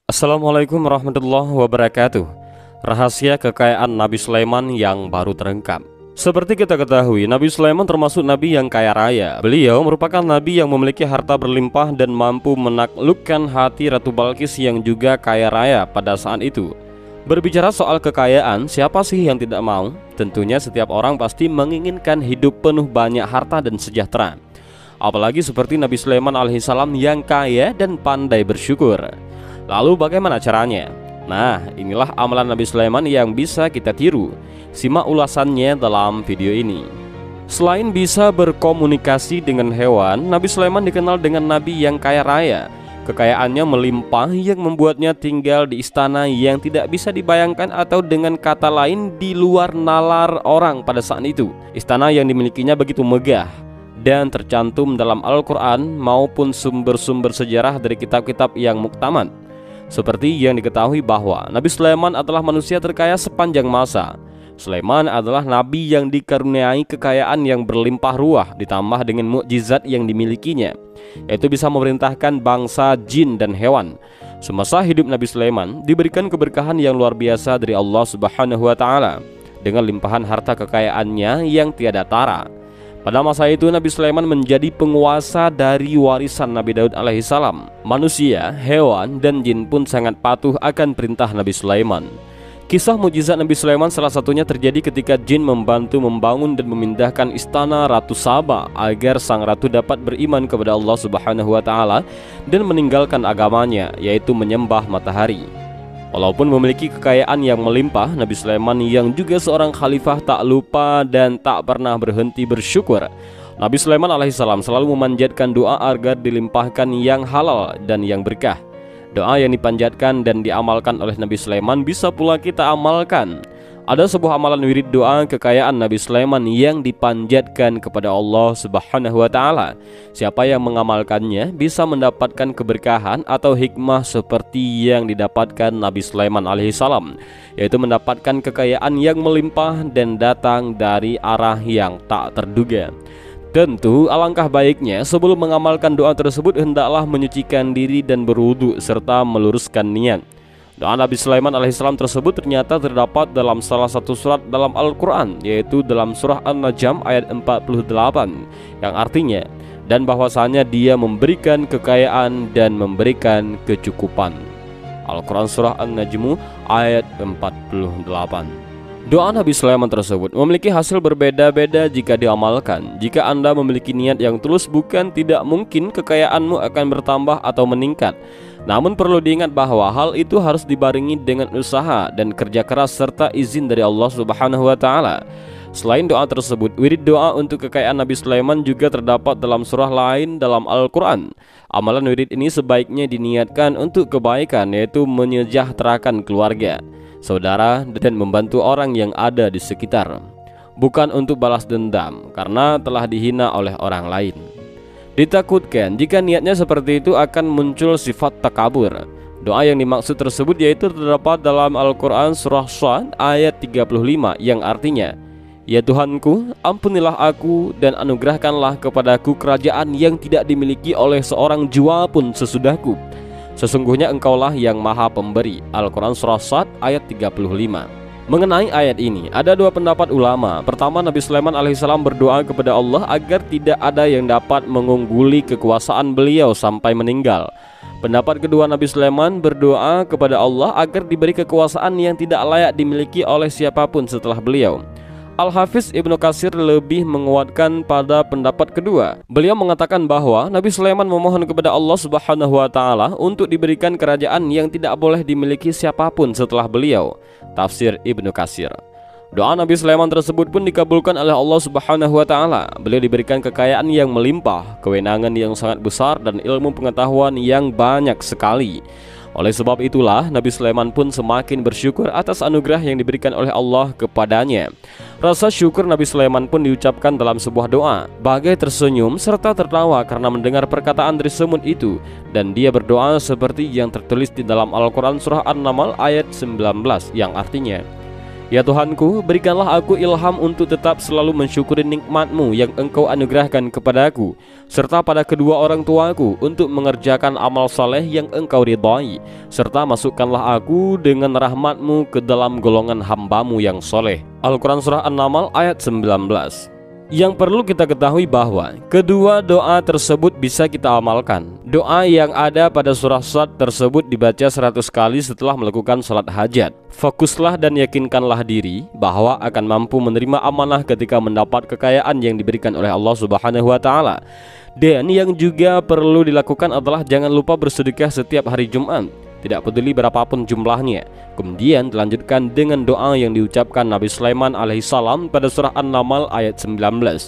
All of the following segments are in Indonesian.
Assalamualaikum warahmatullahi wabarakatuh. Rahasia kekayaan Nabi Sulaiman yang baru terungkap. Seperti kita ketahui, Nabi Sulaiman termasuk nabi yang kaya raya. Beliau merupakan nabi yang memiliki harta berlimpah dan mampu menaklukkan hati Ratu Balqis yang juga kaya raya pada saat itu. Berbicara soal kekayaan, siapa sih yang tidak mau? Tentunya setiap orang pasti menginginkan hidup penuh banyak harta dan sejahtera. Apalagi seperti Nabi Sulaiman alaihissalam yang kaya dan pandai bersyukur. Lalu bagaimana caranya? Nah, inilah amalan Nabi Sulaiman yang bisa kita tiru. Simak ulasannya dalam video ini. Selain bisa berkomunikasi dengan hewan, Nabi Sulaiman dikenal dengan nabi yang kaya raya. Kekayaannya melimpah yang membuatnya tinggal di istana yang tidak bisa dibayangkan, atau dengan kata lain di luar nalar orang pada saat itu. Istana yang dimilikinya begitu megah dan tercantum dalam Al-Quran maupun sumber-sumber sejarah dari kitab-kitab yang muktamad. Seperti yang diketahui bahwa Nabi Sulaiman adalah manusia terkaya sepanjang masa. Sulaiman adalah nabi yang dikaruniai kekayaan yang berlimpah ruah ditambah dengan mukjizat yang dimilikinya, yaitu bisa memerintahkan bangsa jin dan hewan. Semasa hidup Nabi Sulaiman diberikan keberkahan yang luar biasa dari Allah Subhanahu wa Ta'ala dengan limpahan harta kekayaannya yang tiada tara. Pada masa itu Nabi Sulaiman menjadi penguasa dari warisan Nabi Daud alaihissalam. Manusia, hewan, dan jin pun sangat patuh akan perintah Nabi Sulaiman. Kisah mukjizat Nabi Sulaiman salah satunya terjadi ketika jin membantu membangun dan memindahkan istana Ratu Saba agar sang ratu dapat beriman kepada Allah Subhanahu wa Ta'ala dan meninggalkan agamanya, yaitu menyembah matahari. Walaupun memiliki kekayaan yang melimpah, Nabi Sulaiman yang juga seorang khalifah tak lupa dan tak pernah berhenti bersyukur. Nabi Sulaiman alaihissalam selalu memanjatkan doa agar dilimpahkan yang halal dan yang berkah. Doa yang dipanjatkan dan diamalkan oleh Nabi Sulaiman bisa pula kita amalkan. Ada sebuah amalan wirid doa kekayaan Nabi Sulaiman yang dipanjatkan kepada Allah Subhanahu wa Ta'ala. Siapa yang mengamalkannya bisa mendapatkan keberkahan atau hikmah seperti yang didapatkan Nabi Sulaiman alaihissalam, yaitu mendapatkan kekayaan yang melimpah dan datang dari arah yang tak terduga. Tentu alangkah baiknya sebelum mengamalkan doa tersebut hendaklah menyucikan diri dan berwudu serta meluruskan niat. Doa Nabi Sulaiman alaihissalam tersebut ternyata terdapat dalam salah satu surat dalam Al-Quran, yaitu dalam surah An-Najm ayat 48, yang artinya, dan bahwasanya dia memberikan kekayaan dan memberikan kecukupan. Al-Quran surah An-Najm ayat 48. Doa Nabi Sulaiman tersebut memiliki hasil berbeda-beda jika diamalkan. Jika Anda memiliki niat yang tulus, bukan tidak mungkin kekayaanmu akan bertambah atau meningkat. Namun perlu diingat bahwa hal itu harus dibarengi dengan usaha dan kerja keras serta izin dari Allah Subhanahu wa Ta'ala. Selain doa tersebut, wirid doa untuk kekayaan Nabi Sulaiman juga terdapat dalam surah lain dalam Al-Quran. Amalan wirid ini sebaiknya diniatkan untuk kebaikan, yaitu menyejahterakan keluarga, saudara, dan membantu orang yang ada di sekitar, bukan untuk balas dendam karena telah dihina oleh orang lain. Ditakutkan jika niatnya seperti itu akan muncul sifat takabur. Doa yang dimaksud tersebut yaitu terdapat dalam Al-Quran surah Shad ayat 35 yang artinya, ya Tuhanku, ampunilah aku dan anugerahkanlah kepadaku kerajaan yang tidak dimiliki oleh seorang jua pun sesudahku. Sesungguhnya engkaulah yang maha pemberi. Al-Quran surah Shad ayat 35. Mengenai ayat ini ada dua pendapat ulama. Pertama, Nabi Sulaiman alaihissalam berdoa kepada Allah agar tidak ada yang dapat mengungguli kekuasaan beliau sampai meninggal. Pendapat kedua, Nabi Sulaiman berdoa kepada Allah agar diberi kekuasaan yang tidak layak dimiliki oleh siapapun setelah beliau. Al-Hafiz Ibnu Katsir lebih menguatkan pada pendapat kedua. Beliau mengatakan bahwa Nabi Sulaiman memohon kepada Allah Subhanahu wa Ta'ala untuk diberikan kerajaan yang tidak boleh dimiliki siapapun setelah beliau. Tafsir Ibnu Katsir. Doa Nabi Sulaiman tersebut pun dikabulkan oleh Allah Subhanahu wa Ta'ala. Beliau diberikan kekayaan yang melimpah, kewenangan yang sangat besar, dan ilmu pengetahuan yang banyak sekali. Oleh sebab itulah Nabi Sulaiman pun semakin bersyukur atas anugerah yang diberikan oleh Allah kepadanya. Rasa syukur Nabi Sulaiman pun diucapkan dalam sebuah doa, bagai tersenyum serta tertawa karena mendengar perkataan dari semut itu. Dan dia berdoa seperti yang tertulis di dalam Al-Quran surah An-Naml ayat 19 yang artinya, Ya Tuhanku, berikanlah aku ilham untuk tetap selalu mensyukuri nikmat-Mu yang Engkau anugerahkan kepadaku, serta pada kedua orang tuaku untuk mengerjakan amal saleh yang Engkau ridhai, serta masukkanlah aku dengan rahmat-Mu ke dalam golongan hamba-Mu yang soleh. Al-Quran Surah An-Naml ayat 19. Yang perlu kita ketahui bahwa kedua doa tersebut bisa kita amalkan. Doa yang ada pada surah Sad tersebut dibaca 100 kali setelah melakukan salat hajat. Fokuslah dan yakinkanlah diri bahwa akan mampu menerima amanah ketika mendapat kekayaan yang diberikan oleh Allah Subhanahu wa Ta'ala. Dan yang juga perlu dilakukan adalah jangan lupa bersedekah setiap hari Jumat, tidak peduli berapapun jumlahnya. Kemudian dilanjutkan dengan doa yang diucapkan Nabi Sulaiman alaihissalam pada surah An-Naml ayat 19.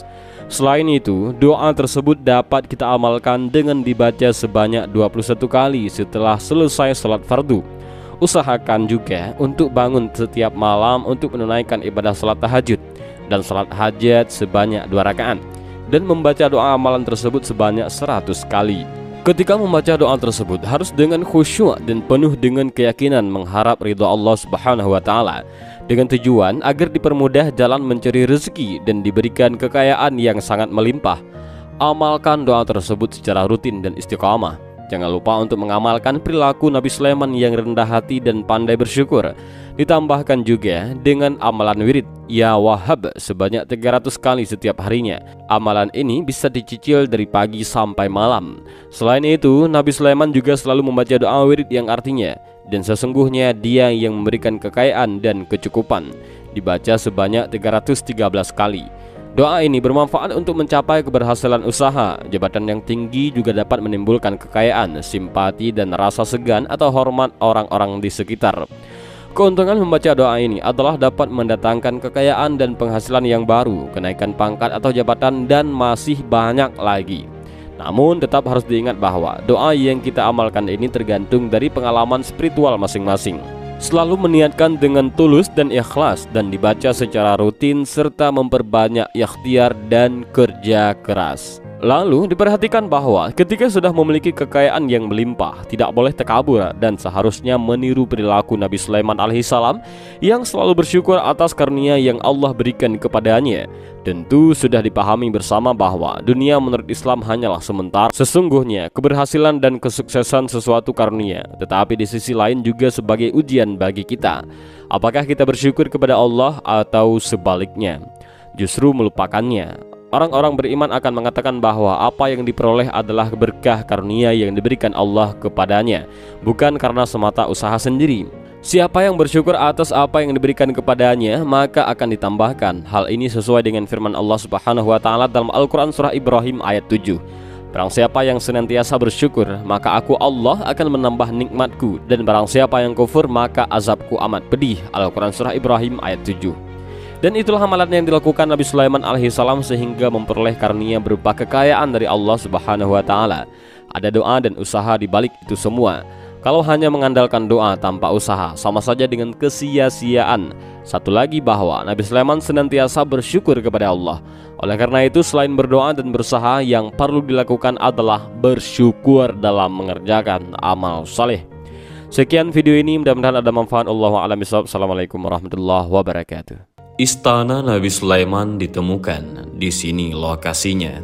Selain itu, doa tersebut dapat kita amalkan dengan dibaca sebanyak 21 kali setelah selesai salat fardu. Usahakan juga untuk bangun setiap malam untuk menunaikan ibadah salat tahajud dan salat hajat sebanyak 2 rakaat, dan membaca doa amalan tersebut sebanyak 100 kali. Ketika membaca doa tersebut harus dengan khusyuk dan penuh dengan keyakinan mengharap ridha Allah Subhanahu wa Ta'ala, dengan tujuan agar dipermudah jalan mencari rezeki dan diberikan kekayaan yang sangat melimpah. Amalkan doa tersebut secara rutin dan istiqamah. Jangan lupa untuk mengamalkan perilaku Nabi Sulaiman yang rendah hati dan pandai bersyukur. Ditambahkan juga dengan amalan wirid Ya Wahhab sebanyak 300 kali setiap harinya. Amalan ini bisa dicicil dari pagi sampai malam. Selain itu, Nabi Sulaiman juga selalu membaca doa wirid yang artinya, dan sesungguhnya Dia yang memberikan kekayaan dan kecukupan, dibaca sebanyak 313 kali. Doa ini bermanfaat untuk mencapai keberhasilan usaha. Jabatan yang tinggi juga dapat menimbulkan kekayaan, simpati, dan rasa segan atau hormat orang-orang di sekitar. Keuntungan membaca doa ini adalah dapat mendatangkan kekayaan dan penghasilan yang baru, kenaikan pangkat atau jabatan, dan masih banyak lagi. Namun tetap harus diingat bahwa doa yang kita amalkan ini tergantung dari pengalaman spiritual masing-masing. Selalu meniatkan dengan tulus dan ikhlas, dan dibaca secara rutin serta memperbanyak ikhtiar dan kerja keras. Lalu diperhatikan bahwa ketika sudah memiliki kekayaan yang melimpah, tidak boleh takabur dan seharusnya meniru perilaku Nabi Sulaiman alaihissalam yang selalu bersyukur atas karunia yang Allah berikan kepadanya. Tentu sudah dipahami bersama bahwa dunia menurut Islam hanyalah sementara. Sesungguhnya keberhasilan dan kesuksesan sesuatu karunia, tetapi di sisi lain juga sebagai ujian bagi kita. Apakah kita bersyukur kepada Allah atau sebaliknya, justru melupakannya? Orang-orang beriman akan mengatakan bahwa apa yang diperoleh adalah berkah karunia yang diberikan Allah kepadanya, bukan karena semata usaha sendiri. Siapa yang bersyukur atas apa yang diberikan kepadanya, maka akan ditambahkan. Hal ini sesuai dengan firman Allah Subhanahu wa Ta'ala dalam Al-Quran Surah Ibrahim ayat 7. Barang siapa yang senantiasa bersyukur, maka aku Allah akan menambah nikmatku, dan barang siapa yang kufur, maka azabku amat pedih. Al-Quran Surah Ibrahim ayat 7. Dan itulah amalan yang dilakukan Nabi Sulaiman alaihissalam sehingga memperoleh karunia berupa kekayaan dari Allah Subhanahu wa Ta'ala. Ada doa dan usaha di balik itu semua. Kalau hanya mengandalkan doa tanpa usaha, sama saja dengan kesia-siaan. Satu lagi bahwa Nabi Sulaiman senantiasa bersyukur kepada Allah. Oleh karena itu, selain berdoa dan berusaha, yang perlu dilakukan adalah bersyukur dalam mengerjakan amal saleh. Sekian video ini, mudah-mudahan ada manfaat. Allahu a'lam bishawab. Assalamualaikum warahmatullahi wabarakatuh. Istana Nabi Sulaiman ditemukan. Di sini lokasinya.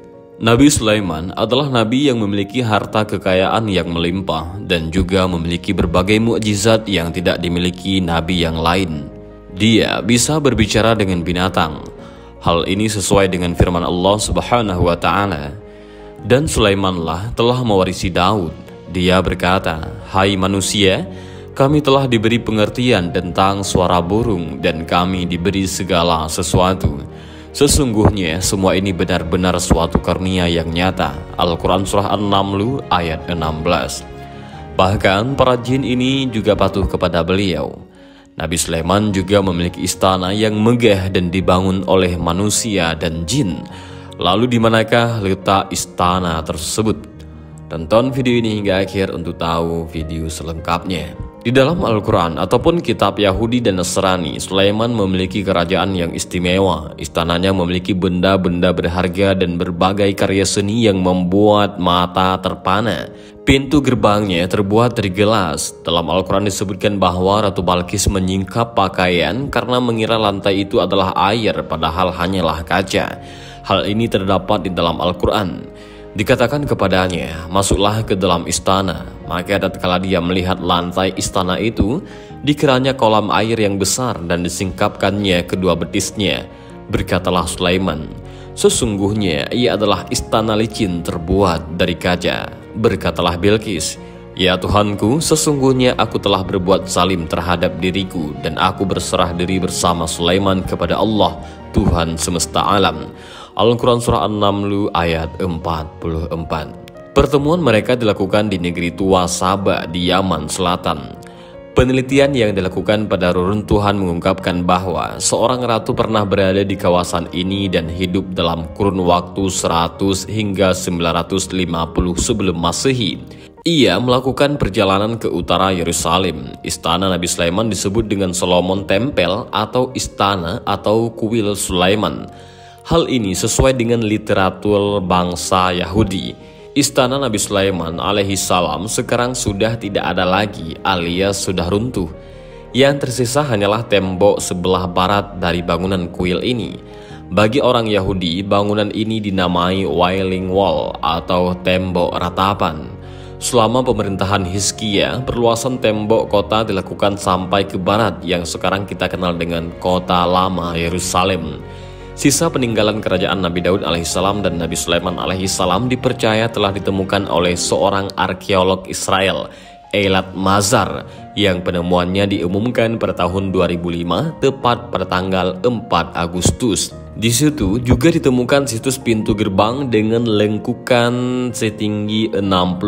Nabi Sulaiman adalah nabi yang memiliki harta kekayaan yang melimpah dan juga memiliki berbagai mukjizat yang tidak dimiliki nabi yang lain. Dia bisa berbicara dengan binatang. Hal ini sesuai dengan firman Allah Subhanahu wa Ta'ala. Dan Sulaimanlah telah mewarisi Daud. Dia berkata, "Hai manusia, kami telah diberi pengertian tentang suara burung dan kami diberi segala sesuatu. Sesungguhnya semua ini benar-benar suatu karunia yang nyata." Al-Quran Surah An-Naml ayat 16. Bahkan para jin ini juga patuh kepada beliau. Nabi Sulaiman juga memiliki istana yang megah dan dibangun oleh manusia dan jin. Lalu di manakah letak istana tersebut? Tonton video ini hingga akhir untuk tahu video selengkapnya. Di dalam Al-Quran ataupun kitab Yahudi dan Nasrani, Sulaiman memiliki kerajaan yang istimewa. Istananya memiliki benda-benda berharga dan berbagai karya seni yang membuat mata terpana. Pintu gerbangnya terbuat dari gelas. Dalam Al-Quran disebutkan bahwa Ratu Balkis menyingkap pakaian karena mengira lantai itu adalah air, padahal hanyalah kaca. Hal ini terdapat di dalam Al-Quran. Dikatakan kepadanya, masuklah ke dalam istana. Maka tatkala dia melihat lantai istana itu, dikiranya kolam air yang besar dan disingkapkannya kedua betisnya. Berkatalah Sulaiman, sesungguhnya ia adalah istana licin terbuat dari kaca. Berkatalah Bilqis, ya Tuhanku, sesungguhnya aku telah berbuat zalim terhadap diriku dan aku berserah diri bersama Sulaiman kepada Allah, Tuhan semesta alam. Al-Quran Surah An-Naml ayat 44. Pertemuan mereka dilakukan di negeri tua Saba di Yaman Selatan. Penelitian yang dilakukan pada reruntuhan mengungkapkan bahwa seorang ratu pernah berada di kawasan ini dan hidup dalam kurun waktu 100 hingga 950 sebelum Masehi. Ia melakukan perjalanan ke utara Yerusalem. Istana Nabi Sulaiman disebut dengan Solomon Tempel atau istana atau kuil Sulaiman. Hal ini sesuai dengan literatur bangsa Yahudi. Istana Nabi Sulaiman alaihi salam sekarang sudah tidak ada lagi alias sudah runtuh. Yang tersisa hanyalah tembok sebelah barat dari bangunan kuil ini. Bagi orang Yahudi, bangunan ini dinamai Wailing Wall atau tembok ratapan. Selama pemerintahan Hizkia, perluasan tembok kota dilakukan sampai ke barat yang sekarang kita kenal dengan kota lama Yerusalem. Sisa peninggalan kerajaan Nabi Daud alaihissalam dan Nabi Sulaiman alaihissalam dipercaya telah ditemukan oleh seorang arkeolog Israel, Eilat Mazar, yang penemuannya diumumkan pada tahun 2005 tepat pada tanggal 4 Agustus. Di situ juga ditemukan situs pintu gerbang dengan lengkukan setinggi 60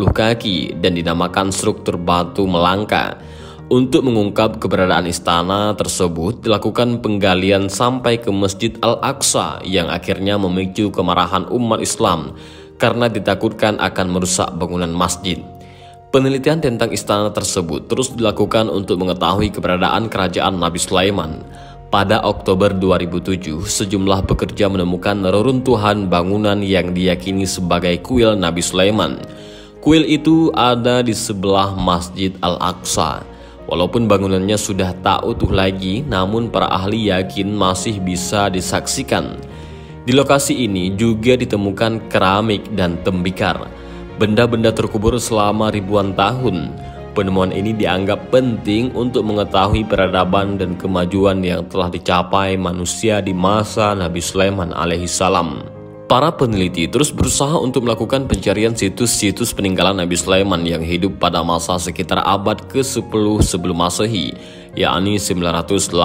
kaki dan dinamakan struktur batu melangka. Untuk mengungkap keberadaan istana tersebut, dilakukan penggalian sampai ke Masjid Al-Aqsa yang akhirnya memicu kemarahan umat Islam karena ditakutkan akan merusak bangunan masjid. Penelitian tentang istana tersebut terus dilakukan untuk mengetahui keberadaan kerajaan Nabi Sulaiman. Pada Oktober 2007, sejumlah pekerja menemukan reruntuhan bangunan yang diyakini sebagai kuil Nabi Sulaiman. Kuil itu ada di sebelah Masjid Al-Aqsa. Walaupun bangunannya sudah tak utuh lagi, namun para ahli yakin masih bisa disaksikan. Di lokasi ini juga ditemukan keramik dan tembikar, benda-benda terkubur selama ribuan tahun. Penemuan ini dianggap penting untuk mengetahui peradaban dan kemajuan yang telah dicapai manusia di masa Nabi Sulaiman alaihissalam. Para peneliti terus berusaha untuk melakukan pencarian situs-situs peninggalan Nabi Sulaiman yang hidup pada masa sekitar abad ke-10 sebelum Masehi, yakni 989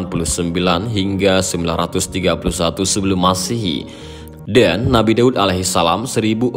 hingga 931 sebelum Masehi, dan Nabi Daud alaihissalam 1041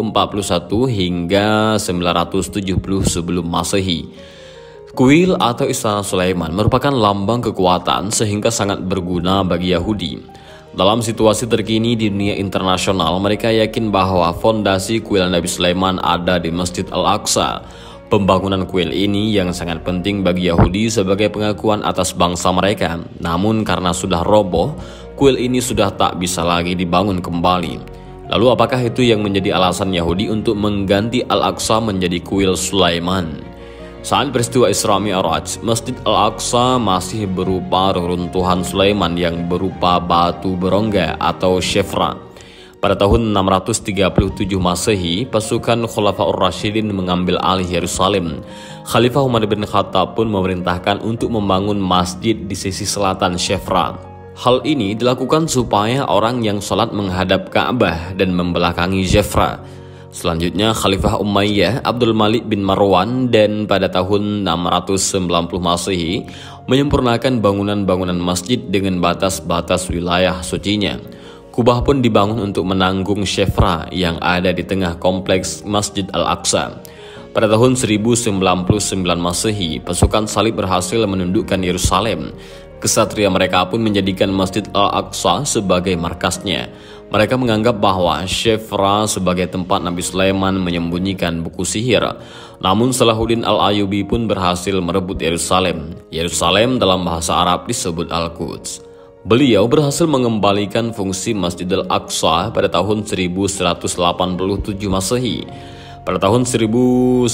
hingga 970 sebelum Masehi. Kuil atau Istana Sulaiman merupakan lambang kekuatan sehingga sangat berguna bagi Yahudi. Dalam situasi terkini di dunia internasional, mereka yakin bahwa fondasi kuil Nabi Sulaiman ada di Masjid Al-Aqsa. Pembangunan kuil ini yang sangat penting bagi Yahudi sebagai pengakuan atas bangsa mereka. Namun karena sudah roboh, kuil ini sudah tak bisa lagi dibangun kembali. Lalu apakah itu yang menjadi alasan Yahudi untuk mengganti Al-Aqsa menjadi kuil Sulaiman? Saat peristiwa Isra Mi'raj, Masjid Al-Aqsa masih berupa reruntuhan Sulaiman yang berupa batu berongga atau shefra. Pada tahun 637 Masehi, pasukan Khulafaur Rasyidin mengambil alih Yerusalem. Khalifah Umar bin Khattab pun memerintahkan untuk membangun masjid di sisi selatan shefra. Hal ini dilakukan supaya orang yang sholat menghadap Ka'bah dan membelakangi shefra. Selanjutnya Khalifah Umayyah Abdul Malik bin Marwan dan pada tahun 690 Masehi menyempurnakan bangunan-bangunan masjid dengan batas-batas wilayah sucinya. Kubah pun dibangun untuk menanggung shefra yang ada di tengah kompleks Masjid Al-Aqsa. Pada tahun 1099 Masehi, pasukan salib berhasil menundukkan Yerusalem. Kesatria mereka pun menjadikan Masjid Al-Aqsa sebagai markasnya. Mereka menganggap bahwa shefra sebagai tempat Nabi Sulaiman menyembunyikan buku sihir. Namun Salahuddin Al-Ayyubi pun berhasil merebut Yerusalem. Yerusalem dalam bahasa Arab disebut Al-Quds. Beliau berhasil mengembalikan fungsi Masjid Al-Aqsa pada tahun 1187 Masehi. Pada tahun 1917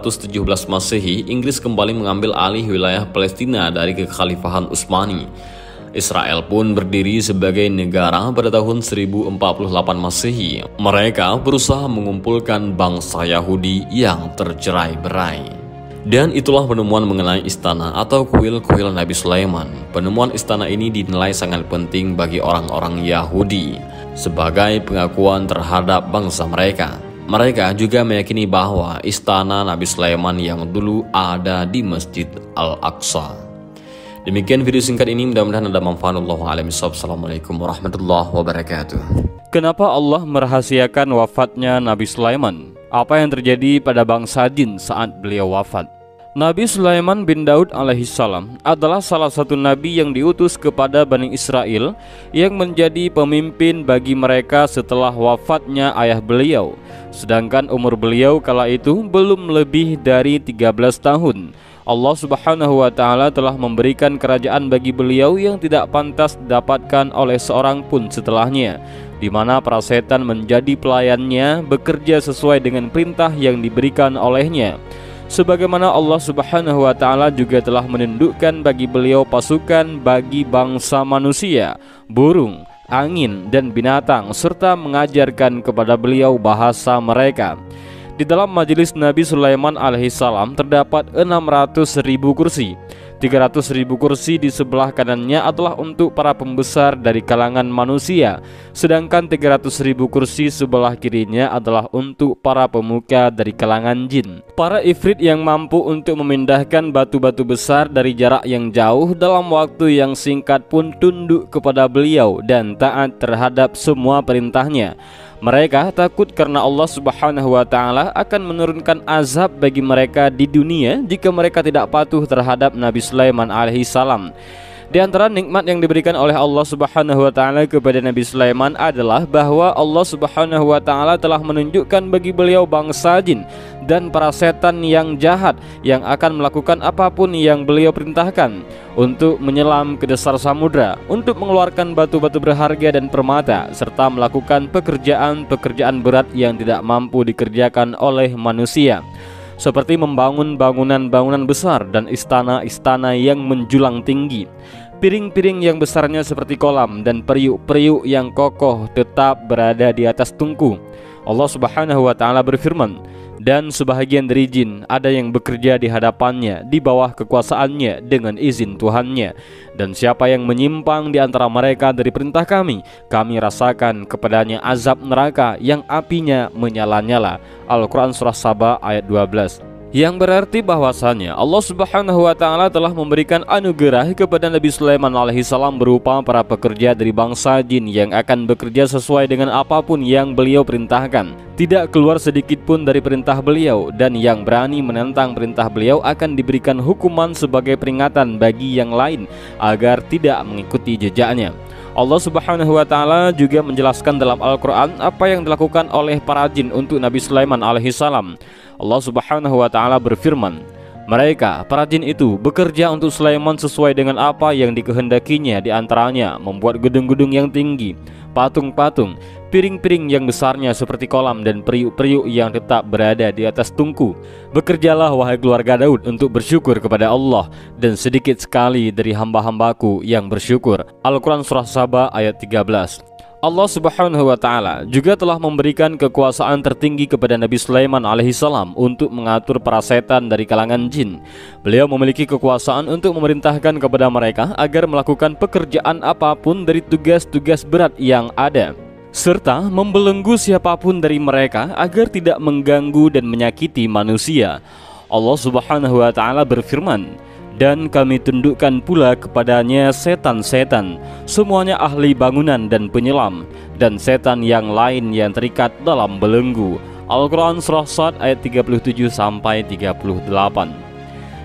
Masehi, Inggris kembali mengambil alih wilayah Palestina dari kekhalifahan Utsmani. Israel pun berdiri sebagai negara pada tahun 1048 Masehi. Mereka berusaha mengumpulkan bangsa Yahudi yang tercerai-berai. Dan itulah penemuan mengenai istana atau kuil-kuil Nabi Sulaiman. Penemuan istana ini dinilai sangat penting bagi orang-orang Yahudi sebagai pengakuan terhadap bangsa mereka. Mereka juga meyakini bahwa istana Nabi Sulaiman yang dulu ada di Masjid Al-Aqsa. Demikian video singkat ini, mudah-mudahan ada manfaat. Assalamualaikum warahmatullahi wabarakatuh. Kenapa Allah merahasiakan wafatnya Nabi Sulaiman? Apa yang terjadi pada bangsa jin saat beliau wafat? Nabi Sulaiman bin Daud alaihissalam adalah salah satu nabi yang diutus kepada Bani Israel yang menjadi pemimpin bagi mereka setelah wafatnya ayah beliau. Sedangkan umur beliau kala itu belum lebih dari 13 tahun. Allah Subhanahu wa Ta'ala telah memberikan kerajaan bagi beliau yang tidak pantas didapatkan oleh seorang pun setelahnya, di mana para setan menjadi pelayannya, bekerja sesuai dengan perintah yang diberikan olehnya. Sebagaimana Allah Subhanahu wa Ta'ala juga telah menundukkan bagi beliau pasukan bagi bangsa manusia, burung, angin, dan binatang, serta mengajarkan kepada beliau bahasa mereka. Di dalam majelis Nabi Sulaiman alaihissalam terdapat 600.000 kursi. 300.000 kursi di sebelah kanannya adalah untuk para pembesar dari kalangan manusia, sedangkan 300.000 kursi sebelah kirinya adalah untuk para pemuka dari kalangan jin. Para ifrit yang mampu untuk memindahkan batu-batu besar dari jarak yang jauh dalam waktu yang singkat pun tunduk kepada beliau dan taat terhadap semua perintahnya. Mereka takut karena Allah Subhanahu wa Ta'ala akan menurunkan azab bagi mereka di dunia jika mereka tidak patuh terhadap Nabi Sulaiman alaihissalam. Di antara nikmat yang diberikan oleh Allah Subhanahu wa Ta'ala kepada Nabi Sulaiman adalah bahwa Allah Subhanahu wa Ta'ala telah menunjukkan bagi beliau bangsa jin dan para setan yang jahat yang akan melakukan apapun yang beliau perintahkan, untuk menyelam ke dasar samudra, untuk mengeluarkan batu-batu berharga dan permata, serta melakukan pekerjaan-pekerjaan berat yang tidak mampu dikerjakan oleh manusia, seperti membangun bangunan-bangunan besar dan istana-istana yang menjulang tinggi, piring-piring yang besarnya seperti kolam, dan periuk-periuk yang kokoh tetap berada di atas tungku. Allah Subhanahu wa Ta'ala berfirman, dan sebahagian dari jin ada yang bekerja di hadapannya di bawah kekuasaannya dengan izin Tuhannya, dan siapa yang menyimpang di antara mereka dari perintah kami rasakan kepadanya azab neraka yang apinya menyala-nyala. Al-Quran Surah Saba ayat 12. Yang berarti bahwasanya Allah Subhanahu wa Ta'ala telah memberikan anugerah kepada Nabi Sulaiman alaihissalam berupa para pekerja dari bangsa jin yang akan bekerja sesuai dengan apapun yang beliau perintahkan, tidak keluar sedikit pun dari perintah beliau, dan yang berani menentang perintah beliau akan diberikan hukuman sebagai peringatan bagi yang lain agar tidak mengikuti jejaknya. Allah Subhanahu wa Ta'ala juga menjelaskan dalam Al-Quran apa yang dilakukan oleh para jin untuk Nabi Sulaiman alaihissalam. Allah Subhanahu wa Ta'ala berfirman, mereka, para jin itu, bekerja untuk Sulaiman sesuai dengan apa yang dikehendakinya, di antaranya membuat gedung-gedung yang tinggi, patung-patung, piring-piring yang besarnya seperti kolam, dan periuk-periuk yang tetap berada di atas tungku. Bekerjalah wahai keluarga Daud untuk bersyukur kepada Allah, dan sedikit sekali dari hamba-hambaku yang bersyukur. Al-Quran Surah Saba ayat 13. Allah Subhanahu wa Ta'ala juga telah memberikan kekuasaan tertinggi kepada Nabi Sulaiman alaihissalam untuk mengatur para setan dari kalangan jin. Beliau memiliki kekuasaan untuk memerintahkan kepada mereka agar melakukan pekerjaan apapun dari tugas-tugas berat yang ada, serta membelenggu siapapun dari mereka agar tidak mengganggu dan menyakiti manusia. Allah Subhanahu wa Ta'ala berfirman, dan kami tundukkan pula kepadanya setan-setan, semuanya ahli bangunan dan penyelam, dan setan yang lain yang terikat dalam belenggu. Al-Quran Surah Sad ayat 37-38.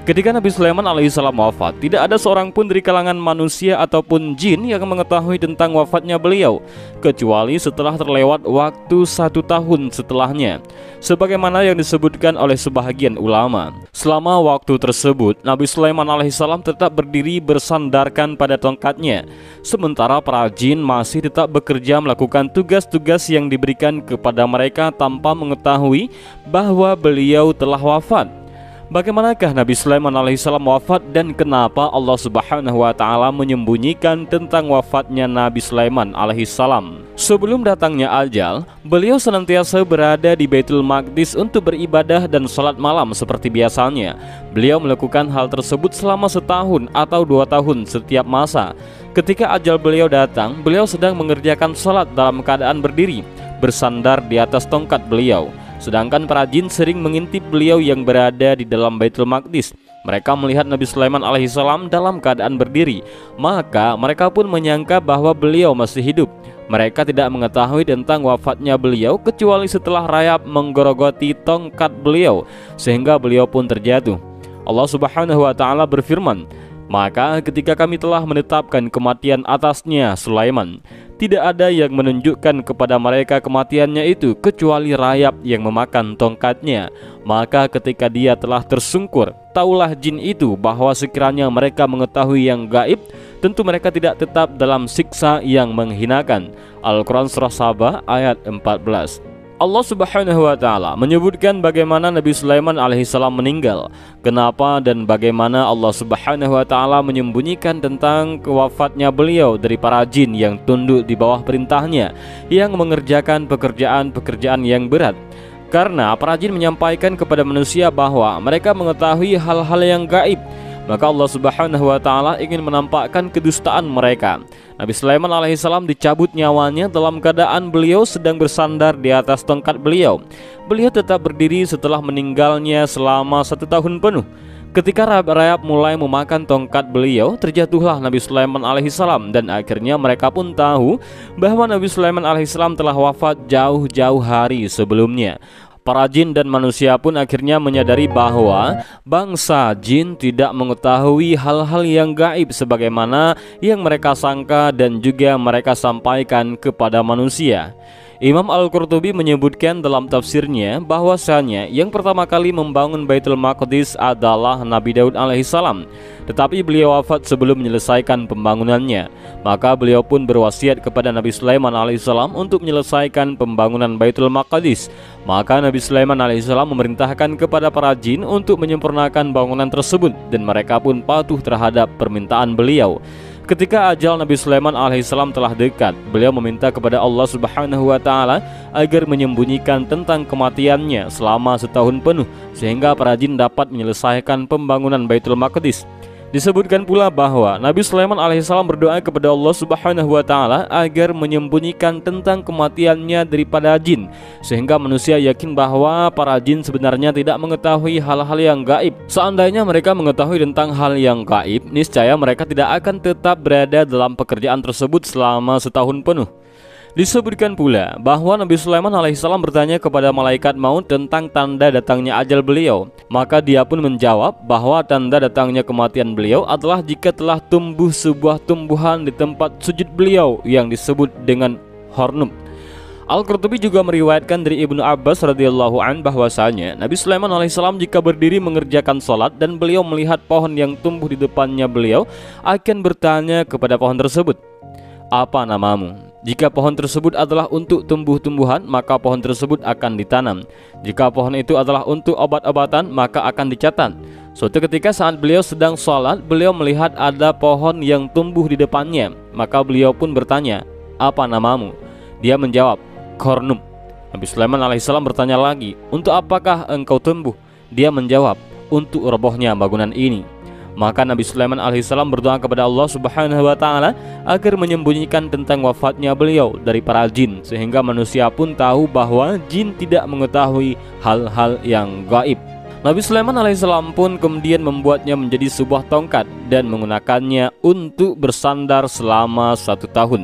Ketika Nabi Sulaiman alaihissalam wafat, tidak ada seorang pun dari kalangan manusia ataupun jin yang mengetahui tentang wafatnya beliau, kecuali setelah terlewat waktu 1 tahun setelahnya, sebagaimana yang disebutkan oleh sebahagian ulama. Selama waktu tersebut, Nabi Sulaiman alaihissalam tetap berdiri bersandarkan pada tongkatnya, sementara para jin masih tetap bekerja melakukan tugas-tugas yang diberikan kepada mereka tanpa mengetahui bahwa beliau telah wafat. Bagaimanakah Nabi Sulaiman alaihissalam wafat dan kenapa Allah Subhanahu wa taala menyembunyikan tentang wafatnya Nabi Sulaiman alaihissalam? Sebelum datangnya ajal, beliau senantiasa berada di Baitul Maqdis untuk beribadah dan salat malam seperti biasanya. Beliau melakukan hal tersebut selama 1 tahun atau 2 tahun setiap masa. Ketika ajal beliau datang, beliau sedang mengerjakan salat dalam keadaan berdiri, bersandar di atas tongkat beliau. Sedangkan para jin sering mengintip beliau yang berada di dalam Baitul Maqdis. Mereka melihat Nabi Sulaiman alaihissalam dalam keadaan berdiri, maka mereka pun menyangka bahwa beliau masih hidup. Mereka tidak mengetahui tentang wafatnya beliau kecuali setelah rayap menggerogoti tongkat beliau, sehingga beliau pun terjatuh. Allah Subhanahu wa taala berfirman, "Maka ketika kami telah menetapkan kematian atasnya Sulaiman, tidak ada yang menunjukkan kepada mereka kematiannya itu kecuali rayap yang memakan tongkatnya. Maka ketika dia telah tersungkur, taulah jin itu bahwa sekiranya mereka mengetahui yang gaib, tentu mereka tidak tetap dalam siksa yang menghinakan." Al-Quran Surah Sabah ayat 14. Allah Subhanahu wa taala menyebutkan bagaimana Nabi Sulaiman alaihissalam meninggal, kenapa dan bagaimana Allah Subhanahu wa taala menyembunyikan tentang kewafatnya beliau dari para jin yang tunduk di bawah perintahnya, yang mengerjakan pekerjaan-pekerjaan yang berat. Karena para jin menyampaikan kepada manusia bahwa mereka mengetahui hal-hal yang gaib, maka Allah Subhanahu wa taala ingin menampakkan kedustaan mereka. Nabi Sulaiman alaihissalam dicabut nyawanya dalam keadaan beliau sedang bersandar di atas tongkat beliau. Beliau tetap berdiri setelah meninggalnya selama 1 tahun penuh. Ketika rayap mulai memakan tongkat beliau, terjatuhlah Nabi Sulaiman alaihissalam, dan akhirnya mereka pun tahu bahwa Nabi Sulaiman alaihissalam telah wafat jauh-jauh hari sebelumnya. Para jin dan manusia pun akhirnya menyadari bahwa bangsa jin tidak mengetahui hal-hal yang gaib sebagaimana yang mereka sangka dan juga mereka sampaikan kepada manusia. Imam Al-Qurtubi menyebutkan dalam tafsirnya bahwasanya yang pertama kali membangun Baitul Maqdis adalah Nabi Daud alaihissalam, tetapi beliau wafat sebelum menyelesaikan pembangunannya. Maka beliau pun berwasiat kepada Nabi Sulaiman alaihissalam untuk menyelesaikan pembangunan Baitul Maqdis. Maka Nabi Sulaiman alaihissalam memerintahkan kepada para jin untuk menyempurnakan bangunan tersebut, dan mereka pun patuh terhadap permintaan beliau. Ketika ajal Nabi Sulaiman alaihissalam telah dekat, beliau meminta kepada Allah Subhanahu wa taala agar menyembunyikan tentang kematiannya selama 1 tahun penuh, sehingga para jin dapat menyelesaikan pembangunan Baitul Maqdis. Disebutkan pula bahwa Nabi Sulaiman alaihissalam berdoa kepada Allah Subhanahu wa taala agar menyembunyikan tentang kematiannya daripada jin, sehingga manusia yakin bahwa para jin sebenarnya tidak mengetahui hal-hal yang gaib. Seandainya mereka mengetahui tentang hal yang gaib, niscaya mereka tidak akan tetap berada dalam pekerjaan tersebut selama 1 tahun penuh. Disebutkan pula bahwa Nabi Sulaiman alaihissalam bertanya kepada malaikat maut tentang tanda datangnya ajal beliau. Maka dia pun menjawab bahwa tanda datangnya kematian beliau adalah jika telah tumbuh sebuah tumbuhan di tempat sujud beliau yang disebut dengan Hornum. Al-Qurtubi juga meriwayatkan dari Ibnu Abbas radhiyallahu an bahwasanya Nabi Sulaiman alaihissalam jika berdiri mengerjakan salat dan beliau melihat pohon yang tumbuh di depannya beliau, akan bertanya kepada pohon tersebut, "Apa namamu?" Jika pohon tersebut adalah untuk tumbuh-tumbuhan, maka pohon tersebut akan ditanam. Jika pohon itu adalah untuk obat-obatan, maka akan dicatat. Suatu ketika saat beliau sedang sholat, beliau melihat ada pohon yang tumbuh di depannya. Maka beliau pun bertanya, "Apa namamu?" Dia menjawab, "Kornum." Nabi Sulaiman alaihissalam bertanya lagi, "Untuk apakah engkau tumbuh?" Dia menjawab, "Untuk robohnya bangunan ini." Maka Nabi Sulaiman alaihissalam berdoa kepada Allah Subhanahu wa taala agar menyembunyikan tentang wafatnya beliau dari para jin, sehingga manusia pun tahu bahwa jin tidak mengetahui hal-hal yang gaib. Nabi Sulaiman alaihissalam pun kemudian membuatnya menjadi sebuah tongkat dan menggunakannya untuk bersandar selama 1 tahun.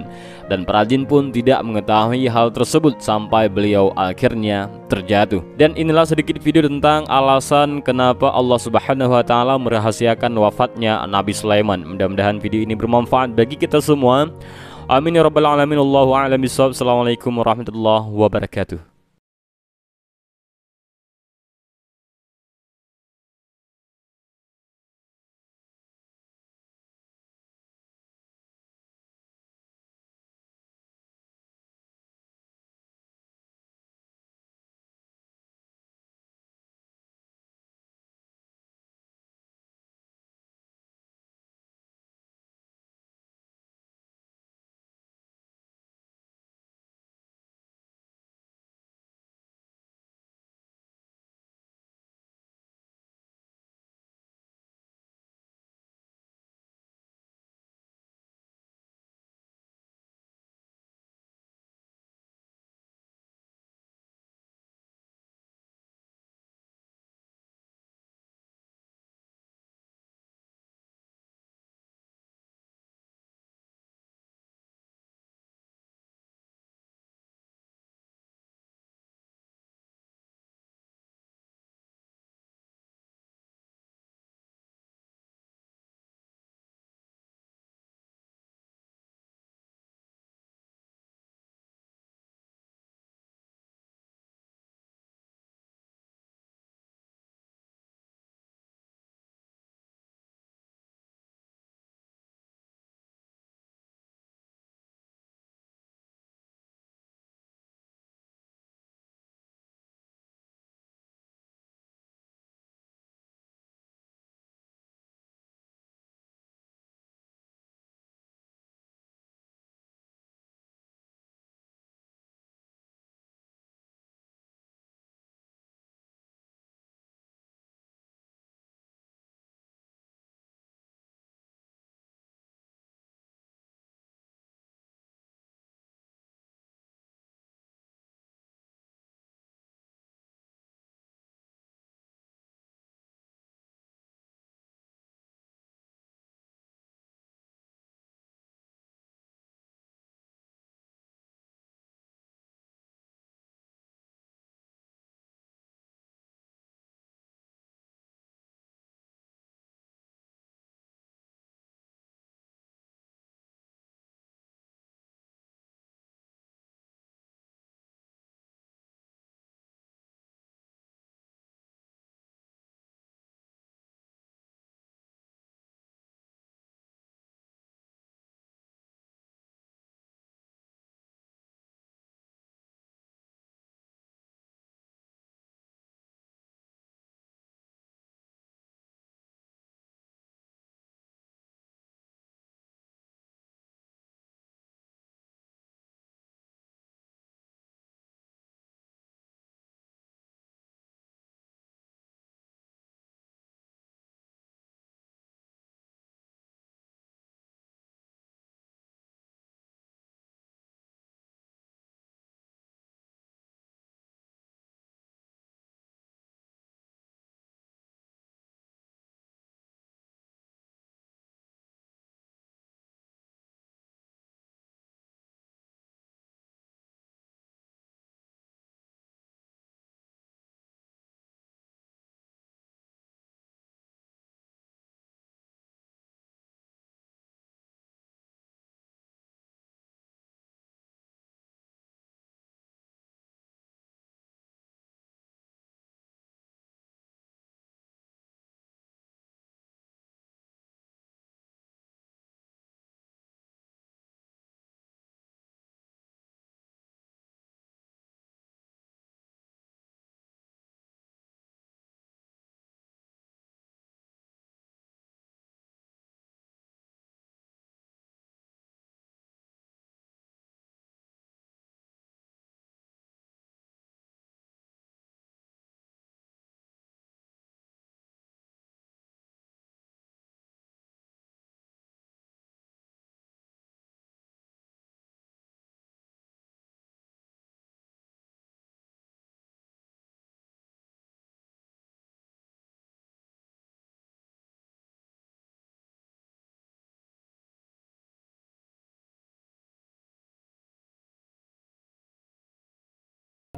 dan perajin pun tidak mengetahui hal tersebut sampai beliau akhirnya terjatuh. Dan inilah sedikit video tentang alasan kenapa Allah Subhanahu wa taala merahasiakan wafatnya Nabi Sulaiman. Mudah-mudahan video ini bermanfaat bagi kita semua. Amin ya rabbal alamin. Allahu a'lam bishawab. Assalamualaikum warahmatullahi wabarakatuh.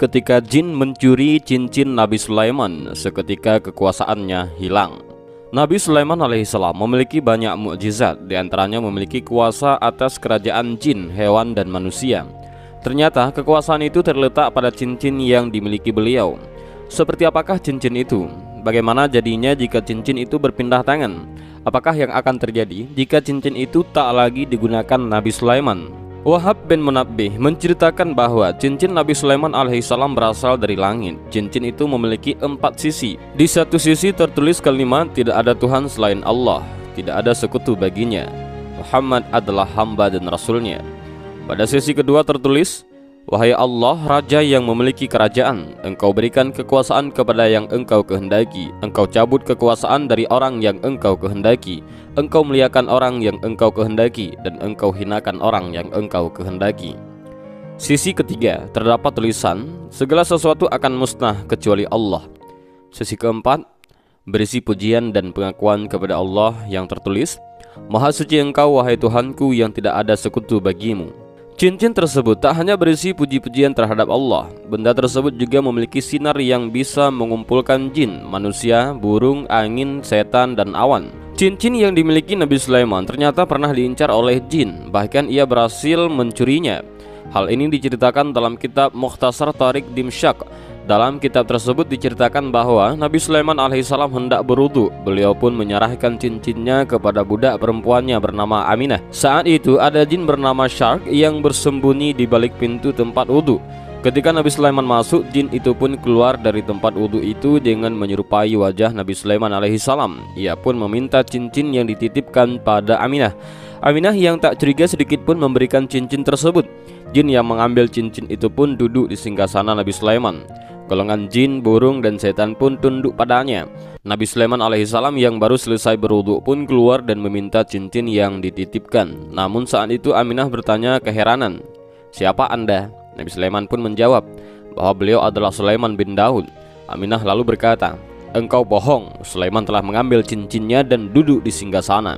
ketika jin mencuri cincin Nabi Sulaiman, seketika kekuasaannya hilang. Nabi Sulaiman alaihissalam memiliki banyak mukjizat, diantaranya memiliki kuasa atas kerajaan jin, hewan, dan manusia. Ternyata kekuasaan itu terletak pada cincin yang dimiliki beliau. Seperti apakah cincin itu? Bagaimana jadinya jika cincin itu berpindah tangan? Apakah yang akan terjadi jika cincin itu tak lagi digunakan Nabi Sulaiman? Wahab bin Munabbih menceritakan bahwa cincin Nabi Sulaiman alaihissalam berasal dari langit. Cincin itu memiliki 4 sisi. Di satu sisi tertulis kalimat tidak ada Tuhan selain Allah, tidak ada sekutu baginya, Muhammad adalah hamba dan rasulnya. Pada sisi kedua tertulis, wahai Allah, Raja yang memiliki kerajaan, Engkau berikan kekuasaan kepada yang Engkau kehendaki, Engkau cabut kekuasaan dari orang yang Engkau kehendaki, Engkau muliakan orang yang Engkau kehendaki, dan Engkau hinakan orang yang Engkau kehendaki. Sisi ketiga terdapat tulisan, segala sesuatu akan musnah kecuali Allah. Sisi keempat berisi pujian dan pengakuan kepada Allah yang tertulis, Maha suci Engkau wahai Tuhanku yang tidak ada sekutu bagimu. Cincin tersebut tak hanya berisi puji-pujian terhadap Allah, benda tersebut juga memiliki sinar yang bisa mengumpulkan jin, manusia, burung, angin, setan, dan awan. Cincin yang dimiliki Nabi Sulaiman ternyata pernah diincar oleh jin, bahkan ia berhasil mencurinya. Hal ini diceritakan dalam kitab Mukhtasar Tariq Dimsyaq. Dalam kitab tersebut diceritakan bahwa Nabi Sulaiman alaihissalam hendak berwudu. Beliau pun menyerahkan cincinnya kepada budak perempuannya bernama Aminah. Saat itu ada jin bernama Shark yang bersembunyi di balik pintu tempat wudu. Ketika Nabi Sulaiman masuk, jin itu pun keluar dari tempat wudu itu dengan menyerupai wajah Nabi Sulaiman alaihissalam. Ia pun meminta cincin yang dititipkan pada Aminah. Aminah yang tak curiga sedikit pun memberikan cincin tersebut. Jin yang mengambil cincin itu pun duduk di singgasana Nabi Sulaiman. Golongan jin, burung, dan setan pun tunduk padanya. Nabi Sulaiman alaihissalam yang baru selesai berwudu pun keluar dan meminta cincin yang dititipkan. Namun saat itu Aminah bertanya keheranan, "Siapa Anda?" Nabi Sulaiman pun menjawab bahwa beliau adalah Sulaiman bin Daud. Aminah lalu berkata, "Engkau bohong, Sulaiman telah mengambil cincinnya dan duduk di singgasana."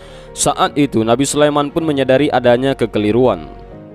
Saat itu Nabi Sulaiman pun menyadari adanya kekeliruan.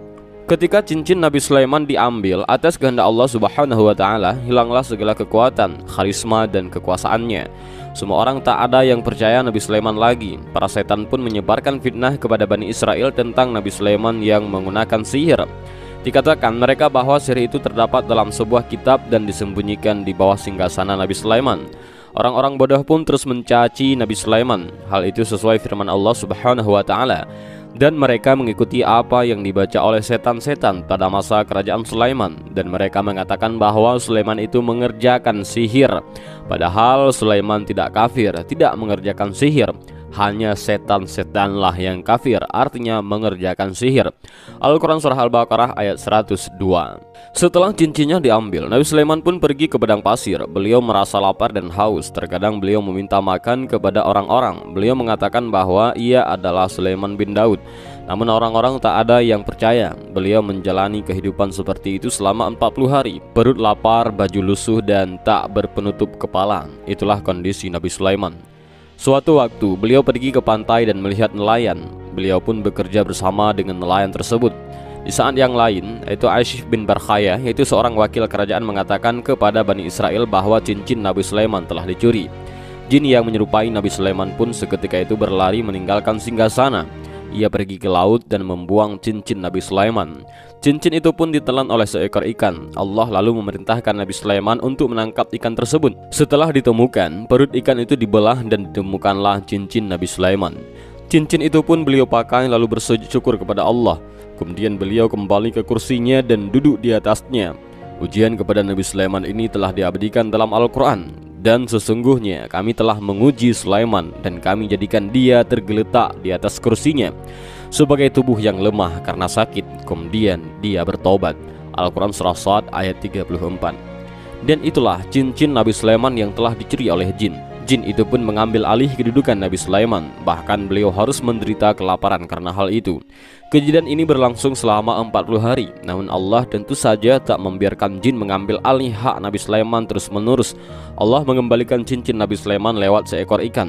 Ketika cincin Nabi Sulaiman diambil atas kehendak Allah Subhanahu wa taala, hilanglah segala kekuatan, karisma, dan kekuasaannya. Semua orang tak ada yang percaya Nabi Sulaiman lagi. Para setan pun menyebarkan fitnah kepada Bani Israel tentang Nabi Sulaiman yang menggunakan sihir. Dikatakan mereka bahwa sihir itu terdapat dalam sebuah kitab dan disembunyikan di bawah singgasana Nabi Sulaiman. Orang-orang bodoh pun terus mencaci Nabi Sulaiman. Hal itu sesuai firman Allah Subhanahu wa taala. Dan mereka mengikuti apa yang dibaca oleh setan-setan pada masa kerajaan Sulaiman. Dan mereka mengatakan bahwa Sulaiman itu mengerjakan sihir. Padahal Sulaiman tidak kafir, tidak mengerjakan sihir. Hanya setan-setanlah yang kafir, artinya mengerjakan sihir. Al-Quran Surah Al-Baqarah ayat 102. Setelah cincinnya diambil, Nabi Sulaiman pun pergi ke padang pasir. Beliau merasa lapar dan haus. Terkadang beliau meminta makan kepada orang-orang. Beliau mengatakan bahwa ia adalah Sulaiman bin Daud. Namun orang-orang tak ada yang percaya. Beliau menjalani kehidupan seperti itu selama 40 hari. Perut lapar, baju lusuh, dan tak berpenutup kepala. Itulah kondisi Nabi Sulaiman. Suatu waktu beliau pergi ke pantai dan melihat nelayan. Beliau pun bekerja bersama dengan nelayan tersebut. Di saat yang lain, yaitu Aisyah bin Barkhaya, yaitu seorang wakil kerajaan, mengatakan kepada Bani Israel bahwa cincin Nabi Sulaiman telah dicuri. Jin yang menyerupai Nabi Sulaiman pun seketika itu berlari meninggalkan singgasana. Ia pergi ke laut dan membuang cincin Nabi Sulaiman. Cincin itu pun ditelan oleh seekor ikan. Allah lalu memerintahkan Nabi Sulaiman untuk menangkap ikan tersebut. Setelah ditemukan, perut ikan itu dibelah dan ditemukanlah cincin Nabi Sulaiman. Cincin itu pun beliau pakai lalu bersujud syukur kepada Allah. Kemudian beliau kembali ke kursinya dan duduk di atasnya. Ujian kepada Nabi Sulaiman ini telah diabadikan dalam Al-Quran. Dan sesungguhnya kami telah menguji Sulaiman dan kami jadikan dia tergeletak di atas kursinya sebagai tubuh yang lemah karena sakit. Kemudian dia bertobat. Al-Quran Surah Shad ayat 34. Dan itulah cincin Nabi Sulaiman yang telah dicuri oleh jin. Jin itu pun mengambil alih kedudukan Nabi Sulaiman. Bahkan beliau harus menderita kelaparan karena hal itu. Kejadian ini berlangsung selama 40 hari. Namun Allah tentu saja tak membiarkan jin mengambil alih hak Nabi Sulaiman terus menerus. Allah mengembalikan cincin Nabi Sulaiman lewat seekor ikan.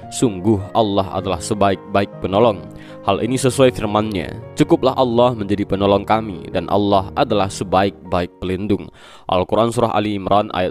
Sungguh Allah adalah sebaik-baik penolong. Hal ini sesuai firman-Nya, cukuplah Allah menjadi penolong kami, dan Allah adalah sebaik-baik pelindung. Al-Quran Surah Ali Imran ayat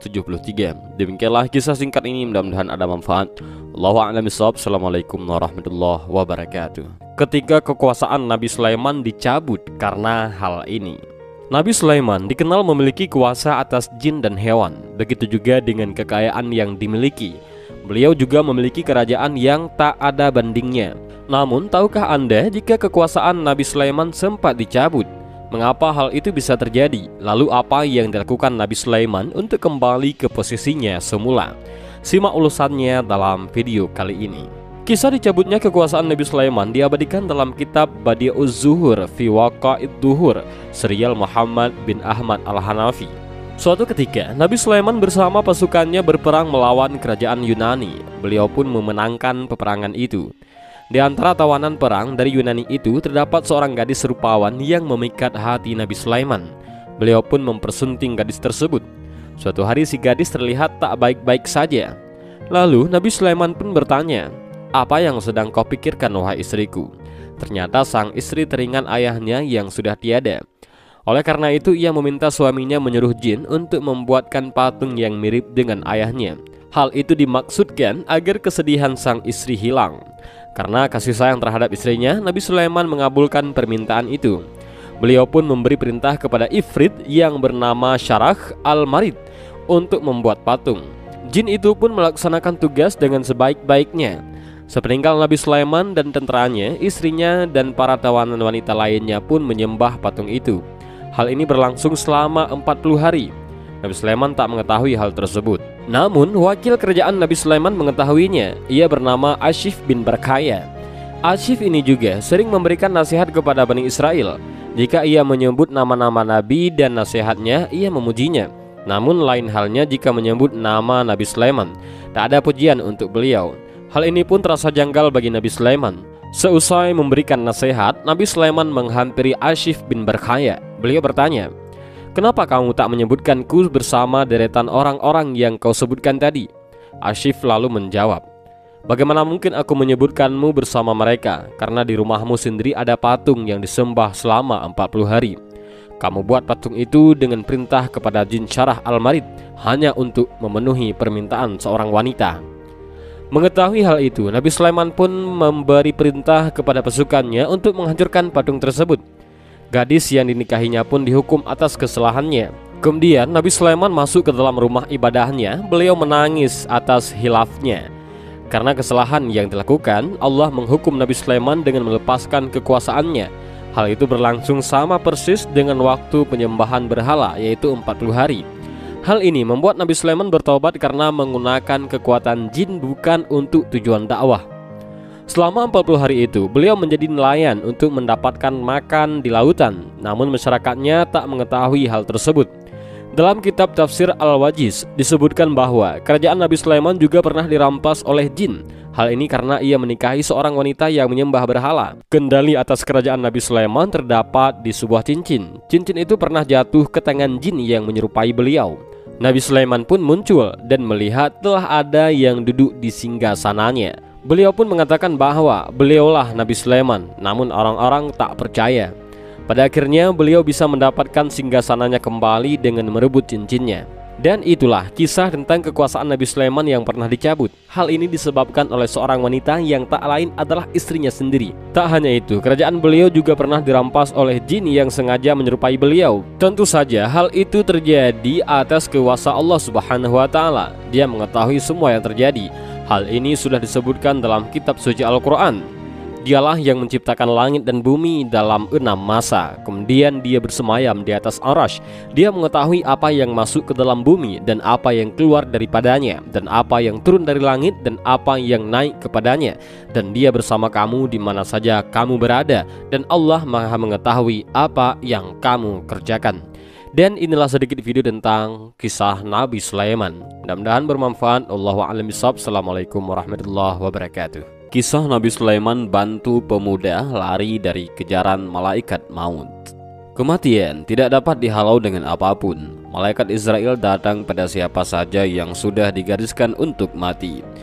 173. Demikianlah kisah singkat ini, mudah-mudahan ada manfaat. Allahu a'lam bishawab. Assalamualaikum warahmatullahi wabarakatuh. Ketika kekuasaan Nabi Sulaiman dicabut karena hal ini. Nabi Sulaiman dikenal memiliki kuasa atas jin dan hewan. Begitu juga dengan kekayaan yang dimiliki. Beliau juga memiliki kerajaan yang tak ada bandingnya. Namun, tahukah Anda jika kekuasaan Nabi Sulaiman sempat dicabut? Mengapa hal itu bisa terjadi? Lalu apa yang dilakukan Nabi Sulaiman untuk kembali ke posisinya semula? Simak ulasannya dalam video kali ini. Kisah dicabutnya kekuasaan Nabi Sulaiman diabadikan dalam kitab Badi'uz Zuhur fi Waqa'id Duhur, serial Muhammad bin Ahmad Al-Hanafi. Suatu ketika, Nabi Sulaiman bersama pasukannya berperang melawan kerajaan Yunani. Beliau pun memenangkan peperangan itu. Di antara tawanan perang dari Yunani itu terdapat seorang gadis rupawan yang memikat hati Nabi Sulaiman. Beliau pun mempersunting gadis tersebut. Suatu hari si gadis terlihat tak baik-baik saja. Lalu Nabi Sulaiman pun bertanya, "Apa yang sedang kau pikirkan, wahai istriku?" Ternyata sang istri teringat ayahnya yang sudah tiada. Oleh karena itu ia meminta suaminya menyuruh jin untuk membuatkan patung yang mirip dengan ayahnya. Hal itu dimaksudkan agar kesedihan sang istri hilang. Karena kasih sayang terhadap istrinya, Nabi Sulaiman mengabulkan permintaan itu. Beliau pun memberi perintah kepada Ifrit yang bernama Syarah Al-Marid untuk membuat patung. Jin itu pun melaksanakan tugas dengan sebaik-baiknya. Sepeninggal Nabi Sulaiman dan tentaranya, istrinya dan para tawanan wanita lainnya pun menyembah patung itu. Hal ini berlangsung selama 40 hari. Nabi Sulaiman tak mengetahui hal tersebut. Namun wakil kerajaan Nabi Sulaiman mengetahuinya. Ia bernama Ashif bin Barkhaya. Ashif ini juga sering memberikan nasihat kepada Bani Israel. Jika ia menyebut nama-nama Nabi dan nasihatnya, ia memujinya. Namun lain halnya jika menyebut nama Nabi Sulaiman, tak ada pujian untuk beliau. Hal ini pun terasa janggal bagi Nabi Sulaiman. Seusai memberikan nasihat, Nabi Sulaiman menghampiri Ashif bin Barkhaya. Beliau bertanya, "Kenapa kamu tak menyebutkanku bersama deretan orang-orang yang kau sebutkan tadi?" Ashif lalu menjawab, "Bagaimana mungkin aku menyebutkanmu bersama mereka? Karena di rumahmu sendiri ada patung yang disembah selama 40 hari. Kamu buat patung itu dengan perintah kepada jin Syarah Al-Marid hanya untuk memenuhi permintaan seorang wanita." Mengetahui hal itu, Nabi Sulaiman pun memberi perintah kepada pasukannya untuk menghancurkan patung tersebut. Gadis yang dinikahinya pun dihukum atas kesalahannya. Kemudian Nabi Sulaiman masuk ke dalam rumah ibadahnya. Beliau menangis atas hilafnya. Karena kesalahan yang dilakukan, Allah menghukum Nabi Sulaiman dengan melepaskan kekuasaannya. Hal itu berlangsung sama persis dengan waktu penyembahan berhala, yaitu 40 hari. Hal ini membuat Nabi Sulaiman bertobat karena menggunakan kekuatan jin bukan untuk tujuan dakwah. Selama 40 hari itu, beliau menjadi nelayan untuk mendapatkan makan di lautan. Namun masyarakatnya tak mengetahui hal tersebut. Dalam kitab tafsir Al-Wajiz disebutkan bahwa kerajaan Nabi Sulaiman juga pernah dirampas oleh jin. Hal ini karena ia menikahi seorang wanita yang menyembah berhala. Kendali atas kerajaan Nabi Sulaiman terdapat di sebuah cincin. Cincin itu pernah jatuh ke tangan jin yang menyerupai beliau. Nabi Sulaiman pun muncul dan melihat telah ada yang duduk di singgasananya. Beliau pun mengatakan bahwa beliaulah Nabi Sulaiman, namun orang-orang tak percaya. Pada akhirnya beliau bisa mendapatkan singgasananya kembali dengan merebut cincinnya. Dan itulah kisah tentang kekuasaan Nabi Sulaiman yang pernah dicabut. Hal ini disebabkan oleh seorang wanita yang tak lain adalah istrinya sendiri. Tak hanya itu, kerajaan beliau juga pernah dirampas oleh jin yang sengaja menyerupai beliau. Tentu saja hal itu terjadi atas kuasa Allah Subhanahu wa Ta'ala. Dia mengetahui semua yang terjadi. Hal ini sudah disebutkan dalam kitab suci Al-Quran. Dialah yang menciptakan langit dan bumi dalam 6 masa. Kemudian dia bersemayam di atas Arash. Dia mengetahui apa yang masuk ke dalam bumi dan apa yang keluar daripadanya, dan apa yang turun dari langit dan apa yang naik kepadanya. Dan dia bersama kamu di mana saja kamu berada, dan Allah Maha mengetahui apa yang kamu kerjakan. Dan inilah sedikit video tentang kisah Nabi Sulaiman. Mudah-mudahan bermanfaat. Allahu a'lam bishawab. Assalamualaikum warahmatullahi wabarakatuh. Kisah Nabi Sulaiman bantu pemuda lari dari kejaran malaikat maut. Kematian tidak dapat dihalau dengan apapun. Malaikat Israel datang pada siapa saja yang sudah digariskan untuk mati.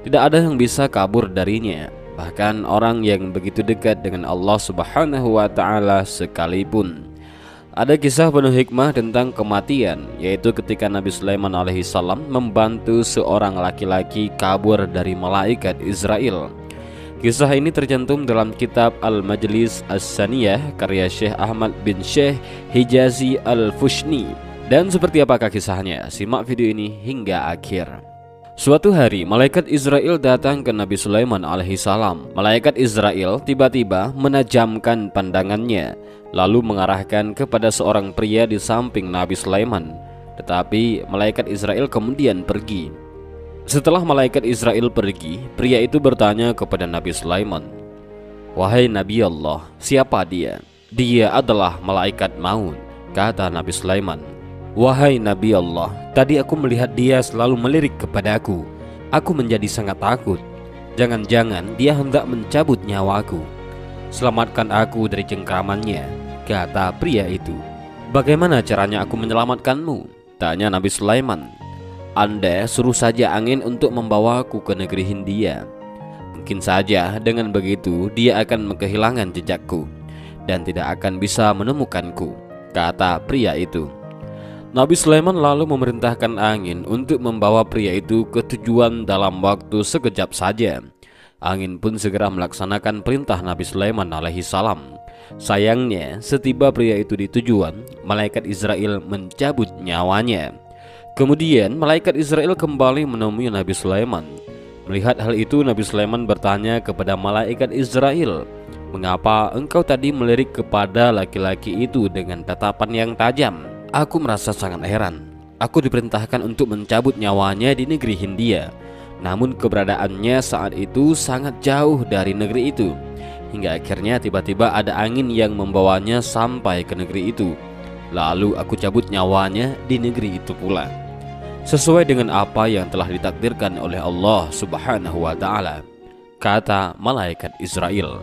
Tidak ada yang bisa kabur darinya, bahkan orang yang begitu dekat dengan Allah Subhanahu wa Ta'ala sekalipun. Ada kisah penuh hikmah tentang kematian, yaitu ketika Nabi Sulaiman alaihissalam membantu seorang laki-laki kabur dari malaikat Israel. Kisah ini tercantum dalam kitab Al-Majlis As-Saniyah karya Syekh Ahmad bin Syekh Hijazi Al-Fushni. Dan seperti apakah kisahnya? Simak video ini hingga akhir. Suatu hari, malaikat Israel datang ke Nabi Sulaiman alaihissalam. Malaikat Israel tiba-tiba menajamkan pandangannya, lalu mengarahkan kepada seorang pria di samping Nabi Sulaiman. Tetapi malaikat Israel kemudian pergi. Setelah malaikat Israel pergi, pria itu bertanya kepada Nabi Sulaiman, "Wahai Nabi Allah, siapa dia?" "Dia adalah malaikat maut," kata Nabi Sulaiman. "Wahai Nabi Allah, tadi aku melihat dia selalu melirik kepadaku. Aku menjadi sangat takut. Jangan-jangan dia hendak mencabut nyawaku. Selamatkan aku dari cengkramannya," kata pria itu. "Bagaimana caranya aku menyelamatkanmu?" tanya Nabi Sulaiman. "Anda suruh saja angin untuk membawaku ke negeri Hindia. Mungkin saja dengan begitu dia akan kehilangan jejakku dan tidak akan bisa menemukanku," kata pria itu. Nabi Sulaiman lalu memerintahkan angin untuk membawa pria itu ke tujuan dalam waktu sekejap saja. Angin pun segera melaksanakan perintah Nabi Sulaiman alaihissalam. Sayangnya, setiba pria itu di tujuan, malaikat Israel mencabut nyawanya. Kemudian malaikat Israel kembali menemui Nabi Sulaiman. Melihat hal itu, Nabi Sulaiman bertanya kepada malaikat Israel, "Mengapa engkau tadi melirik kepada laki-laki itu dengan tatapan yang tajam?" "Aku merasa sangat heran. Aku diperintahkan untuk mencabut nyawanya di negeri Hindia, namun keberadaannya saat itu sangat jauh dari negeri itu. Hingga akhirnya tiba-tiba ada angin yang membawanya sampai ke negeri itu. Lalu aku cabut nyawanya di negeri itu pula, sesuai dengan apa yang telah ditakdirkan oleh Allah Subhanahu wa Ta'ala," kata malaikat Israel.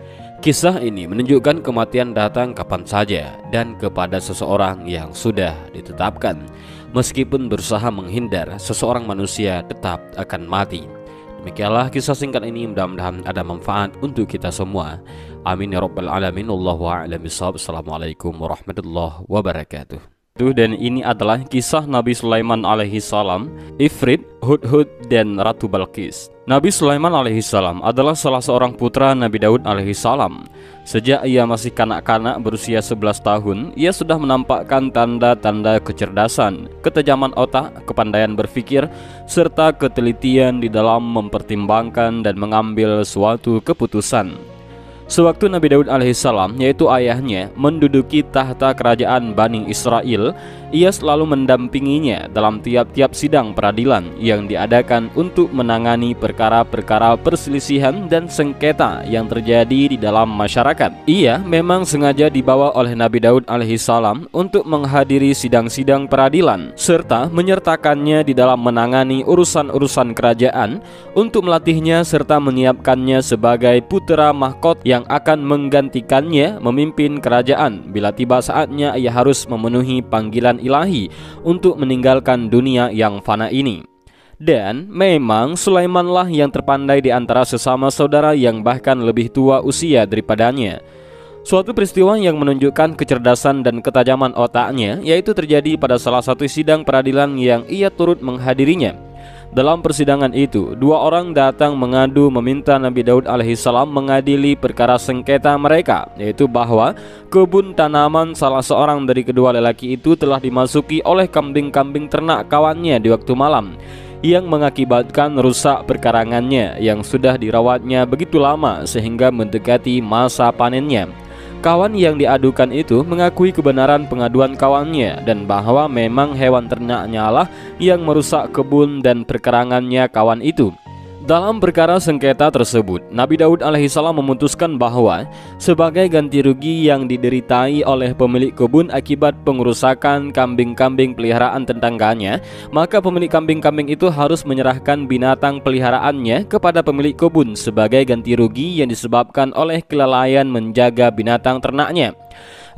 Kisah ini menunjukkan kematian datang kapan saja dan kepada seseorang yang sudah ditetapkan. Meskipun berusaha menghindar, seseorang manusia tetap akan mati. Demikianlah kisah singkat ini, mudah-mudahan ada manfaat untuk kita semua. Amin ya rabbal alamin. Wallahu a'lam bishawab. Assalamualaikum warahmatullahi wabarakatuh. Dan ini adalah kisah Nabi Sulaiman alaihissalam, Ifrit, Hudhud, dan Ratu Balqis. Nabi Sulaiman alaihissalam adalah salah seorang putra Nabi Daud alaihissalam. Sejak ia masih kanak-kanak berusia 11 tahun, ia sudah menampakkan tanda-tanda kecerdasan, ketajaman otak, kepandaian berpikir, serta ketelitian di dalam mempertimbangkan dan mengambil suatu keputusan. Sewaktu Nabi Daud alaihissalam, yaitu ayahnya, menduduki tahta kerajaan Bani Israel, ia selalu mendampinginya dalam tiap-tiap sidang peradilan yang diadakan untuk menangani perkara-perkara perselisihan dan sengketa yang terjadi di dalam masyarakat. Ia memang sengaja dibawa oleh Nabi Daud alaihissalam untuk menghadiri sidang-sidang peradilan serta menyertakannya di dalam menangani urusan-urusan kerajaan, untuk melatihnya serta menyiapkannya sebagai putra mahkota yang akan menggantikannya memimpin kerajaan bila tiba saatnya ia harus memenuhi panggilan ilahi untuk meninggalkan dunia yang fana ini. Dan memang Sulaimanlah yang terpandai di antara sesama saudara yang bahkan lebih tua usia daripadanya. Suatu peristiwa yang menunjukkan kecerdasan dan ketajaman otaknya yaitu terjadi pada salah satu sidang peradilan yang ia turut menghadirinya. Dalam persidangan itu, dua orang datang mengadu meminta Nabi Daud alaihissalam mengadili perkara sengketa mereka, yaitu bahwa kebun tanaman salah seorang dari kedua lelaki itu telah dimasuki oleh kambing-kambing ternak kawannya di waktu malam, yang mengakibatkan rusak perkarangannya yang sudah dirawatnya begitu lama sehingga mendekati masa panennya. Kawan yang diadukan itu mengakui kebenaran pengaduan kawannya dan bahwa memang hewan ternaknya lah yang merusak kebun dan perkarangannya kawan itu. Dalam perkara sengketa tersebut, Nabi Daud alaihissalam memutuskan bahwa sebagai ganti rugi yang dideritai oleh pemilik kebun akibat pengerusakan kambing-kambing peliharaan tetangganya, maka pemilik kambing-kambing itu harus menyerahkan binatang peliharaannya kepada pemilik kebun sebagai ganti rugi yang disebabkan oleh kelalaian menjaga binatang ternaknya.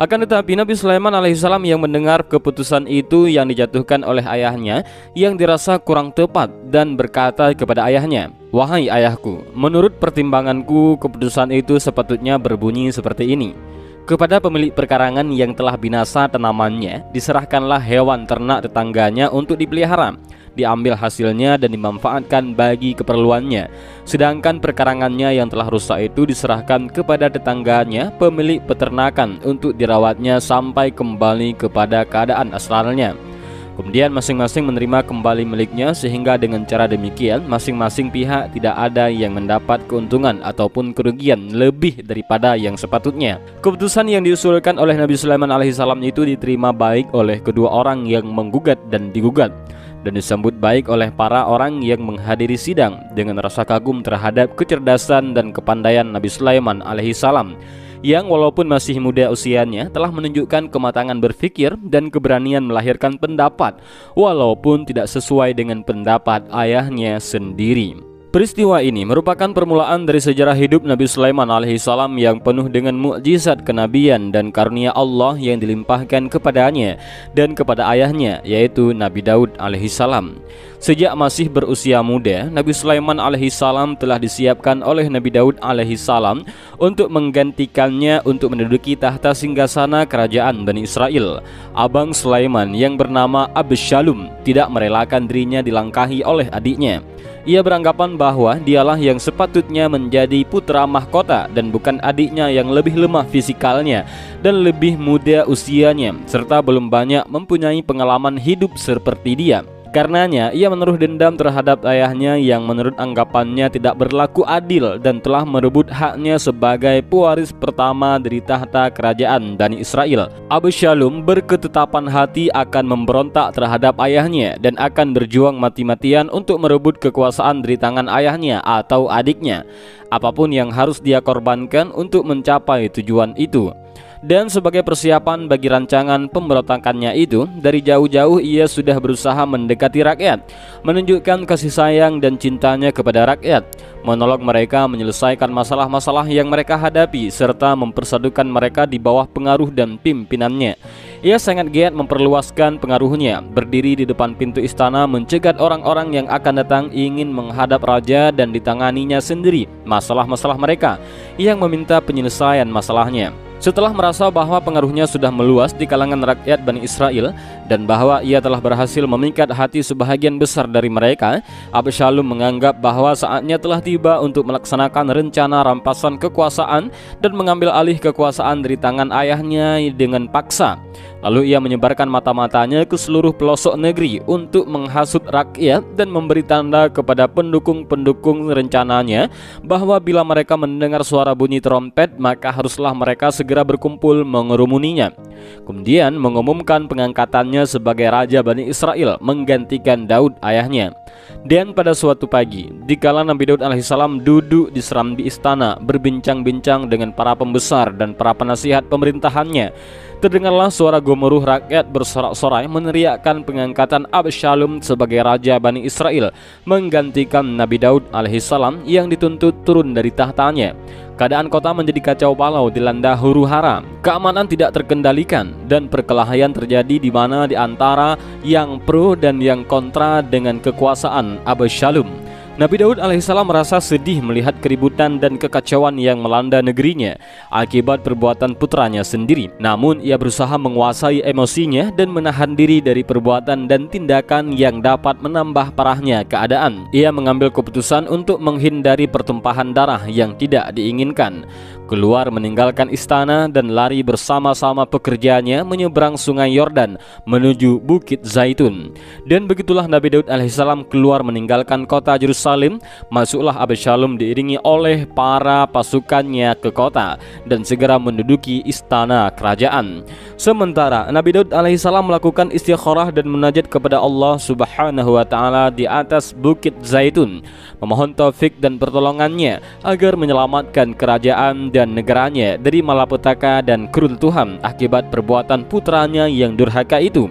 Akan tetapi Nabi Sulaiman alaihissalam yang mendengar keputusan itu yang dijatuhkan oleh ayahnya yang dirasa kurang tepat dan berkata kepada ayahnya, "Wahai ayahku, menurut pertimbanganku keputusan itu sepatutnya berbunyi seperti ini. Kepada pemilik perkarangan yang telah binasa tanamannya, diserahkanlah hewan ternak tetangganya untuk dipelihara, diambil hasilnya dan dimanfaatkan bagi keperluannya. Sedangkan perkarangannya yang telah rusak itu diserahkan kepada tetangganya, pemilik peternakan, untuk dirawatnya sampai kembali kepada keadaan asalnya. Kemudian masing-masing menerima kembali miliknya, sehingga dengan cara demikian masing-masing pihak tidak ada yang mendapat keuntungan ataupun kerugian lebih daripada yang sepatutnya." Keputusan yang diusulkan oleh Nabi Sulaiman alaihissalam itu diterima baik oleh kedua orang yang menggugat dan digugat, dan disambut baik oleh para orang yang menghadiri sidang dengan rasa kagum terhadap kecerdasan dan kepandaian Nabi Sulaiman alaihissalam, yang walaupun masih muda usianya telah menunjukkan kematangan berpikir dan keberanian melahirkan pendapat walaupun tidak sesuai dengan pendapat ayahnya sendiri. Peristiwa ini merupakan permulaan dari sejarah hidup Nabi Sulaiman alaihissalam yang penuh dengan mukjizat kenabian dan karunia Allah yang dilimpahkan kepadanya dan kepada ayahnya, yaitu Nabi Daud alaihissalam. Sejak masih berusia muda, Nabi Sulaiman alaihissalam telah disiapkan oleh Nabi Daud alaihissalam untuk menggantikannya untuk menduduki tahta singgasana kerajaan Bani Israel. Abang Sulaiman yang bernama Abshalom tidak merelakan dirinya dilangkahi oleh adiknya. Ia beranggapan bahwa dialah yang sepatutnya menjadi putra mahkota dan bukan adiknya yang lebih lemah fisikalnya dan lebih muda usianya, serta belum banyak mempunyai pengalaman hidup seperti dia. Karenanya ia menaruh dendam terhadap ayahnya yang menurut anggapannya tidak berlaku adil dan telah merebut haknya sebagai pewaris pertama dari tahta kerajaan Bani Israel. Abshalom berketetapan hati akan memberontak terhadap ayahnya dan akan berjuang mati-matian untuk merebut kekuasaan dari tangan ayahnya atau adiknya, apapun yang harus dia korbankan untuk mencapai tujuan itu. Dan sebagai persiapan bagi rancangan pemberontakannya itu, dari jauh-jauh ia sudah berusaha mendekati rakyat, menunjukkan kasih sayang dan cintanya kepada rakyat, menolong mereka menyelesaikan masalah-masalah yang mereka hadapi, serta mempersadukan mereka di bawah pengaruh dan pimpinannya. Ia sangat giat memperluaskan pengaruhnya, berdiri di depan pintu istana mencegat orang-orang yang akan datang ingin menghadap raja dan ditanganinya sendiri masalah-masalah mereka yang meminta penyelesaian masalahnya. Setelah merasa bahwa pengaruhnya sudah meluas di kalangan rakyat Bani Israel dan bahwa ia telah berhasil memikat hati sebahagian besar dari mereka, Abshalom menganggap bahwa saatnya telah tiba untuk melaksanakan rencana rampasan kekuasaan dan mengambil alih kekuasaan dari tangan ayahnya dengan paksa. Lalu ia menyebarkan mata-matanya ke seluruh pelosok negeri untuk menghasut rakyat dan memberi tanda kepada pendukung-pendukung rencananya bahwa bila mereka mendengar suara bunyi trompet, maka haruslah mereka segera berkumpul mengerumuninya. Kemudian mengumumkan pengangkatannya sebagai Raja Bani Israel menggantikan Daud ayahnya. Dan pada suatu pagi, dikala Nabi Daud alaihissalam duduk di serambi istana berbincang-bincang dengan para pembesar dan para penasihat pemerintahannya, terdengarlah suara gemuruh rakyat bersorak-sorai meneriakkan pengangkatan Abshalom sebagai Raja Bani Israel menggantikan Nabi Daud alaihissalam yang dituntut turun dari tahtanya. Keadaan kota menjadi kacau balau, dilanda huru-hara, keamanan tidak terkendalikan, dan perkelahian terjadi di mana di antara yang pro dan yang kontra dengan kekuasaan Abshalom. Nabi Daud alaihissalam merasa sedih melihat keributan dan kekacauan yang melanda negerinya akibat perbuatan putranya sendiri. Namun ia berusaha menguasai emosinya dan menahan diri dari perbuatan dan tindakan yang dapat menambah parahnya keadaan. Ia mengambil keputusan untuk menghindari pertumpahan darah yang tidak diinginkan, keluar meninggalkan istana dan lari bersama-sama pekerjaannya menyeberang sungai Yordan menuju Bukit Zaitun. Dan begitulah Nabi Daud alaihissalam keluar meninggalkan kota Yerusalem. Masuklah Abshalom diiringi oleh para pasukannya ke kota dan segera menduduki istana kerajaan. Sementara Nabi Daud alaihissalam melakukan istikharah dan munajat kepada Allah subhanahu wa ta'ala di atas Bukit Zaitun, memohon taufik dan pertolongannya agar menyelamatkan kerajaan dan negaranya dari malapetaka dan keruntuhan akibat perbuatan putranya yang durhaka itu.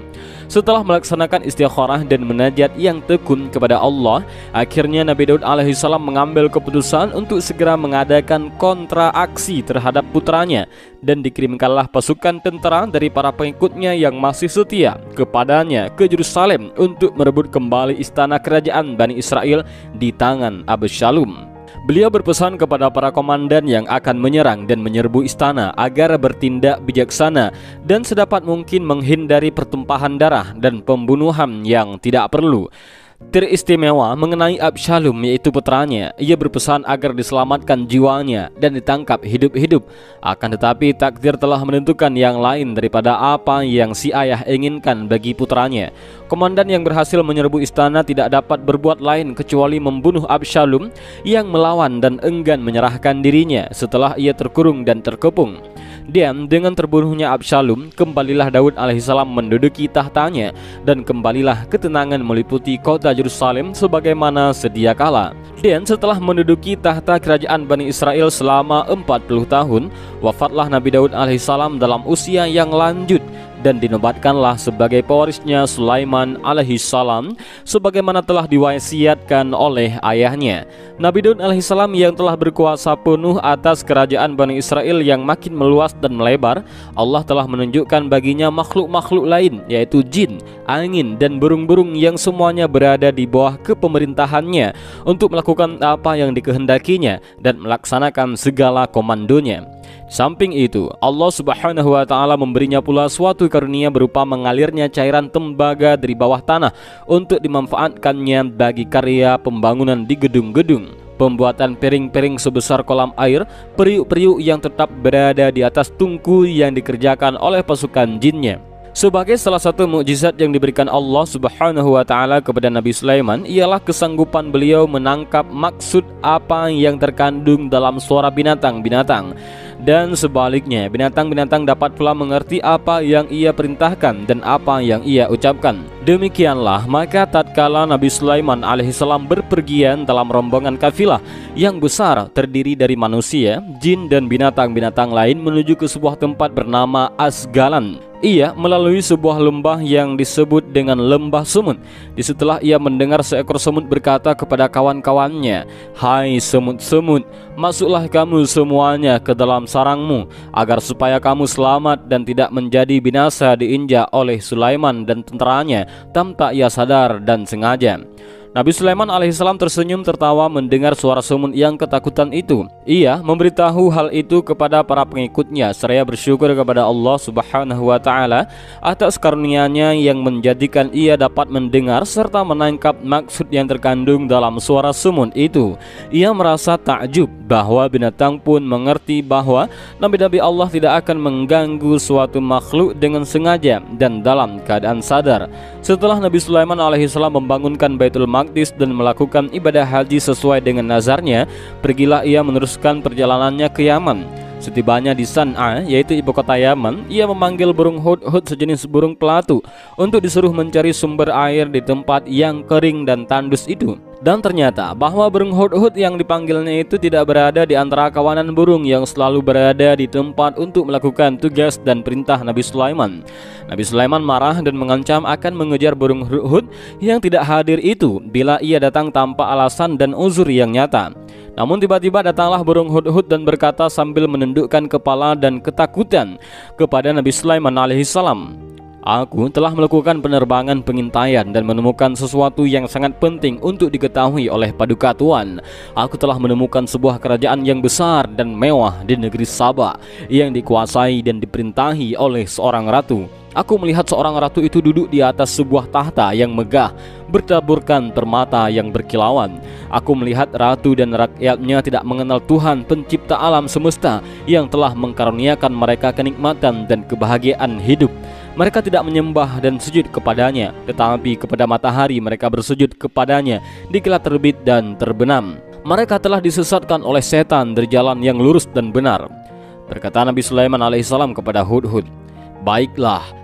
Setelah melaksanakan istikharah dan munajat yang tekun kepada Allah, akhirnya Nabi Daud alaihissalam mengambil keputusan untuk segera mengadakan kontraaksi terhadap putranya, dan dikirimkanlah pasukan tentara dari para pengikutnya yang masih setia kepadanya ke Yerusalem untuk merebut kembali istana kerajaan Bani Israel di tangan Absalom. Beliau berpesan kepada para komandan yang akan menyerang dan menyerbu istana agar bertindak bijaksana dan sedapat mungkin menghindari pertumpahan darah dan pembunuhan yang tidak perlu. Teristimewa mengenai Absalom, yaitu putranya, ia berpesan agar diselamatkan jiwanya dan ditangkap hidup-hidup. Akan tetapi takdir telah menentukan yang lain daripada apa yang si ayah inginkan bagi putranya. Komandan yang berhasil menyerbu istana tidak dapat berbuat lain kecuali membunuh Absalom yang melawan dan enggan menyerahkan dirinya setelah ia terkurung dan terkepung. Dan dengan terbunuhnya Absalom, kembalilah Daud alaihissalam menduduki tahtanya, dan kembalilah ketenangan meliputi kota Yerusalem sebagaimana sedia kala. Dan setelah menduduki tahta kerajaan Bani Israel selama 40 tahun, wafatlah Nabi Daud alaihissalam dalam usia yang lanjut, dan dinobatkanlah sebagai pewarisnya Sulaiman alaihissalam sebagaimana telah diwasiatkan oleh ayahnya. Nabi Daud alaihissalam yang telah berkuasa penuh atas kerajaan Bani Israel yang makin meluas dan melebar, Allah telah menunjukkan baginya makhluk-makhluk lain, yaitu jin, angin, dan burung-burung yang semuanya berada di bawah kepemerintahannya untuk melakukan apa yang dikehendakinya dan melaksanakan segala komandonya. Samping itu, Allah Subhanahu wa Ta'ala memberinya pula suatu karunia berupa mengalirnya cairan tembaga dari bawah tanah untuk dimanfaatkannya bagi karya pembangunan di gedung-gedung, pembuatan piring-piring sebesar kolam air, periuk-periuk yang tetap berada di atas tungku yang dikerjakan oleh pasukan jinnya. Sebagai salah satu mukjizat yang diberikan Allah Subhanahu wa Ta'ala kepada Nabi Sulaiman ialah kesanggupan beliau menangkap maksud apa yang terkandung dalam suara binatang-binatang. Dan sebaliknya, binatang-binatang dapat pula mengerti apa yang ia perintahkan dan apa yang ia ucapkan. Demikianlah, maka tatkala Nabi Sulaiman alaihissalam berpergian dalam rombongan kafilah yang besar terdiri dari manusia, jin, dan binatang-binatang lain menuju ke sebuah tempat bernama Asgalan. Ia melalui sebuah lembah yang disebut dengan lembah semut. Setelah ia mendengar seekor semut berkata kepada kawan-kawannya, "Hai semut-semut, masuklah kamu semuanya ke dalam sarangmu, agar supaya kamu selamat dan tidak menjadi binasa diinjak oleh Sulaiman dan tentaranya tanpa ia sadar dan sengaja." Nabi Sulaiman alaihissalam tersenyum tertawa mendengar suara semut yang ketakutan itu. Ia memberitahu hal itu kepada para pengikutnya seraya bersyukur kepada Allah Subhanahu wa Ta'ala atas karunia-Nya yang menjadikan ia dapat mendengar serta menangkap maksud yang terkandung dalam suara semut itu. Ia merasa takjub bahwa binatang pun mengerti bahwa nabi-nabi Allah tidak akan mengganggu suatu makhluk dengan sengaja dan dalam keadaan sadar. Setelah Nabi Sulaiman alaihissalam membangunkan Baitul Maqdis dan melakukan ibadah haji sesuai dengan nazarnya, pergilah ia meneruskan perjalanannya ke Yaman. Setibanya di San'a, yaitu ibu kota Yaman, ia memanggil burung hudhud sejenis burung pelatu untuk disuruh mencari sumber air di tempat yang kering dan tandus itu. Dan ternyata bahwa burung hudhud yang dipanggilnya itu tidak berada di antara kawanan burung yang selalu berada di tempat untuk melakukan tugas dan perintah Nabi Sulaiman. Nabi Sulaiman marah dan mengancam akan mengejar burung hudhud yang tidak hadir itu bila ia datang tanpa alasan dan uzur yang nyata. Namun tiba-tiba datanglah burung hudhud dan berkata sambil menundukkan kepala dan ketakutan kepada Nabi Sulaiman alaihissalam, "Aku telah melakukan penerbangan pengintaian dan menemukan sesuatu yang sangat penting untuk diketahui oleh Paduka Tuan. Aku telah menemukan sebuah kerajaan yang besar dan mewah di negeri Sabah yang dikuasai dan diperintahi oleh seorang ratu. Aku melihat seorang ratu itu duduk di atas sebuah tahta yang megah, bertaburkan permata yang berkilauan. Aku melihat ratu dan rakyatnya tidak mengenal Tuhan pencipta alam semesta yang telah mengkaruniakan mereka kenikmatan dan kebahagiaan hidup. Mereka tidak menyembah dan sujud kepadanya, tetapi kepada matahari mereka bersujud kepadanya di kala terbit dan terbenam. Mereka telah disesatkan oleh setan dari jalan yang lurus dan benar." Berkata Nabi Sulaiman alaihissalam kepada hudhud, "Baiklah,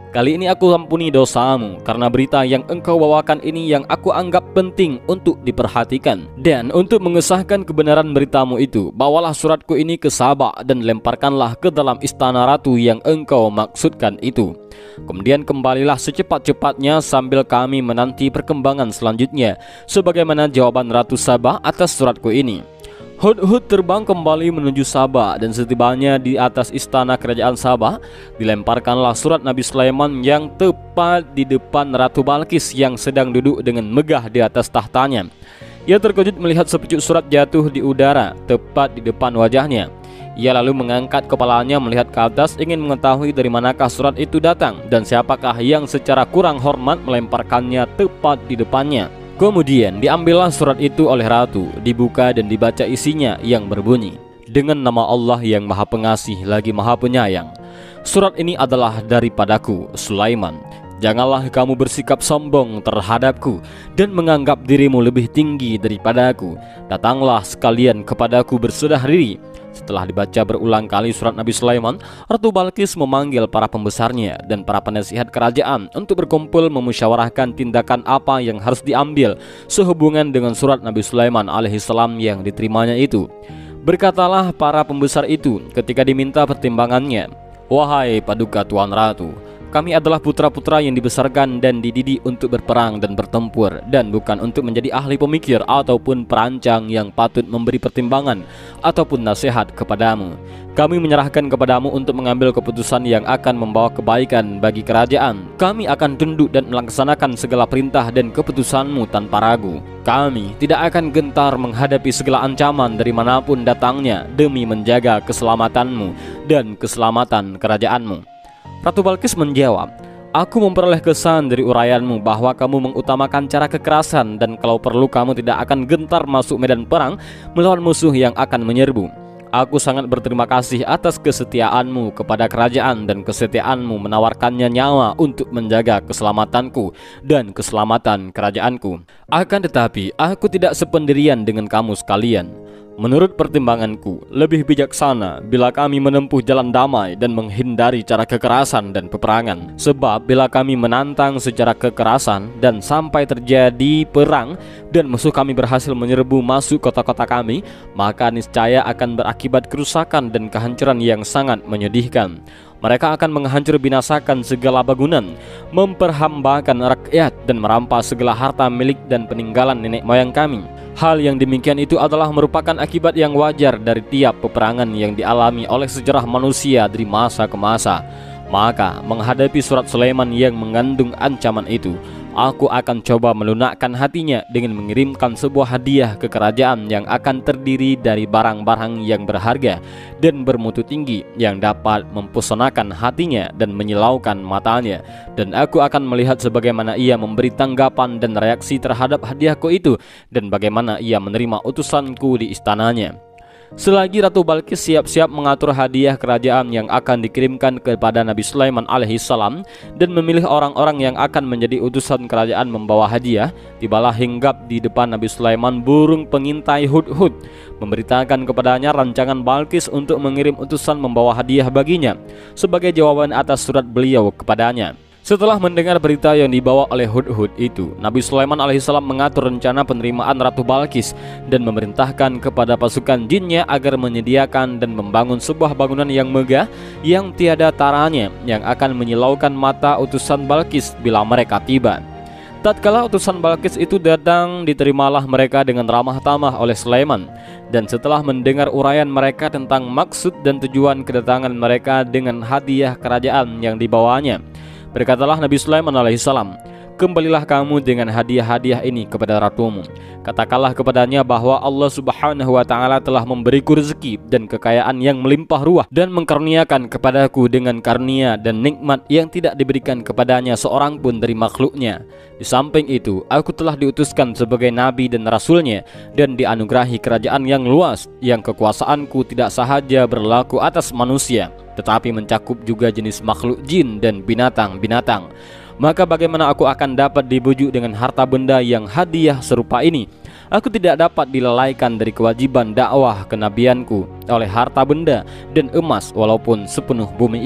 Kali ini aku ampuni dosamu karena berita yang engkau bawakan ini yang aku anggap penting untuk diperhatikan. Dan untuk mengesahkan kebenaran beritamu itu, bawalah suratku ini ke Sabah dan lemparkanlah ke dalam istana ratu yang engkau maksudkan itu. Kemudian kembalilah secepat-cepatnya sambil kami menanti perkembangan selanjutnya, sebagaimana jawaban Ratu Sabah atas suratku ini. Hudhud terbang kembali menuju Sabah, dan setibanya di atas istana kerajaan Sabah, dilemparkanlah surat Nabi Sulaiman yang tepat di depan Ratu Balqis yang sedang duduk dengan megah di atas tahtanya. Ia terkejut melihat sepucuk surat jatuh di udara tepat di depan wajahnya. Ia lalu mengangkat kepalanya melihat ke atas, ingin mengetahui dari manakah surat itu datang dan siapakah yang secara kurang hormat melemparkannya tepat di depannya. Kemudian diambillah surat itu oleh ratu, dibuka dan dibaca isinya yang berbunyi, "Dengan nama Allah yang Maha Pengasih lagi Maha Penyayang. Surat ini adalah daripadaku, Sulaiman. Janganlah kamu bersikap sombong terhadapku dan menganggap dirimu lebih tinggi daripadaku. Datanglah sekalian kepadaku berserah diri." Setelah dibaca berulang kali surat Nabi Sulaiman, Ratu Balqis memanggil para pembesarnya dan para penasihat kerajaan untuk berkumpul memusyawarahkan tindakan apa yang harus diambil sehubungan dengan surat Nabi Sulaiman alaihissalam yang diterimanya itu. Berkatalah para pembesar itu ketika diminta pertimbangannya, "Wahai paduka Tuan Ratu, kami adalah putra-putra yang dibesarkan dan dididik untuk berperang dan bertempur, dan bukan untuk menjadi ahli pemikir ataupun perancang yang patut memberi pertimbangan ataupun nasihat kepadamu. Kami menyerahkan kepadamu untuk mengambil keputusan yang akan membawa kebaikan bagi kerajaan. Kami akan tunduk dan melaksanakan segala perintah dan keputusanmu tanpa ragu. Kami tidak akan gentar menghadapi segala ancaman dari manapun datangnya demi menjaga keselamatanmu dan keselamatan kerajaanmu." Ratu Balqis menjawab, "Aku memperoleh kesan dari uraianmu bahwa kamu mengutamakan cara kekerasan dan kalau perlu kamu tidak akan gentar masuk medan perang melawan musuh yang akan menyerbu. Aku sangat berterima kasih atas kesetiaanmu kepada kerajaan dan kesetiaanmu menawarkannya nyawa untuk menjaga keselamatanku dan keselamatan kerajaanku. Akan tetapi aku tidak sependirian dengan kamu sekalian. Menurut pertimbanganku, lebih bijaksana bila kami menempuh jalan damai dan menghindari cara kekerasan dan peperangan. Sebab bila kami menantang secara kekerasan dan sampai terjadi perang dan musuh kami berhasil menyerbu masuk kota-kota kami, maka niscaya akan berakibat kerusakan dan kehancuran yang sangat menyedihkan. Mereka akan menghancur binasakan segala bangunan, memperhambakan rakyat dan merampas segala harta milik dan peninggalan nenek moyang kami. Hal yang demikian itu adalah merupakan akibat yang wajar dari tiap peperangan yang dialami oleh sejarah manusia dari masa ke masa. Maka menghadapi surat Sulaiman yang mengandung ancaman itu, aku akan coba melunakkan hatinya dengan mengirimkan sebuah hadiah ke kerajaan yang akan terdiri dari barang-barang yang berharga dan bermutu tinggi yang dapat mempesonakan hatinya dan menyilaukan matanya. Dan aku akan melihat sebagaimana ia memberi tanggapan dan reaksi terhadap hadiahku itu dan bagaimana ia menerima utusanku di istananya. Selagi Ratu Balqis siap-siap mengatur hadiah kerajaan yang akan dikirimkan kepada Nabi Sulaiman alaihissalam dan memilih orang-orang yang akan menjadi utusan kerajaan membawa hadiah, tibalah hinggap di depan Nabi Sulaiman burung pengintai Hudhud, memberitakan kepadanya rancangan Balqis untuk mengirim utusan membawa hadiah baginya sebagai jawaban atas surat beliau kepadanya. Setelah mendengar berita yang dibawa oleh Hudhud itu, Nabi Sulaiman alaihissalam mengatur rencana penerimaan Ratu Balqis dan memerintahkan kepada pasukan jinnya agar menyediakan dan membangun sebuah bangunan yang megah yang tiada taranya yang akan menyilaukan mata utusan Balqis bila mereka tiba. Tatkala utusan Balqis itu datang, diterimalah mereka dengan ramah tamah oleh Sulaiman. Dan setelah mendengar uraian mereka tentang maksud dan tujuan kedatangan mereka dengan hadiah kerajaan yang dibawanya, berkatalah Nabi Sulaiman alaihissalam, "Kembalilah kamu dengan hadiah-hadiah ini kepada ratumu. Katakanlah kepadanya bahwa Allah subhanahu wa ta'ala telah memberiku rezeki dan kekayaan yang melimpah ruah dan mengkaruniakan kepadaku dengan karunia dan nikmat yang tidak diberikan kepadanya seorang pun dari makhluknya. Di samping itu, aku telah diutuskan sebagai nabi dan rasulnya dan dianugerahi kerajaan yang luas yang kekuasaanku tidak sahaja berlaku atas manusia, tetapi mencakup juga jenis makhluk jin dan binatang-binatang. Maka bagaimana aku akan dapat dibujuk dengan harta benda yang hadiah serupa ini? Aku tidak dapat dilalaikan dari kewajiban dakwah kenabianku oleh harta benda dan emas walaupun sepenuh bumi ini."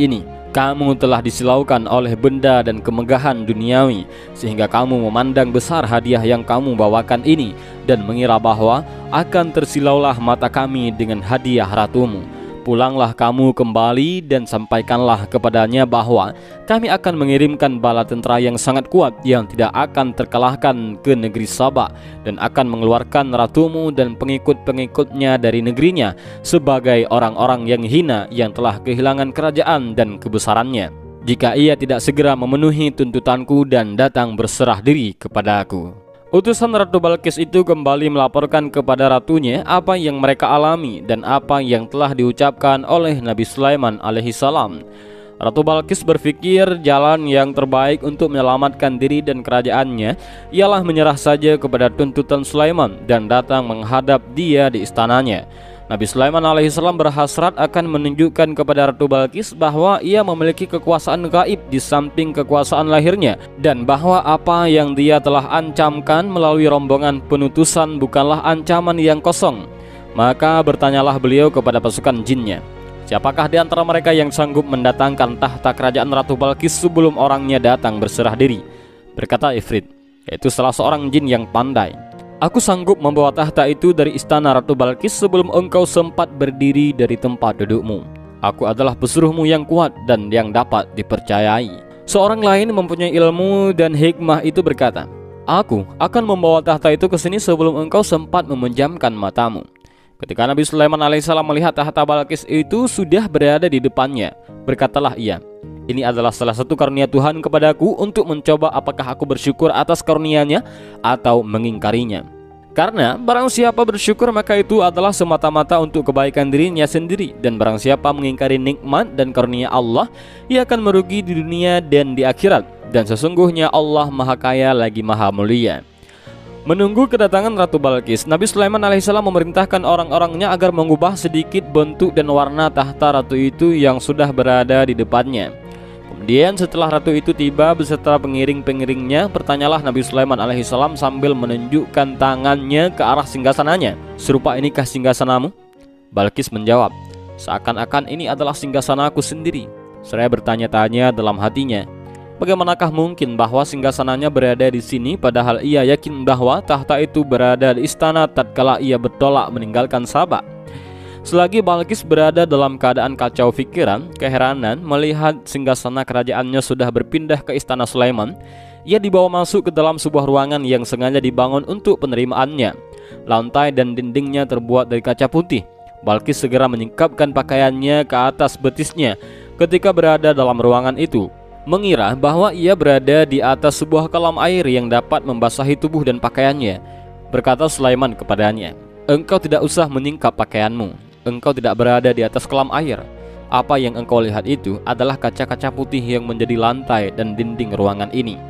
Kamu telah disilaukan oleh benda dan kemegahan duniawi, sehingga kamu memandang besar hadiah yang kamu bawakan ini, dan mengira bahwa akan tersilaulah mata kami dengan hadiah ratumu. Pulanglah kamu kembali dan sampaikanlah kepadanya bahwa kami akan mengirimkan bala tentera yang sangat kuat yang tidak akan terkalahkan ke negeri Sabak, dan akan mengeluarkan ratumu dan pengikut-pengikutnya dari negerinya sebagai orang-orang yang hina yang telah kehilangan kerajaan dan kebesarannya, jika ia tidak segera memenuhi tuntutanku dan datang berserah diri kepadaku. Utusan Ratu Balqis itu kembali melaporkan kepada ratunya apa yang mereka alami dan apa yang telah diucapkan oleh Nabi Sulaiman alaihissalam. Ratu Balqis berpikir jalan yang terbaik untuk menyelamatkan diri dan kerajaannya ialah menyerah saja kepada tuntutan Sulaiman dan datang menghadap dia di istananya. Nabi Sulaiman alaihissalam berhasrat akan menunjukkan kepada Ratu Balqis bahwa ia memiliki kekuasaan gaib di samping kekuasaan lahirnya, dan bahwa apa yang dia telah ancamkan melalui rombongan penutusan bukanlah ancaman yang kosong. Maka bertanyalah beliau kepada pasukan jinnya, siapakah di antara mereka yang sanggup mendatangkan tahta kerajaan Ratu Balqis sebelum orangnya datang berserah diri? Berkata Ifrit, yaitu salah seorang jin yang pandai, aku sanggup membawa tahta itu dari istana Ratu Balqis sebelum engkau sempat berdiri dari tempat dudukmu. Aku adalah pesuruhmu yang kuat dan yang dapat dipercayai. Seorang lain mempunyai ilmu dan hikmah itu berkata, aku akan membawa tahta itu ke sini sebelum engkau sempat memejamkan matamu. Ketika Nabi Sulaiman alaihissalam melihat tahta Balqis itu sudah berada di depannya, berkatalah ia, ini adalah salah satu karunia Tuhan kepadaku untuk mencoba apakah aku bersyukur atas karunia-Nya atau mengingkarinya. Karena barang siapa bersyukur maka itu adalah semata-mata untuk kebaikan dirinya sendiri, dan barang siapa mengingkari nikmat dan karunia Allah, ia akan merugi di dunia dan di akhirat, dan sesungguhnya Allah Maha Kaya lagi Maha Mulia. Menunggu kedatangan Ratu Balqis, Nabi Sulaiman alaihissalam memerintahkan orang-orangnya agar mengubah sedikit bentuk dan warna tahta ratu itu yang sudah berada di depannya. Kemudian setelah ratu itu tiba beserta pengiring-pengiringnya, bertanyalah Nabi Sulaiman alaihissalam sambil menunjukkan tangannya ke arah singgasananya, serupa inikah singgasanamu? Balqis menjawab, seakan-akan ini adalah singgasanaku sendiri. Seraya bertanya-tanya dalam hatinya, bagaimanakah mungkin bahwa singgasananya berada di sini, padahal ia yakin bahwa tahta itu berada di istana tatkala ia bertolak meninggalkan Sabak. Selagi Balqis berada dalam keadaan kacau pikiran, keheranan melihat singgasana kerajaannya sudah berpindah ke istana Sulaiman, ia dibawa masuk ke dalam sebuah ruangan yang sengaja dibangun untuk penerimaannya. Lantai dan dindingnya terbuat dari kaca putih. Balqis segera menyingkapkan pakaiannya ke atas betisnya ketika berada dalam ruangan itu, mengira bahwa ia berada di atas sebuah kolam air yang dapat membasahi tubuh dan pakaiannya. Berkata Sulaiman kepadanya, engkau tidak usah menyingkap pakaianmu. Engkau tidak berada di atas kolam air. Apa yang engkau lihat itu adalah kaca-kaca putih yang menjadi lantai dan dinding ruangan ini.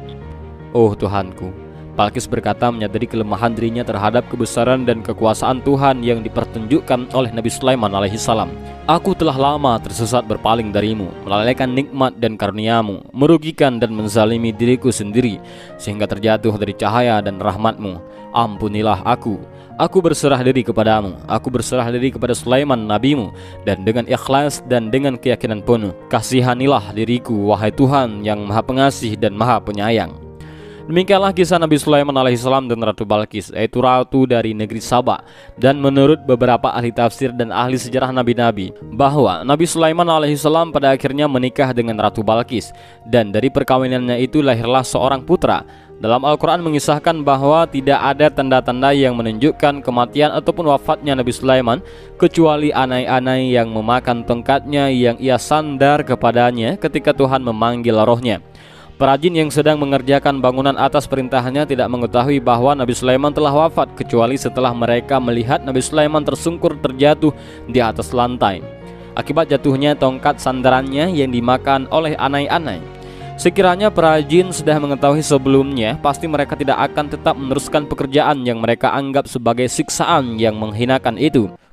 Oh Tuhanku, Balqis berkata menyadari kelemahan dirinya terhadap kebesaran dan kekuasaan Tuhan yang dipertunjukkan oleh Nabi Sulaiman alaihissalam. Aku telah lama tersesat berpaling darimu, melalaikan nikmat dan karuniamu, merugikan dan menzalimi diriku sendiri, sehingga terjatuh dari cahaya dan rahmatmu. Ampunilah aku. Aku berserah diri kepadamu. Aku berserah diri kepada Sulaiman nabimu, dan dengan ikhlas dan dengan keyakinan penuh, kasihanilah diriku, wahai Tuhan yang Maha Pengasih dan Maha Penyayang. Demikianlah kisah Nabi Sulaiman alaihissalam dan Ratu Balqis, yaitu ratu dari negeri Sabak. Dan menurut beberapa ahli tafsir dan ahli sejarah nabi-nabi, bahwa Nabi Sulaiman alaihissalam pada akhirnya menikah dengan Ratu Balqis, dan dari perkawinannya itu lahirlah seorang putra. Dalam Al-Quran mengisahkan bahwa tidak ada tanda-tanda yang menunjukkan kematian ataupun wafatnya Nabi Sulaiman, kecuali anai-anai yang memakan tongkatnya yang ia sandar kepadanya ketika Tuhan memanggil rohnya. Perajin yang sedang mengerjakan bangunan atas perintahnya tidak mengetahui bahwa Nabi Sulaiman telah wafat, kecuali setelah mereka melihat Nabi Sulaiman tersungkur terjatuh di atas lantai akibat jatuhnya tongkat sandarannya yang dimakan oleh anai-anai. Sekiranya perajin sudah mengetahui sebelumnya, pasti mereka tidak akan tetap meneruskan pekerjaan yang mereka anggap sebagai siksaan yang menghinakan itu.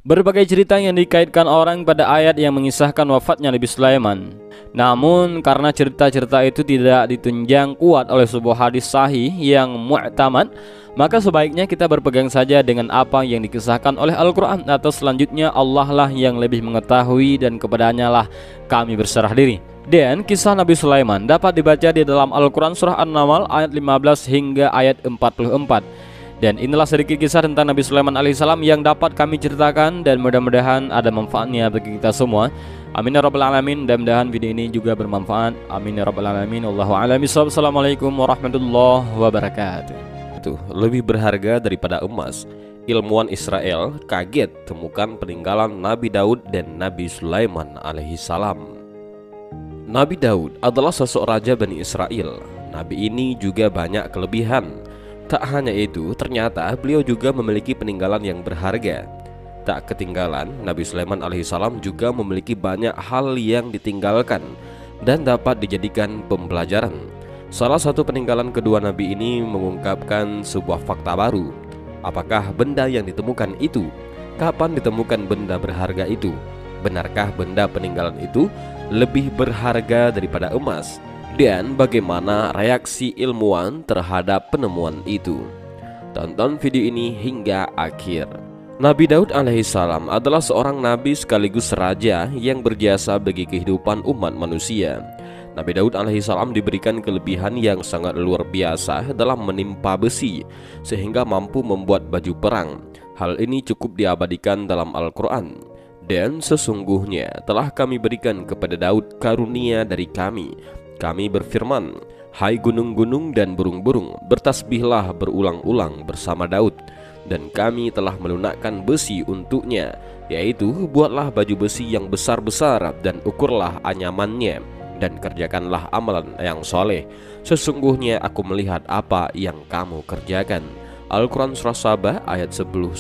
Berbagai cerita yang dikaitkan orang pada ayat yang mengisahkan wafatnya Nabi Sulaiman. Namun karena cerita-cerita itu tidak ditunjang kuat oleh sebuah hadis sahih yang mu'tamad, maka sebaiknya kita berpegang saja dengan apa yang dikisahkan oleh Al-Quran, atau selanjutnya Allah lah yang lebih mengetahui dan kepadanya lah kami berserah diri. Dan kisah Nabi Sulaiman dapat dibaca di dalam Al-Quran surah An-Naml ayat 15 hingga ayat 44. Dan inilah sedikit kisah tentang Nabi Sulaiman alaihissalam yang dapat kami ceritakan, dan mudah-mudahan ada manfaatnya bagi kita semua. Amin ya rabbal alamin. Mudah-mudahan video ini juga bermanfaat. Amin ya rabbal alamin. Wallahu a'lam bishawab. Assalamualaikum warahmatullahi wabarakatuh. Itu lebih berharga daripada emas. Ilmuwan Israel kaget temukan peninggalan Nabi Daud dan Nabi Sulaiman alaihissalam. Nabi Daud adalah sosok raja Bani Israel. Nabi ini juga banyak kelebihan. Tak hanya itu, ternyata beliau juga memiliki peninggalan yang berharga. Tak ketinggalan, Nabi Sulaiman alaihissalam juga memiliki banyak hal yang ditinggalkan dan dapat dijadikan pembelajaran. Salah satu peninggalan kedua Nabi ini mengungkapkan sebuah fakta baru. Apakah benda yang ditemukan itu? Kapan ditemukan benda berharga itu? Benarkah benda peninggalan itu lebih berharga daripada emas? Dan bagaimana reaksi ilmuwan terhadap penemuan itu? Tonton video ini hingga akhir. Nabi Daud alaihissalam adalah seorang nabi sekaligus raja yang berjasa bagi kehidupan umat manusia. Nabi Daud alaihissalam diberikan kelebihan yang sangat luar biasa dalam menimpa besi, sehingga mampu membuat baju perang. Hal ini cukup diabadikan dalam Al-Quran. Dan sesungguhnya telah kami berikan kepada Daud karunia dari kami. Kami berfirman, hai gunung-gunung dan burung-burung, bertasbihlah berulang-ulang bersama Daud. Dan kami telah melunakkan besi untuknya, yaitu buatlah baju besi yang besar-besar dan ukurlah anyamannya, dan kerjakanlah amalan yang soleh. Sesungguhnya aku melihat apa yang kamu kerjakan. Al-Quran Surah Sabah ayat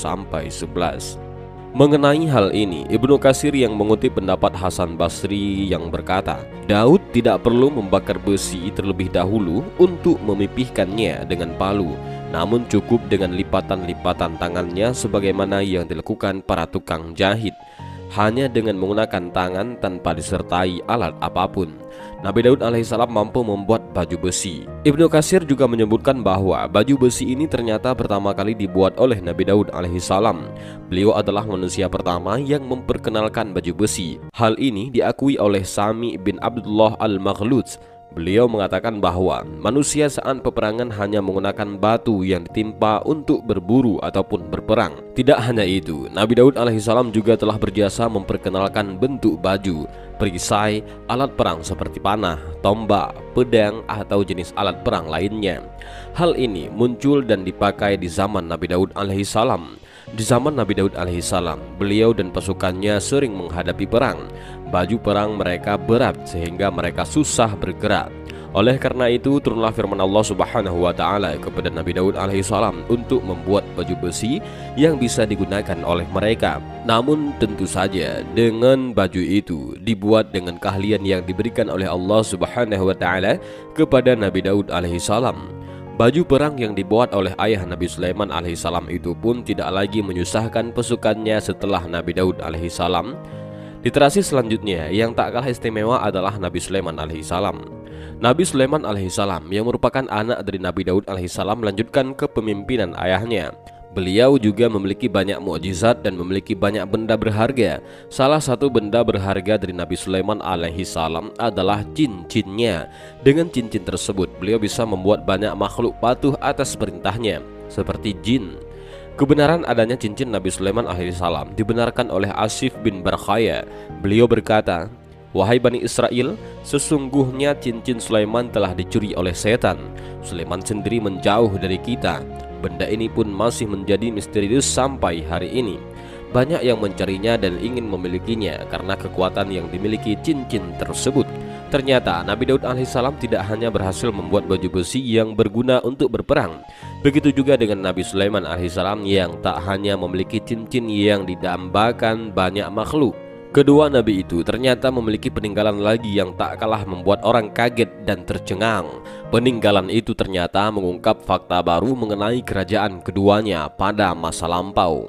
10-11. Mengenai hal ini, Ibnu Katsir yang mengutip pendapat Hasan Basri yang berkata, Daud tidak perlu membakar besi terlebih dahulu untuk memipihkannya dengan palu, namun cukup dengan lipatan-lipatan tangannya sebagaimana yang dilakukan para tukang jahit, hanya dengan menggunakan tangan tanpa disertai alat apapun. Nabi Daud alaihissalam mampu membuat baju besi. Ibnu Katsir juga menyebutkan bahwa baju besi ini ternyata pertama kali dibuat oleh Nabi Daud alaihissalam. Beliau adalah manusia pertama yang memperkenalkan baju besi. Hal ini diakui oleh Sami bin Abdullah al-Maghluz. Beliau mengatakan bahwa manusia saat peperangan hanya menggunakan batu yang ditimpa untuk berburu ataupun berperang. Tidak hanya itu, Nabi Daud alaihissalam juga telah berjasa memperkenalkan bentuk baju, perisai, alat perang seperti panah, tombak, pedang, atau jenis alat perang lainnya. Hal ini muncul dan dipakai di zaman Nabi Daud alaihissalam. Di zaman Nabi Daud alaihissalam, beliau dan pasukannya sering menghadapi perang. Baju perang mereka berat sehingga mereka susah bergerak. Oleh karena itu turunlah firman Allah Subhanahu wa taala kepada Nabi Daud alaihissalam untuk membuat baju besi yang bisa digunakan oleh mereka. Namun tentu saja dengan baju itu dibuat dengan keahlian yang diberikan oleh Allah Subhanahu wa taala kepada Nabi Daud alaihissalam. Baju perang yang dibuat oleh ayah Nabi Sulaiman alaihissalam itu pun tidak lagi menyusahkan pasukannya setelah Nabi Daud alaihissalam. Literasi selanjutnya yang tak kalah istimewa adalah Nabi Sulaiman alaihissalam. Nabi Sulaiman alaihissalam yang merupakan anak dari Nabi Daud alaihissalam melanjutkan kepemimpinan ayahnya. Beliau juga memiliki banyak mukjizat dan memiliki banyak benda berharga. Salah satu benda berharga dari Nabi Sulaiman alaihissalam adalah cincinnya. Dengan cincin tersebut, beliau bisa membuat banyak makhluk patuh atas perintahnya, seperti jin. Kebenaran adanya cincin Nabi Sulaiman alaihissalam dibenarkan oleh Asif bin Barkhaya. Beliau berkata, wahai Bani Israel, sesungguhnya cincin Sulaiman telah dicuri oleh setan. Sulaiman sendiri menjauh dari kita. Benda ini pun masih menjadi misterius sampai hari ini. Banyak yang mencarinya dan ingin memilikinya karena kekuatan yang dimiliki cincin tersebut. Ternyata Nabi Daud alaihissalam tidak hanya berhasil membuat baju besi yang berguna untuk berperang. Begitu juga dengan Nabi Sulaiman alaihissalam yang tak hanya memiliki cincin yang didambakan banyak makhluk. Kedua nabi itu ternyata memiliki peninggalan lagi yang tak kalah membuat orang kaget dan tercengang. Peninggalan itu ternyata mengungkap fakta baru mengenai kerajaan keduanya pada masa lampau.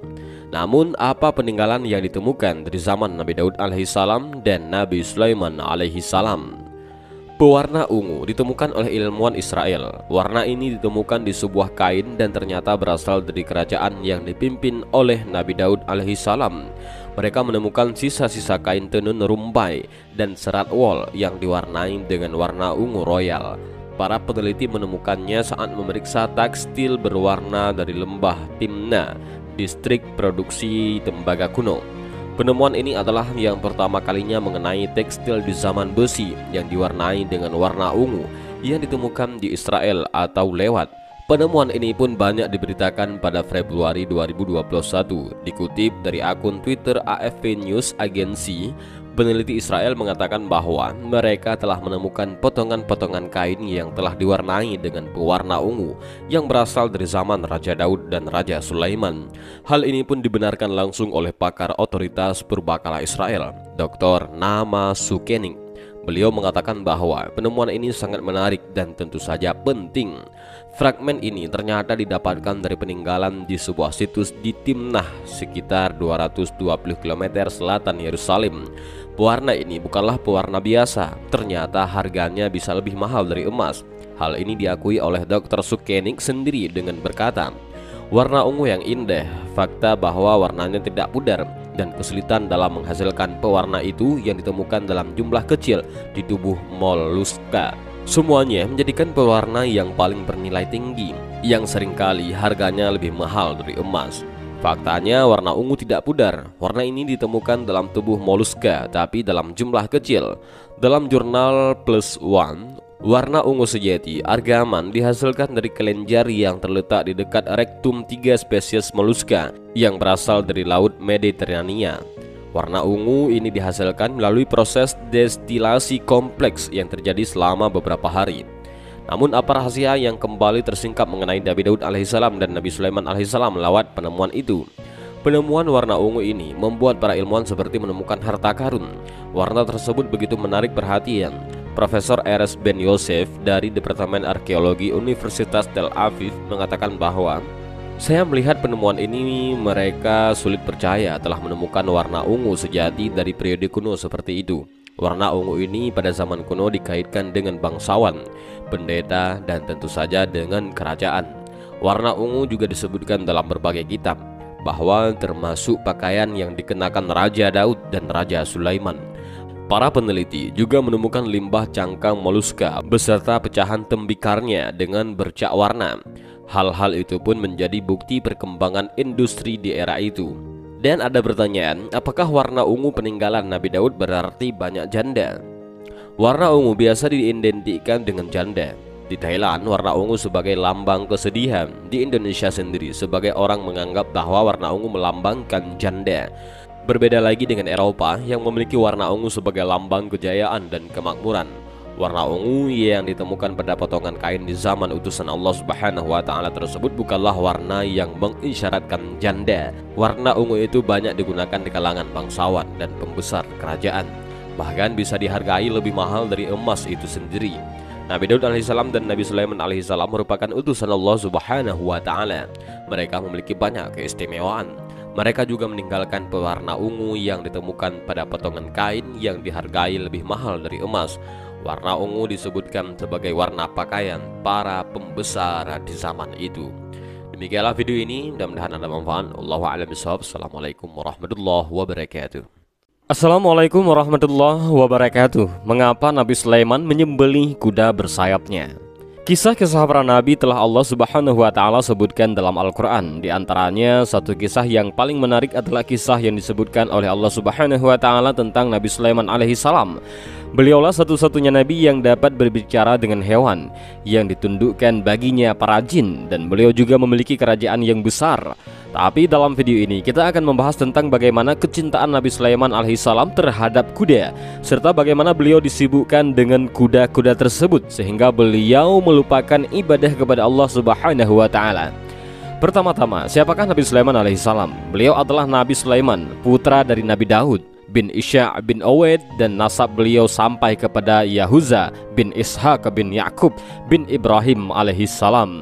Namun apa peninggalan yang ditemukan dari zaman Nabi Daud alaihissalam dan Nabi Sulaiman alaihissalam? Pewarna ungu ditemukan oleh ilmuwan Israel. Warna ini ditemukan di sebuah kain dan ternyata berasal dari kerajaan yang dipimpin oleh Nabi Daud alaihissalam. Mereka menemukan sisa-sisa kain tenun rumbai dan serat wol yang diwarnai dengan warna ungu royal. Para peneliti menemukannya saat memeriksa tekstil berwarna dari lembah Timna, distrik produksi tembaga kuno. Penemuan ini adalah yang pertama kalinya mengenai tekstil di zaman besi yang diwarnai dengan warna ungu yang ditemukan di Israel atau lewat. Penemuan ini pun banyak diberitakan pada Februari 2021. Dikutip dari akun Twitter AFP News Agency, peneliti Israel mengatakan bahwa mereka telah menemukan potongan-potongan kain yang telah diwarnai dengan pewarna ungu yang berasal dari zaman Raja Daud dan Raja Sulaiman. Hal ini pun dibenarkan langsung oleh pakar otoritas purbakala Israel, Dr. Nama Sukenik. Beliau mengatakan bahwa penemuan ini sangat menarik dan tentu saja penting. Fragmen ini ternyata didapatkan dari peninggalan di sebuah situs di Timnah, sekitar 220 km selatan Yerusalem. Pewarna ini bukanlah pewarna biasa, ternyata harganya bisa lebih mahal dari emas. Hal ini diakui oleh Dr. Sukenik sendiri dengan berkata, warna ungu yang indah, fakta bahwa warnanya tidak pudar, dan kesulitan dalam menghasilkan pewarna itu yang ditemukan dalam jumlah kecil di tubuh moluska. Semuanya menjadikan pewarna yang paling bernilai tinggi, yang seringkali harganya lebih mahal dari emas. Faktanya warna ungu tidak pudar. Warna ini ditemukan dalam tubuh moluska, tapi dalam jumlah kecil. Dalam jurnal Plus One, warna ungu sejati argaman dihasilkan dari kelenjar yang terletak di dekat rektum 3 spesies moluska yang berasal dari Laut Mediterania. Warna ungu ini dihasilkan melalui proses destilasi kompleks yang terjadi selama beberapa hari. Namun apa rahasia yang kembali tersingkap mengenai Nabi Daud alaihissalam dan Nabi Sulaiman alaihissalam lewat penemuan itu? Penemuan warna ungu ini membuat para ilmuwan seperti menemukan harta karun. Warna tersebut begitu menarik perhatian. Profesor Erez Ben Yosef dari Departemen Arkeologi Universitas Tel Aviv mengatakan bahwa saya melihat penemuan ini mereka sulit percaya telah menemukan warna ungu sejati dari periode kuno seperti itu. Warna ungu ini pada zaman kuno dikaitkan dengan bangsawan, pendeta, dan tentu saja dengan kerajaan. Warna ungu juga disebutkan dalam berbagai kitab, bahwa termasuk pakaian yang dikenakan Raja Daud dan Raja Sulaiman. Para peneliti juga menemukan limbah cangkang moluska beserta pecahan tembikarnya dengan bercak warna. Hal-hal itu pun menjadi bukti perkembangan industri di era itu. Dan ada pertanyaan, apakah warna ungu peninggalan Nabi Daud berarti banyak janda? Warna ungu biasa diidentikan dengan janda. Di Thailand, warna ungu sebagai lambang kesedihan. Di Indonesia sendiri, sebagai orang menganggap bahwa warna ungu melambangkan janda. Berbeda lagi dengan Eropa yang memiliki warna ungu sebagai lambang kejayaan dan kemakmuran. Warna ungu yang ditemukan pada potongan kain di zaman utusan Allah Subhanahu wa Ta'ala tersebut bukanlah warna yang mengisyaratkan janda. Warna ungu itu banyak digunakan di kalangan bangsawan dan pembesar kerajaan, bahkan bisa dihargai lebih mahal dari emas itu sendiri. Nabi Daud alaihissalam dan Nabi Sulaiman alaihissalam merupakan utusan Allah Subhanahu wa Ta'ala. Mereka memiliki banyak keistimewaan. Mereka juga meninggalkan pewarna ungu yang ditemukan pada potongan kain yang dihargai lebih mahal dari emas. Warna ungu disebutkan sebagai warna pakaian para pembesar di zaman itu. Demikianlah video ini, mudah-mudahan ada manfaat. Wallahu a'lam bishawab. Assalamualaikum warahmatullahi wabarakatuh. Assalamualaikum warahmatullahi wabarakatuh. Mengapa Nabi Sulaiman menyembelih kuda bersayapnya? Kisah-kisah para nabi telah Allah Subhanahu wa Ta'ala sebutkan dalam Al-Quran. Di antaranya satu kisah yang paling menarik adalah kisah yang disebutkan oleh Allah Subhanahu wa Ta'ala tentang Nabi Sulaiman alaihissalam. Beliaulah satu-satunya nabi yang dapat berbicara dengan hewan yang ditundukkan baginya para jin, dan beliau juga memiliki kerajaan yang besar. Tapi dalam video ini kita akan membahas tentang bagaimana kecintaan Nabi Sulaiman alaihissalam terhadap kuda, serta bagaimana beliau disibukkan dengan kuda-kuda tersebut sehingga beliau melupakan ibadah kepada Allah Subhanahu wa Ta'ala. Pertama-tama, siapakah Nabi Sulaiman alaihissalam? Beliau adalah Nabi Sulaiman, putra dari Nabi Daud bin Isya' bin Owed, dan nasab beliau sampai kepada Yahuza bin Ishaq bin Yakub bin Ibrahim alaihissalam.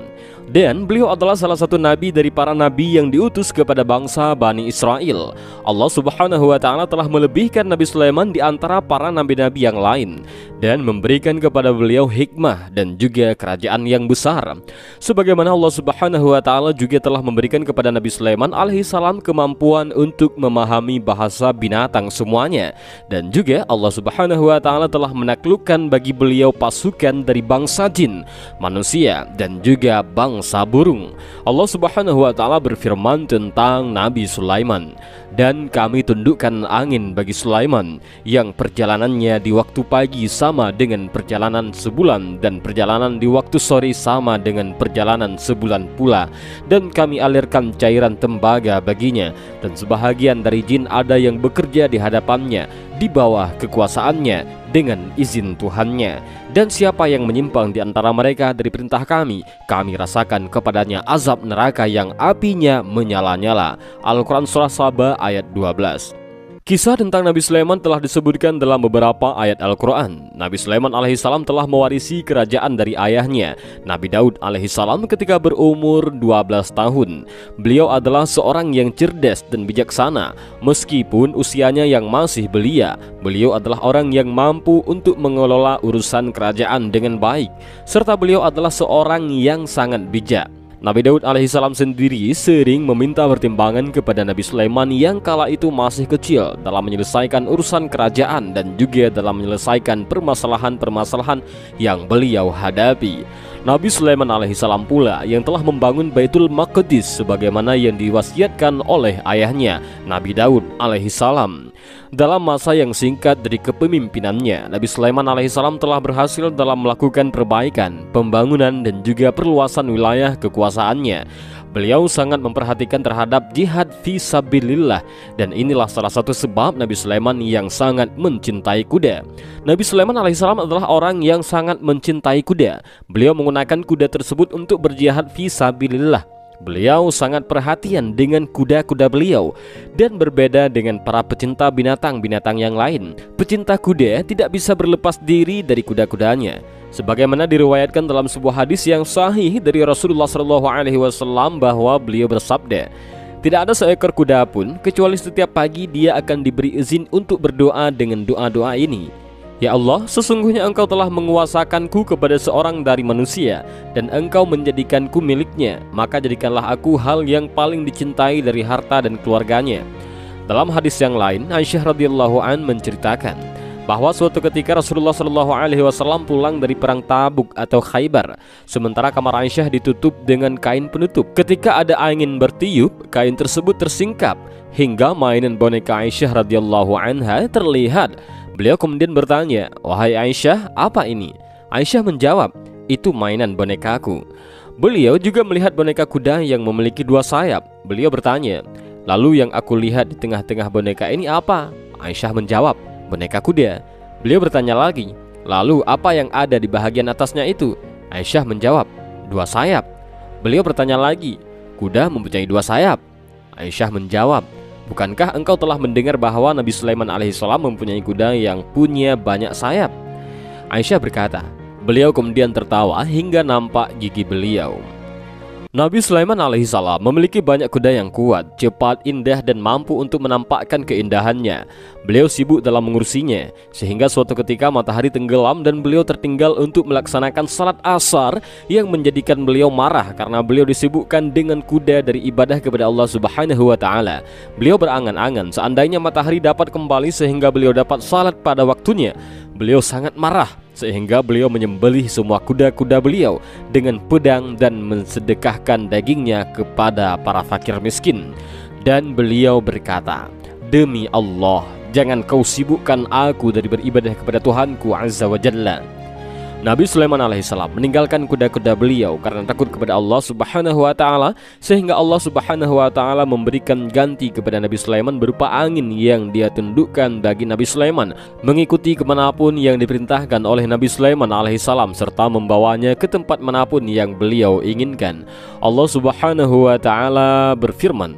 Dan beliau adalah salah satu nabi dari para nabi yang diutus kepada bangsa Bani Israel. Allah Subhanahu wa ta'ala telah melebihkan Nabi Sulaiman di antara para nabi-nabi yang lain dan memberikan kepada beliau hikmah dan juga kerajaan yang besar. Sebagaimana Allah Subhanahu wa ta'ala juga telah memberikan kepada Nabi Sulaiman alaihissalam kemampuan untuk memahami bahasa binatang semuanya. Dan juga Allah Subhanahu wa ta'ala telah menaklukkan bagi beliau pasukan dari bangsa jin, manusia, dan juga bangsa burung. Allah Subhanahu wa ta'ala berfirman tentang Nabi Sulaiman, dan kami tundukkan angin bagi Sulaiman yang perjalanannya di waktu pagi sama dengan perjalanan sebulan, dan perjalanan di waktu sore sama dengan perjalanan sebulan pula. Dan kami alirkan cairan tembaga baginya, dan sebahagian dari jin ada yang bekerja di hadapannya di bawah kekuasaannya dengan izin Tuhannya. Dan siapa yang menyimpang di antara mereka dari perintah kami rasakan kepadanya azab neraka yang apinya menyala-nyala. Al-Quran Surah Saba ayat 12. Kisah tentang Nabi Sulaiman telah disebutkan dalam beberapa ayat Al-Quran. Nabi Sulaiman alaihissalam telah mewarisi kerajaan dari ayahnya, Nabi Daud alaihissalam, ketika berumur 12 tahun. Beliau adalah seorang yang cerdas dan bijaksana. Meskipun usianya yang masih belia, beliau adalah orang yang mampu untuk mengelola urusan kerajaan dengan baik, serta beliau adalah seorang yang sangat bijak. Nabi Daud alaihissalam sendiri sering meminta pertimbangan kepada Nabi Sulaiman yang kala itu masih kecil dalam menyelesaikan urusan kerajaan dan juga dalam menyelesaikan permasalahan-permasalahan yang beliau hadapi. Nabi Sulaiman alaihissalam pula yang telah membangun Baitul Maqdis sebagaimana yang diwasiatkan oleh ayahnya, Nabi Daud alaihissalam. Dalam masa yang singkat dari kepemimpinannya, Nabi Sulaiman alaihissalam telah berhasil dalam melakukan perbaikan, pembangunan, dan juga perluasan wilayah kekuasaannya. Beliau sangat memperhatikan terhadap jihad fi sabilillah, dan inilah salah satu sebab Nabi Sulaiman yang sangat mencintai kuda. Nabi Sulaiman alaihissalam adalah orang yang sangat mencintai kuda. Beliau menggunakan kuda tersebut untuk berjihad fi sabilillah. Beliau sangat perhatian dengan kuda-kuda beliau, dan berbeda dengan para pecinta binatang-binatang yang lain. Pecinta kuda tidak bisa berlepas diri dari kuda-kudanya. Sebagaimana diriwayatkan dalam sebuah hadis yang sahih dari Rasulullah SAW bahwa beliau bersabda, tidak ada seekor kuda pun kecuali setiap pagi dia akan diberi izin untuk berdoa dengan doa-doa ini. Ya Allah, sesungguhnya engkau telah menguasakanku kepada seorang dari manusia, dan engkau menjadikanku miliknya, maka jadikanlah aku hal yang paling dicintai dari harta dan keluarganya. Dalam hadis yang lain, Aisyah radhiyallahu an menceritakan bahwa suatu ketika Rasulullah SAW pulang dari perang Tabuk atau Khaybar, sementara kamar Aisyah ditutup dengan kain penutup. Ketika ada angin bertiup, kain tersebut tersingkap hingga mainan boneka Aisyah radhiyallahu anha terlihat. Beliau kemudian bertanya, "Wahai Aisyah, apa ini?" Aisyah menjawab, "Itu mainan bonekaku." Beliau juga melihat boneka kuda yang memiliki 2 sayap. Beliau bertanya, "Lalu yang aku lihat di tengah-tengah boneka ini apa?" Aisyah menjawab, "Boneka kuda." Beliau bertanya lagi, "Lalu apa yang ada di bahagian atasnya itu?" Aisyah menjawab, 2 sayap. Beliau bertanya lagi, "Kuda mempunyai 2 sayap?" Aisyah menjawab, "Bukankah engkau telah mendengar bahwa Nabi Sulaiman alaihissalam mempunyai kuda yang punya banyak sayap?" Aisyah berkata, beliau kemudian tertawa hingga nampak gigi beliau. Nabi Sulaiman alaihissalam memiliki banyak kuda yang kuat, cepat, indah, dan mampu untuk menampakkan keindahannya. Beliau sibuk dalam mengurusinya, sehingga suatu ketika matahari tenggelam dan beliau tertinggal untuk melaksanakan salat asar, yang menjadikan beliau marah karena beliau disibukkan dengan kuda dari ibadah kepada Allah Subhanahu wa ta'ala. Beliau berangan-angan seandainya matahari dapat kembali sehingga beliau dapat salat pada waktunya. Beliau sangat marah sehingga beliau menyembelih semua kuda-kuda beliau dengan pedang dan mensedekahkan dagingnya kepada para fakir miskin. Dan beliau berkata, "Demi Allah, jangan kau sibukkan aku dari beribadah kepada Tuhanku Azza wa Jalla." Nabi Sulaiman alaihissalam meninggalkan kuda-kuda beliau karena takut kepada Allah Subhanahu wa ta'ala, sehingga Allah Subhanahu wa ta'ala memberikan ganti kepada Nabi Sulaiman berupa angin yang dia tundukkan bagi Nabi Sulaiman, mengikuti kemanapun yang diperintahkan oleh Nabi Sulaiman alaihissalam, serta membawanya ke tempat manapun yang beliau inginkan. Allah Subhanahu wa ta'ala berfirman,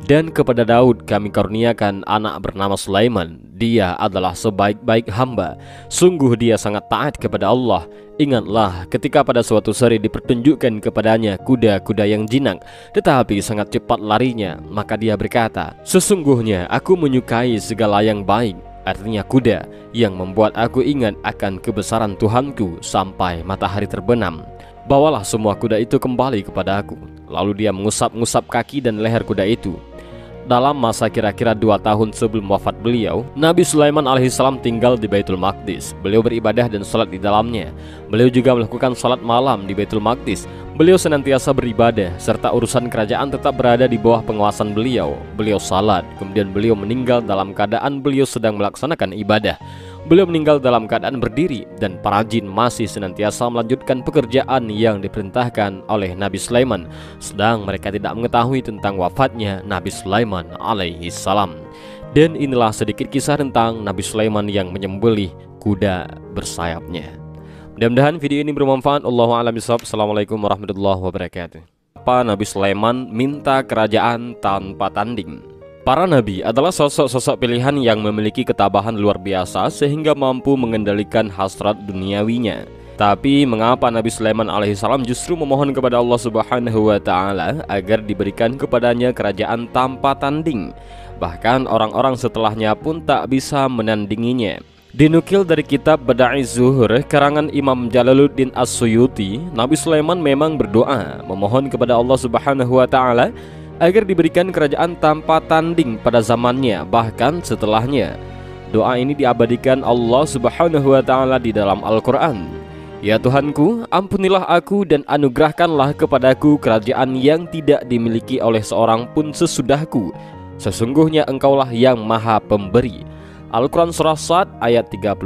Dan kepada Daud kami karuniakan anak bernama Sulaiman. Dia adalah sebaik-baik hamba. Sungguh dia sangat taat kepada Allah. Ingatlah ketika pada suatu hari dipertunjukkan kepadanya kuda-kuda yang jinak, tetapi sangat cepat larinya. Maka dia berkata, sesungguhnya aku menyukai segala yang baik. Artinya kuda yang membuat aku ingat akan kebesaran Tuhanku sampai matahari terbenam. Bawalah semua kuda itu kembali kepada aku. Lalu dia mengusap-ngusap kaki dan leher kuda itu. Dalam masa kira-kira 2 tahun sebelum wafat beliau, Nabi Sulaiman alaihissalam tinggal di Baitul Maqdis. Beliau beribadah dan salat di dalamnya. Beliau juga melakukan salat malam di Baitul Maqdis. Beliau senantiasa beribadah, serta urusan kerajaan tetap berada di bawah penguasaan beliau. Beliau salat, kemudian beliau meninggal dalam keadaan beliau sedang melaksanakan ibadah. Beliau meninggal dalam keadaan berdiri, dan para jin masih senantiasa melanjutkan pekerjaan yang diperintahkan oleh Nabi Sulaiman, sedang mereka tidak mengetahui tentang wafatnya Nabi Sulaiman alaihi salam. Dan inilah sedikit kisah tentang Nabi Sulaiman yang menyembelih kuda bersayapnya. Mudah-mudahan video ini bermanfaat. Allahu a'lam bishawab. Assalamualaikum warahmatullahi wabarakatuh. Apa Nabi Sulaiman minta kerajaan tanpa tanding? Para nabi adalah sosok-sosok pilihan yang memiliki ketabahan luar biasa sehingga mampu mengendalikan hasrat duniawinya. Tapi mengapa Nabi Sulaiman alaihissalam justru memohon kepada Allah Subhanahu wa taala agar diberikan kepadanya kerajaan tanpa tanding? Bahkan orang-orang setelahnya pun tak bisa menandinginya. Dinukil dari kitab Bada'iz Zuhur karangan Imam Jalaluddin As-Suyuti, Nabi Sulaiman memang berdoa memohon kepada Allah Subhanahu wa taala agar diberikan kerajaan tanpa tanding pada zamannya, bahkan setelahnya. Doa ini diabadikan Allah Subhanahu wa taala di dalam Al-Qur'an. Ya Tuhanku, ampunilah aku dan anugerahkanlah kepadaku kerajaan yang tidak dimiliki oleh seorang pun sesudahku. Sesungguhnya Engkaulah yang Maha Pemberi. Al-Quran Surah Sad ayat 35.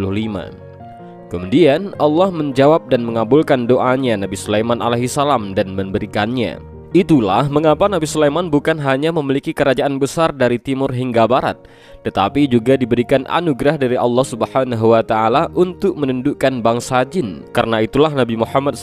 Kemudian Allah menjawab dan mengabulkan doanya Nabi Sulaiman alaihissalam dan memberikannya. Itulah mengapa Nabi Sulaiman bukan hanya memiliki kerajaan besar dari timur hingga barat, tetapi juga diberikan anugerah dari Allah Subhanahu wa taala untuk menundukkan bangsa jin. Karena itulah Nabi Muhammad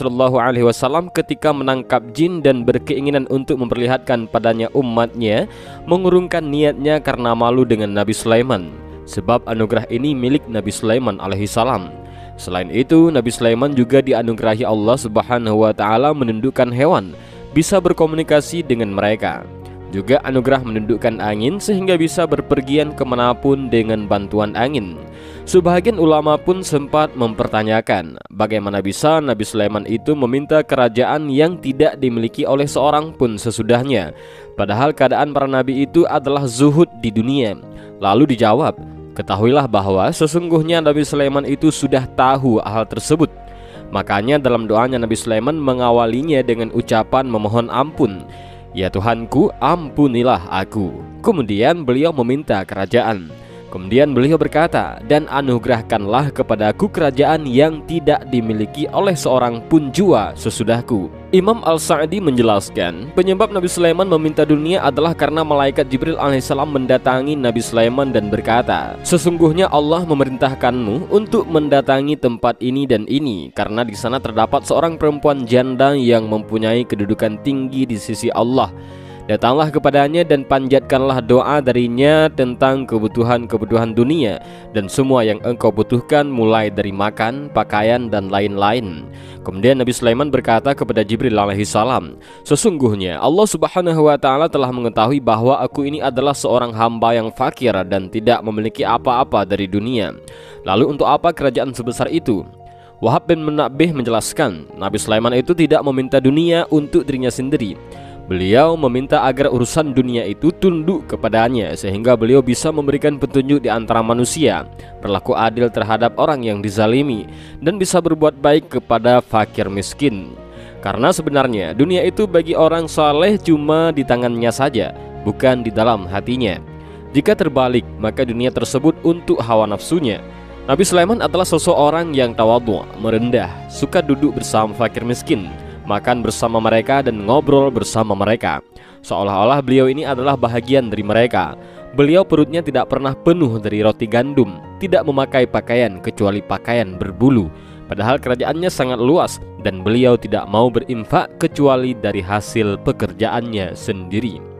SAW ketika menangkap jin dan berkeinginan untuk memperlihatkan padanya umatnya, mengurungkan niatnya karena malu dengan Nabi Sulaiman. Sebab anugerah ini milik Nabi Sulaiman alaihissalam. Selain itu, Nabi Sulaiman juga dianugerahi Allah Subhanahu wa taala menundukkan hewan, bisa berkomunikasi dengan mereka. Juga anugerah menundukkan angin sehingga bisa berpergian kemanapun dengan bantuan angin. Sebagian ulama pun sempat mempertanyakan bagaimana bisa Nabi Sulaiman itu meminta kerajaan yang tidak dimiliki oleh seorang pun sesudahnya, padahal keadaan para nabi itu adalah zuhud di dunia. Lalu dijawab, ketahuilah bahwa sesungguhnya Nabi Sulaiman itu sudah tahu hal tersebut. Makanya dalam doanya Nabi Sulaiman mengawalinya dengan ucapan memohon ampun, ya Tuhanku, ampunilah aku. Kemudian beliau meminta kerajaan. Kemudian beliau berkata, dan anugerahkanlah kepadaku kerajaan yang tidak dimiliki oleh seorang pun jua sesudahku. Imam Al-Sa'di menjelaskan, penyebab Nabi Sulaiman meminta dunia adalah karena malaikat Jibril alaihissalam mendatangi Nabi Sulaiman dan berkata, sesungguhnya Allah memerintahkanmu untuk mendatangi tempat ini dan ini, karena di sana terdapat seorang perempuan janda yang mempunyai kedudukan tinggi di sisi Allah. Datanglah kepadanya dan panjatkanlah doa darinya tentang kebutuhan-kebutuhan dunia dan semua yang engkau butuhkan, mulai dari makan, pakaian, dan lain-lain. Kemudian Nabi Sulaiman berkata kepada Jibril alaihissalam, sesungguhnya Allah Subhanahu wa taala telah mengetahui bahwa aku ini adalah seorang hamba yang fakir dan tidak memiliki apa-apa dari dunia. Lalu untuk apa kerajaan sebesar itu? Wahab bin Munabbih menjelaskan, Nabi Sulaiman itu tidak meminta dunia untuk dirinya sendiri. Beliau meminta agar urusan dunia itu tunduk kepadanya, sehingga beliau bisa memberikan petunjuk di antara manusia, berlaku adil terhadap orang yang dizalimi, dan bisa berbuat baik kepada fakir miskin. Karena sebenarnya dunia itu bagi orang saleh cuma di tangannya saja, bukan di dalam hatinya. Jika terbalik, maka dunia tersebut untuk hawa nafsunya. Nabi Sulaiman adalah seseorang yang tawadhu, merendah, suka duduk bersama fakir miskin, makan bersama mereka dan ngobrol bersama mereka, seolah-olah beliau ini adalah bahagian dari mereka. Beliau perutnya tidak pernah penuh dari roti gandum, tidak memakai pakaian kecuali pakaian berbulu, padahal kerajaannya sangat luas, dan beliau tidak mau berinfak kecuali dari hasil pekerjaannya sendiri.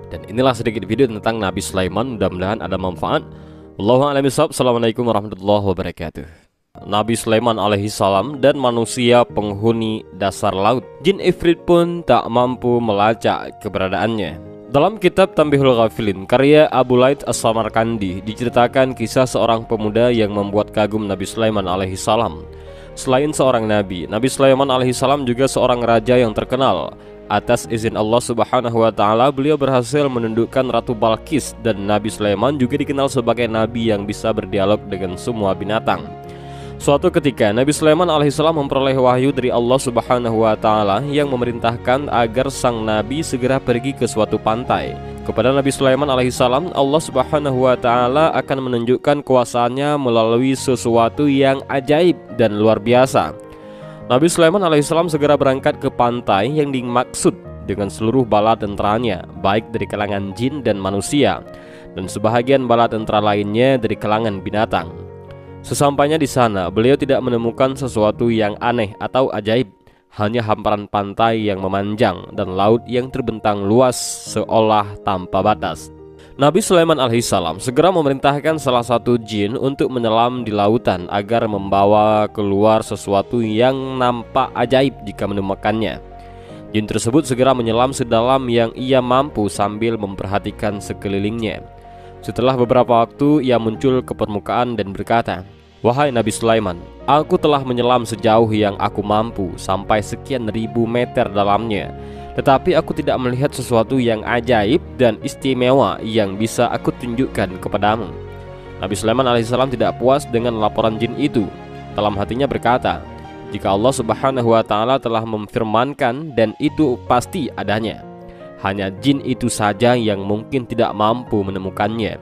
Dan inilah sedikit video tentang Nabi Sulaiman, mudah-mudahan ada manfaat. Wallahu a'lam bishawab. Assalamualaikum warahmatullahi wabarakatuh. Nabi Sulaiman alaihi salam dan manusia penghuni dasar laut. Jin Ifrit pun tak mampu melacak keberadaannya. Dalam kitab Tanbihul Ghafilin karya Abu Laith As-Samarkandi diceritakan kisah seorang pemuda yang membuat kagum Nabi Sulaiman alaihi salam. Selain seorang nabi, Nabi Sulaiman alaihi salam juga seorang raja yang terkenal. Atas izin Allah subhanahu wa ta'ala, beliau berhasil menundukkan Ratu Balqis, dan Nabi Sulaiman juga dikenal sebagai nabi yang bisa berdialog dengan semua binatang. Suatu ketika Nabi Sulaiman alaihissalam memperoleh wahyu dari Allah subhanahu wa ta'ala yang memerintahkan agar sang nabi segera pergi ke suatu pantai. Kepada Nabi Sulaiman alaihissalam, Allah subhanahu wa ta'ala akan menunjukkan kuasanya melalui sesuatu yang ajaib dan luar biasa. Nabi Sulaiman alaihissalam segera berangkat ke pantai yang dimaksud dengan seluruh bala tentaranya, baik dari kalangan jin dan manusia, dan sebahagian bala tentara lainnya dari kalangan binatang. Sesampainya di sana, beliau tidak menemukan sesuatu yang aneh atau ajaib, hanya hamparan pantai yang memanjang dan laut yang terbentang luas seolah tanpa batas. Nabi Sulaiman alaihissalam segera memerintahkan salah satu jin untuk menyelam di lautan agar membawa keluar sesuatu yang nampak ajaib jika menemukannya. Jin tersebut segera menyelam sedalam yang ia mampu sambil memperhatikan sekelilingnya. Setelah beberapa waktu, ia muncul ke permukaan dan berkata, "Wahai Nabi Sulaiman, aku telah menyelam sejauh yang aku mampu sampai sekian ribu meter dalamnya. Tetapi aku tidak melihat sesuatu yang ajaib dan istimewa yang bisa aku tunjukkan kepadamu." Nabi Sulaiman alaihissalam tidak puas dengan laporan jin itu. Dalam hatinya berkata, jika Allah subhanahu wa ta'ala telah memfirmankan dan itu pasti adanya, hanya jin itu saja yang mungkin tidak mampu menemukannya.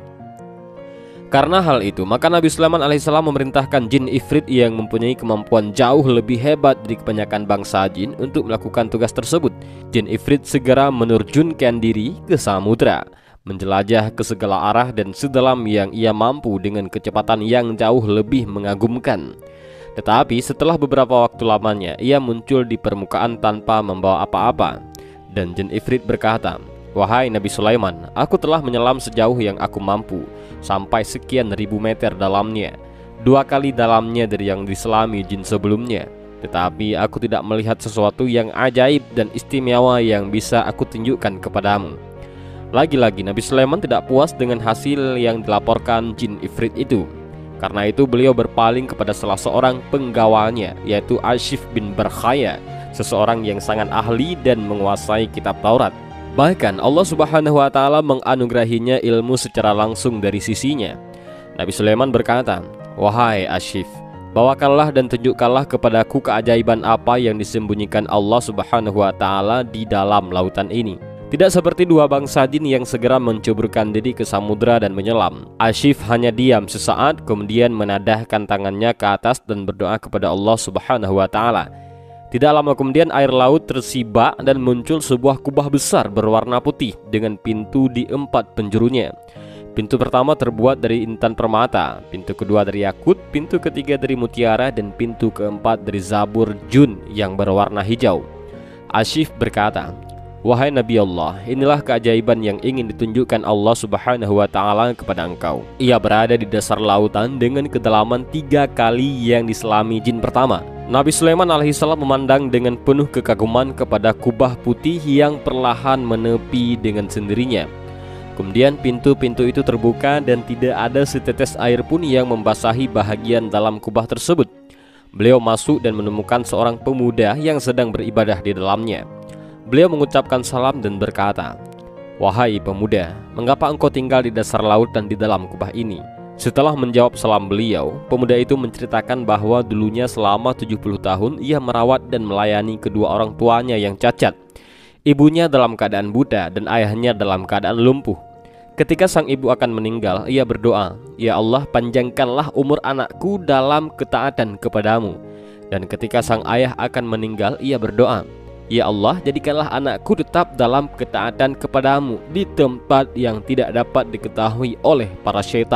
Karena hal itu, maka Nabi Sulaiman alaihissalam memerintahkan jin Ifrit yang mempunyai kemampuan jauh lebih hebat dari kebanyakan bangsa jin untuk melakukan tugas tersebut. Jin Ifrit segera menerjunkan diri ke samudra, menjelajah ke segala arah dan sedalam yang ia mampu dengan kecepatan yang jauh lebih mengagumkan. Tetapi setelah beberapa waktu lamanya, ia muncul di permukaan tanpa membawa apa-apa. Dan jin Ifrit berkata, "Wahai Nabi Sulaiman, aku telah menyelam sejauh yang aku mampu, sampai sekian ribu meter dalamnya, 2 kali dalamnya dari yang diselami jin sebelumnya. Tetapi aku tidak melihat sesuatu yang ajaib dan istimewa yang bisa aku tunjukkan kepadamu." Lagi-lagi Nabi Sulaiman tidak puas dengan hasil yang dilaporkan jin Ifrit itu. Karena itu beliau berpaling kepada salah seorang penggawanya, yaitu Ashif bin Barkhaya, seseorang yang sangat ahli dan menguasai kitab Taurat. Bahkan Allah subhanahu wa ta'ala menganugerahinya ilmu secara langsung dari sisinya. Nabi Sulaiman berkata, "Wahai Ashif, bawakanlah dan tunjukkanlah kepadaku keajaiban apa yang disembunyikan Allah subhanahu wa ta'ala di dalam lautan ini." Tidak seperti 2 bangsa jin yang segera menceburkan diri ke samudra dan menyelam. Ashif hanya diam sesaat, kemudian menadahkan tangannya ke atas dan berdoa kepada Allah subhanahu wa ta'ala. Tidak lama kemudian air laut tersibak dan muncul sebuah kubah besar berwarna putih dengan pintu di 4 penjurunya. Pintu pertama terbuat dari intan permata, pintu kedua dari yakut, pintu ketiga dari mutiara, dan pintu keempat dari zabur jun yang berwarna hijau. Ashif berkata, "Wahai Nabi Allah, inilah keajaiban yang ingin ditunjukkan Allah subhanahu wa ta'ala kepada engkau." Ia berada di dasar lautan dengan kedalaman 3 kali yang diselami jin pertama. Nabi Sulaiman alaihissalam memandang dengan penuh kekaguman kepada kubah putih yang perlahan menepi dengan sendirinya. Kemudian pintu-pintu itu terbuka dan tidak ada setetes air pun yang membasahi bahagian dalam kubah tersebut. Beliau masuk dan menemukan seorang pemuda yang sedang beribadah di dalamnya. Beliau mengucapkan salam dan berkata, "Wahai pemuda, mengapa engkau tinggal di dasar laut dan di dalam kubah ini?" Setelah menjawab salam beliau, pemuda itu menceritakan bahwa dulunya selama 70 tahun ia merawat dan melayani kedua orang tuanya yang cacat. Ibunya dalam keadaan buta dan ayahnya dalam keadaan lumpuh. Ketika sang ibu akan meninggal, ia berdoa, "Ya Allah, panjangkanlah umur anakku dalam ketaatan kepadamu." Dan ketika sang ayah akan meninggal, ia berdoa, "Ya Allah, jadikanlah anakku tetap dalam ketaatan kepadamu di tempat yang tidak dapat diketahui oleh para syaitan."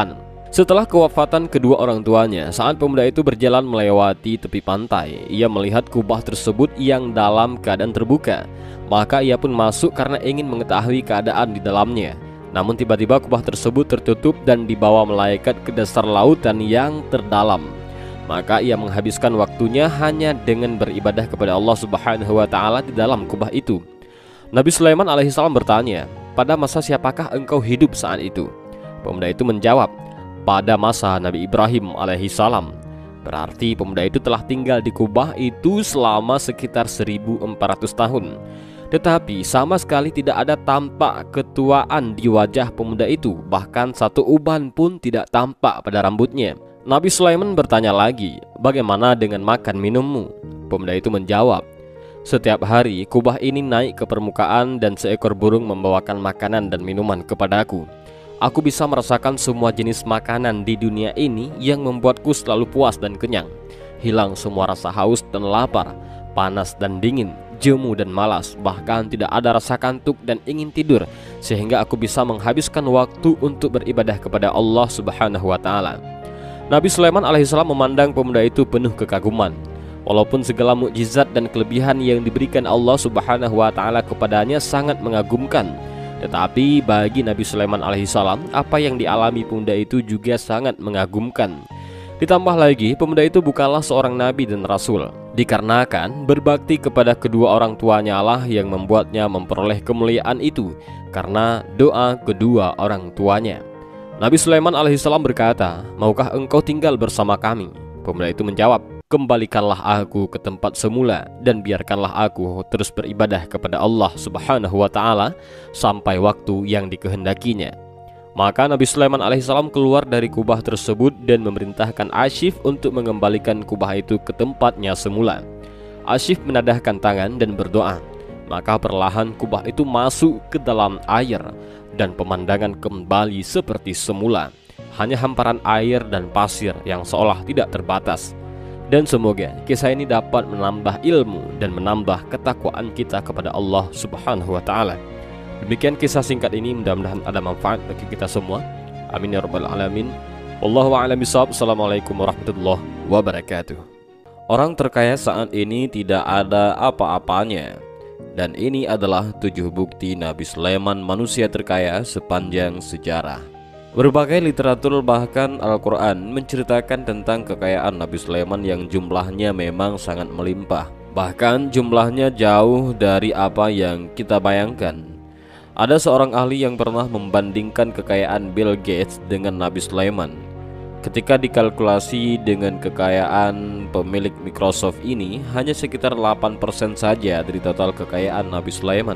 Setelah kewafatan kedua orang tuanya, saat pemuda itu berjalan melewati tepi pantai, ia melihat kubah tersebut yang dalam keadaan terbuka. Maka ia pun masuk karena ingin mengetahui keadaan di dalamnya. Namun tiba-tiba kubah tersebut tertutup dan dibawa malaikat ke dasar lautan yang terdalam. Maka ia menghabiskan waktunya hanya dengan beribadah kepada Allah Subhanahu wa Ta'ala di dalam kubah itu. Nabi Sulaiman alaihissalam bertanya, "Pada masa siapakah engkau hidup saat itu?" Pemuda itu menjawab, "Pada masa Nabi Ibrahim alaihissalam." Berarti pemuda itu telah tinggal di kubah itu selama sekitar 1400 tahun. Tetapi sama sekali tidak ada tampak ketuaan di wajah pemuda itu. Bahkan satu uban pun tidak tampak pada rambutnya. Nabi Sulaiman bertanya lagi, "Bagaimana dengan makan minummu?" Pemuda itu menjawab, "Setiap hari kubah ini naik ke permukaan dan seekor burung membawakan makanan dan minuman kepadaku. Aku bisa merasakan semua jenis makanan di dunia ini yang membuatku selalu puas dan kenyang. Hilang semua rasa haus dan lapar, panas dan dingin, jemu dan malas, bahkan tidak ada rasa kantuk dan ingin tidur, sehingga aku bisa menghabiskan waktu untuk beribadah kepada Allah Subhanahu wa Ta'ala." Nabi Sulaiman alaihissalam memandang pemuda itu penuh kekaguman. Walaupun segala mukjizat dan kelebihan yang diberikan Allah Subhanahu wa Ta'ala kepadanya sangat mengagumkan, tetapi bagi Nabi Sulaiman alaihissalam, apa yang dialami pemuda itu juga sangat mengagumkan. Ditambah lagi, pemuda itu bukanlah seorang nabi dan rasul, dikarenakan berbakti kepada kedua orang tuanya lah yang membuatnya memperoleh kemuliaan itu karena doa kedua orang tuanya. Nabi Sulaiman alaihissalam berkata, "Maukah engkau tinggal bersama kami?" Pemuda itu menjawab, "Kembalikanlah aku ke tempat semula dan biarkanlah aku terus beribadah kepada Allah Subhanahu wa Ta'ala sampai waktu yang dikehendakinya." Maka Nabi Sulaiman alaihissalam keluar dari kubah tersebut dan memerintahkan Asyif untuk mengembalikan kubah itu ke tempatnya semula. Asyif menadahkan tangan dan berdoa. Maka perlahan kubah itu masuk ke dalam air dan pemandangan kembali seperti semula. Hanya hamparan air dan pasir yang seolah tidak terbatas. Dan semoga kisah ini dapat menambah ilmu dan menambah ketakwaan kita kepada Allah Subhanahu wa Ta'ala. Demikian kisah singkat ini, mudah-mudahan ada manfaat bagi kita semua. Amin ya rabbal alamin. Wallahu a'lam bishawab. Assalamualaikum warahmatullahi wabarakatuh. Orang terkaya saat ini tidak ada apa-apanya. Dan ini adalah 7 bukti Nabi Sulaiman manusia terkaya sepanjang sejarah. Berbagai literatur bahkan Al-Quran menceritakan tentang kekayaan Nabi Sulaiman yang jumlahnya memang sangat melimpah. Bahkan jumlahnya jauh dari apa yang kita bayangkan. Ada seorang ahli yang pernah membandingkan kekayaan Bill Gates dengan Nabi Sulaiman. Ketika dikalkulasi dengan kekayaan pemilik Microsoft ini hanya sekitar 8% saja dari total kekayaan Nabi Sulaiman.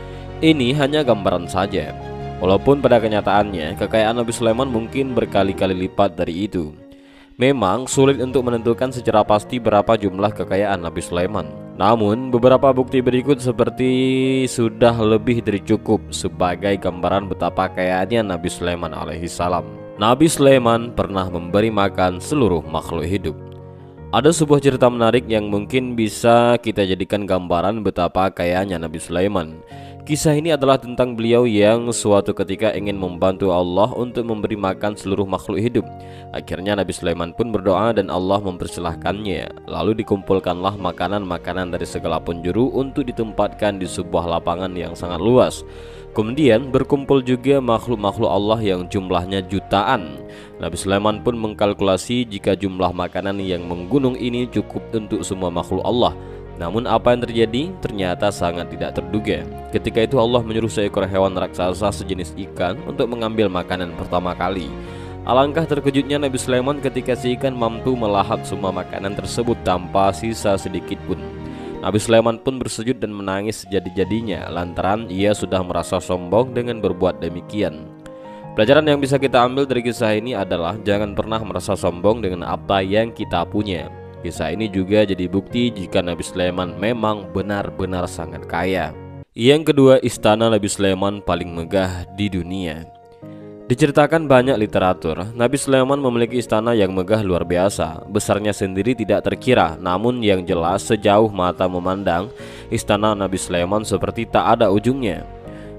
Ini hanya gambaran saja. Walaupun pada kenyataannya kekayaan Nabi Sulaiman mungkin berkali-kali lipat dari itu. Memang sulit untuk menentukan secara pasti berapa jumlah kekayaan Nabi Sulaiman. Namun beberapa bukti berikut seperti sudah lebih dari cukup sebagai gambaran betapa kayaannya Nabi Sulaiman alaihissalam. Nabi Sulaiman pernah memberi makan seluruh makhluk hidup. Ada sebuah cerita menarik yang mungkin bisa kita jadikan gambaran betapa kayanya Nabi Sulaiman. Kisah ini adalah tentang beliau yang suatu ketika ingin membantu Allah untuk memberi makan seluruh makhluk hidup. Akhirnya Nabi Sulaiman pun berdoa dan Allah mempersilahkannya. Lalu dikumpulkanlah makanan-makanan dari segala penjuru untuk ditempatkan di sebuah lapangan yang sangat luas. Kemudian berkumpul juga makhluk-makhluk Allah yang jumlahnya jutaan. Nabi Sulaiman pun mengkalkulasi jika jumlah makanan yang menggunung ini cukup untuk semua makhluk Allah. Namun apa yang terjadi ternyata sangat tidak terduga. Ketika itu Allah menyuruh seekor hewan raksasa sejenis ikan untuk mengambil makanan pertama kali. Alangkah terkejutnya Nabi Sulaiman ketika si ikan mampu melahap semua makanan tersebut tanpa sisa sedikit pun. Nabi Sulaiman pun bersujud dan menangis sejadi-jadinya lantaran ia sudah merasa sombong dengan berbuat demikian. Pelajaran yang bisa kita ambil dari kisah ini adalah jangan pernah merasa sombong dengan apa yang kita punya. Kisah ini juga jadi bukti jika Nabi Sulaiman memang benar-benar sangat kaya. Yang kedua, istana Nabi Sulaiman paling megah di dunia. Diceritakan banyak literatur, Nabi Sulaiman memiliki istana yang megah luar biasa. Besarnya sendiri tidak terkira, namun yang jelas sejauh mata memandang, istana Nabi Sulaiman seperti tak ada ujungnya.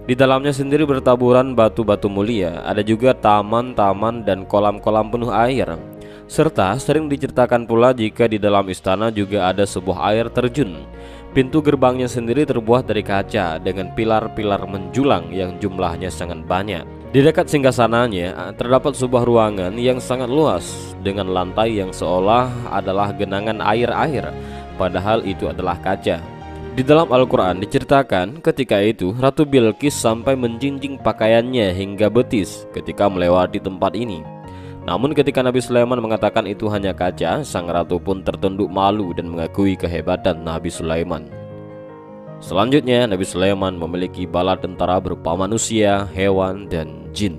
Di dalamnya sendiri bertaburan batu-batu mulia, ada juga taman-taman dan kolam-kolam penuh air. Serta sering diceritakan pula jika di dalam istana juga ada sebuah air terjun. Pintu gerbangnya sendiri terbuat dari kaca dengan pilar-pilar menjulang yang jumlahnya sangat banyak. Di dekat singgasananya terdapat sebuah ruangan yang sangat luas dengan lantai yang seolah adalah genangan air-air, padahal itu adalah kaca. Di dalam Al-Quran diceritakan ketika itu Ratu Bilqis sampai menjinjing pakaiannya hingga betis ketika melewati tempat ini. Namun ketika Nabi Sulaiman mengatakan itu hanya kaca, sang ratu pun tertunduk malu dan mengakui kehebatan Nabi Sulaiman. Selanjutnya, Nabi Sulaiman memiliki bala tentara berupa manusia, hewan, dan jin.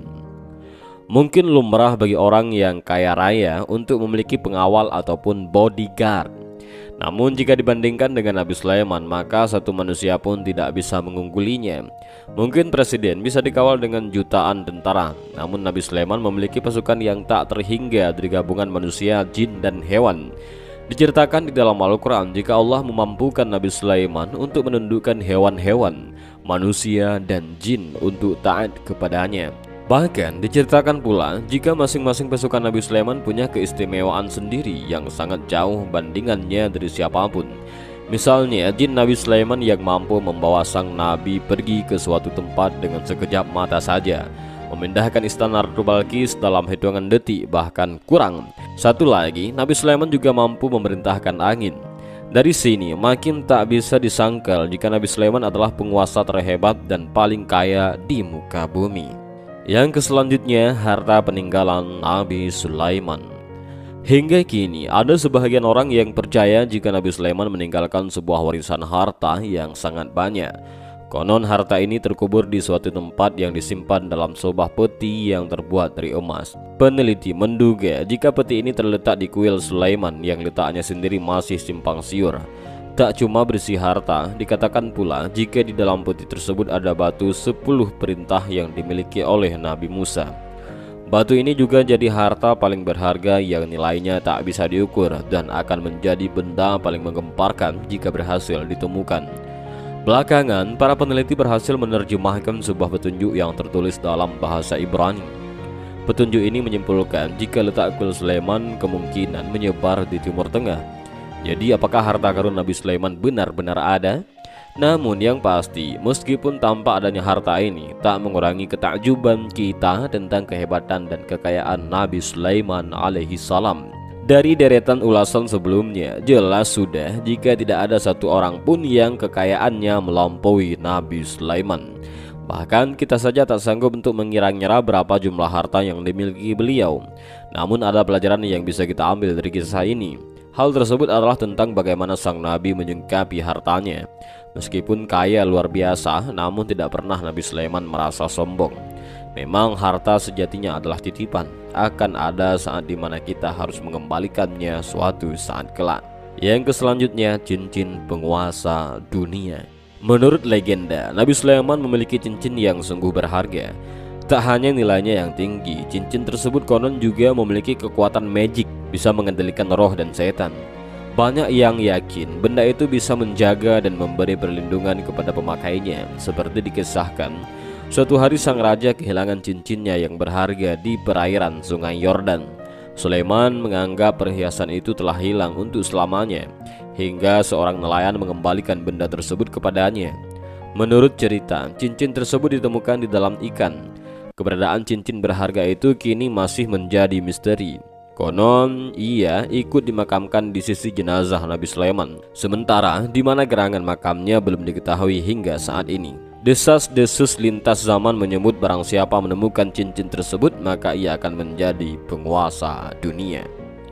Mungkin lumrah bagi orang yang kaya raya untuk memiliki pengawal ataupun bodyguard. Namun jika dibandingkan dengan Nabi Sulaiman, maka satu manusia pun tidak bisa mengunggulinya. Mungkin presiden bisa dikawal dengan jutaan tentara, namun Nabi Sulaiman memiliki pasukan yang tak terhingga dari gabungan manusia, jin, dan hewan. Diceritakan di dalam Al-Quran jika Allah memampukan Nabi Sulaiman untuk menundukkan hewan-hewan, manusia, dan jin untuk taat kepadanya. Bahkan diceritakan pula jika masing-masing pasukan Nabi Sulaiman punya keistimewaan sendiri yang sangat jauh bandingannya dari siapapun. Misalnya jin Nabi Sulaiman yang mampu membawa sang Nabi pergi ke suatu tempat dengan sekejap mata saja, memindahkan istana Ratu Bilqis dalam hitungan detik bahkan kurang. Satu lagi, Nabi Sulaiman juga mampu memerintahkan angin. Dari sini makin tak bisa disangkal jika Nabi Sulaiman adalah penguasa terhebat dan paling kaya di muka bumi. Yang selanjutnya, harta peninggalan Nabi Sulaiman. Hingga kini ada sebahagian orang yang percaya jika Nabi Sulaiman meninggalkan sebuah warisan harta yang sangat banyak. Konon harta ini terkubur di suatu tempat yang disimpan dalam sebuah peti yang terbuat dari emas. Peneliti menduga jika peti ini terletak di kuil Sulaiman yang letaknya sendiri masih simpang siur. Tak cuma berisi harta, dikatakan pula jika di dalam peti tersebut ada batu 10 perintah yang dimiliki oleh Nabi Musa. Batu ini juga jadi harta paling berharga yang nilainya tak bisa diukur dan akan menjadi benda paling menggemparkan jika berhasil ditemukan. Belakangan, para peneliti berhasil menerjemahkan sebuah petunjuk yang tertulis dalam bahasa Ibrani. Petunjuk ini menyimpulkan jika letak kuil Sulaiman kemungkinan menyebar di Timur Tengah. Jadi apakah harta karun Nabi Sulaiman benar-benar ada? Namun yang pasti, meskipun tampak adanya harta ini tak mengurangi ketakjuban kita tentang kehebatan dan kekayaan Nabi Sulaiman alaihi salam. Dari deretan ulasan sebelumnya, jelas sudah jika tidak ada satu orang pun yang kekayaannya melampaui Nabi Sulaiman. Bahkan kita saja tak sanggup untuk mengira-ngira berapa jumlah harta yang dimiliki beliau. Namun ada pelajaran yang bisa kita ambil dari kisah ini. Hal tersebut adalah tentang bagaimana sang Nabi menyingkapi hartanya. Meskipun kaya luar biasa, namun tidak pernah Nabi Sulaiman merasa sombong. Memang harta sejatinya adalah titipan, akan ada saat dimana kita harus mengembalikannya suatu saat kelak. Yang selanjutnya, cincin penguasa dunia. Menurut legenda, Nabi Sulaiman memiliki cincin yang sungguh berharga. Tak hanya nilainya yang tinggi, cincin tersebut konon juga memiliki kekuatan magic, bisa mengendalikan roh dan setan. Banyak yang yakin benda itu bisa menjaga dan memberi perlindungan kepada pemakainya. Seperti dikisahkan, suatu hari sang raja kehilangan cincinnya yang berharga di perairan sungai Yordan. Sulaiman menganggap perhiasan itu telah hilang untuk selamanya, hingga seorang nelayan mengembalikan benda tersebut kepadanya. Menurut cerita, cincin tersebut ditemukan di dalam ikan. Keberadaan cincin berharga itu kini masih menjadi misteri. Konon ia ikut dimakamkan di sisi jenazah Nabi Sulaiman, sementara di mana gerangan makamnya belum diketahui hingga saat ini. Desas-desus lintas zaman menyebut barang siapa menemukan cincin tersebut maka ia akan menjadi penguasa dunia.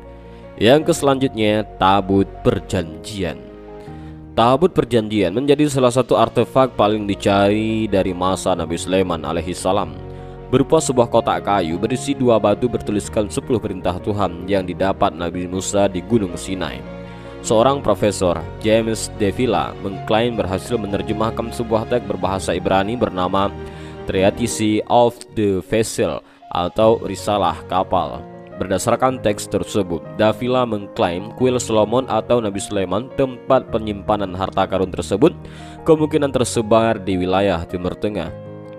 Yang selanjutnya, tabut perjanjian. Tabut perjanjian menjadi salah satu artefak paling dicari dari masa Nabi Sulaiman alaihissalam. Berupa sebuah kotak kayu berisi 2 batu bertuliskan 10 perintah Tuhan yang didapat Nabi Musa di Gunung Sinai. Seorang profesor, James Davila, mengklaim berhasil menerjemahkan sebuah teks berbahasa Ibrani bernama Treatise of the Vessel atau Risalah Kapal. Berdasarkan teks tersebut, Davila mengklaim kuil Solomon atau Nabi Sulaiman, tempat penyimpanan harta karun tersebut, kemungkinan tersebar di wilayah Timur Tengah.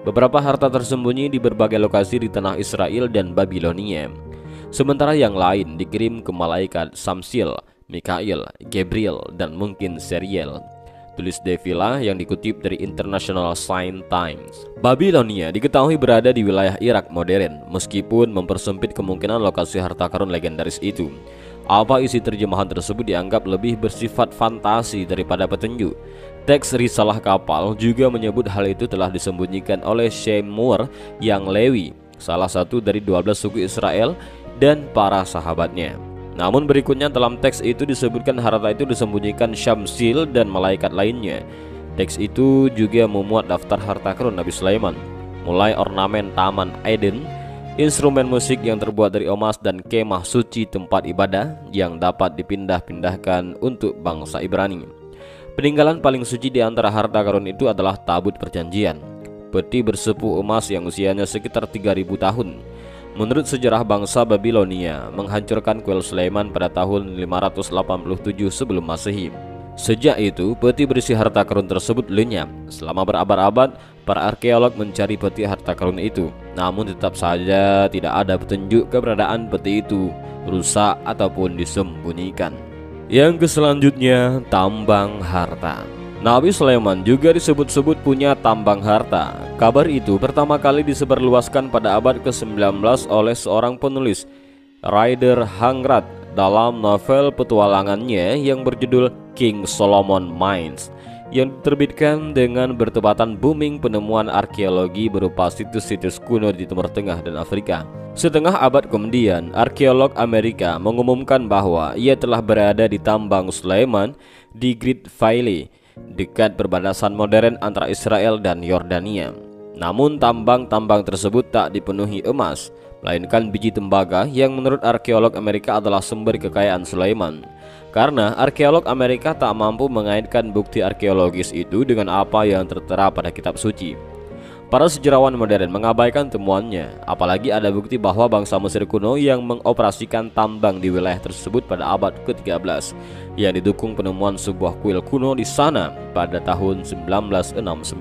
Beberapa harta tersembunyi di berbagai lokasi di tanah Israel dan Babilonia. Sementara yang lain dikirim ke malaikat Samsil, Mikail, Gabriel, dan mungkin Seriel. Tulis Devila yang dikutip dari International Sign Times. Babilonia diketahui berada di wilayah Irak modern, meskipun mempersempit kemungkinan lokasi harta karun legendaris itu. Apa isi terjemahan tersebut dianggap lebih bersifat fantasi daripada petunjuk. Teks risalah kapal juga menyebut hal itu telah disembunyikan oleh Shemur yang Lewi, salah satu dari 12 suku Israel dan para sahabatnya. Namun berikutnya dalam teks itu disebutkan harta itu disembunyikan Syamsil dan malaikat lainnya. Teks itu juga memuat daftar harta karun Nabi Sulaiman, mulai ornamen taman Eden, instrumen musik yang terbuat dari emas, dan kemah suci tempat ibadah yang dapat dipindah-pindahkan untuk bangsa Ibrani. Peninggalan paling suci di antara harta karun itu adalah tabut perjanjian, peti bersepuh emas yang usianya sekitar 3000 tahun. Menurut sejarah bangsa Babilonia menghancurkan kuil Sulaiman pada tahun 587 sebelum Masehi. Sejak itu, peti berisi harta karun tersebut lenyap. Selama berabad-abad, para arkeolog mencari peti harta karun itu. Namun tetap saja tidak ada petunjuk keberadaan peti itu, rusak ataupun disembunyikan. Yang selanjutnya, tambang harta. Nabi Sulaiman juga disebut-sebut punya tambang harta. Kabar itu pertama kali disebarluaskan pada abad ke-19 oleh seorang penulis, Rider Haggard, dalam novel petualangannya yang berjudul King Solomon Mines, yang diterbitkan dengan bertepatan booming penemuan arkeologi berupa situs-situs kuno di Timur Tengah dan Afrika. Setengah abad kemudian, arkeolog Amerika mengumumkan bahwa ia telah berada di tambang Sulaiman di Great Valley, dekat perbatasan modern antara Israel dan Yordania. Namun tambang-tambang tersebut tak dipenuhi emas, melainkan biji tembaga yang menurut arkeolog Amerika adalah sumber kekayaan Sulaiman. Karena arkeolog Amerika tak mampu mengaitkan bukti arkeologis itu dengan apa yang tertera pada kitab suci. Para sejarawan modern mengabaikan temuannya, apalagi ada bukti bahwa bangsa Mesir kuno yang mengoperasikan tambang di wilayah tersebut pada abad ke-13, yang didukung penemuan sebuah kuil kuno di sana pada tahun 1969.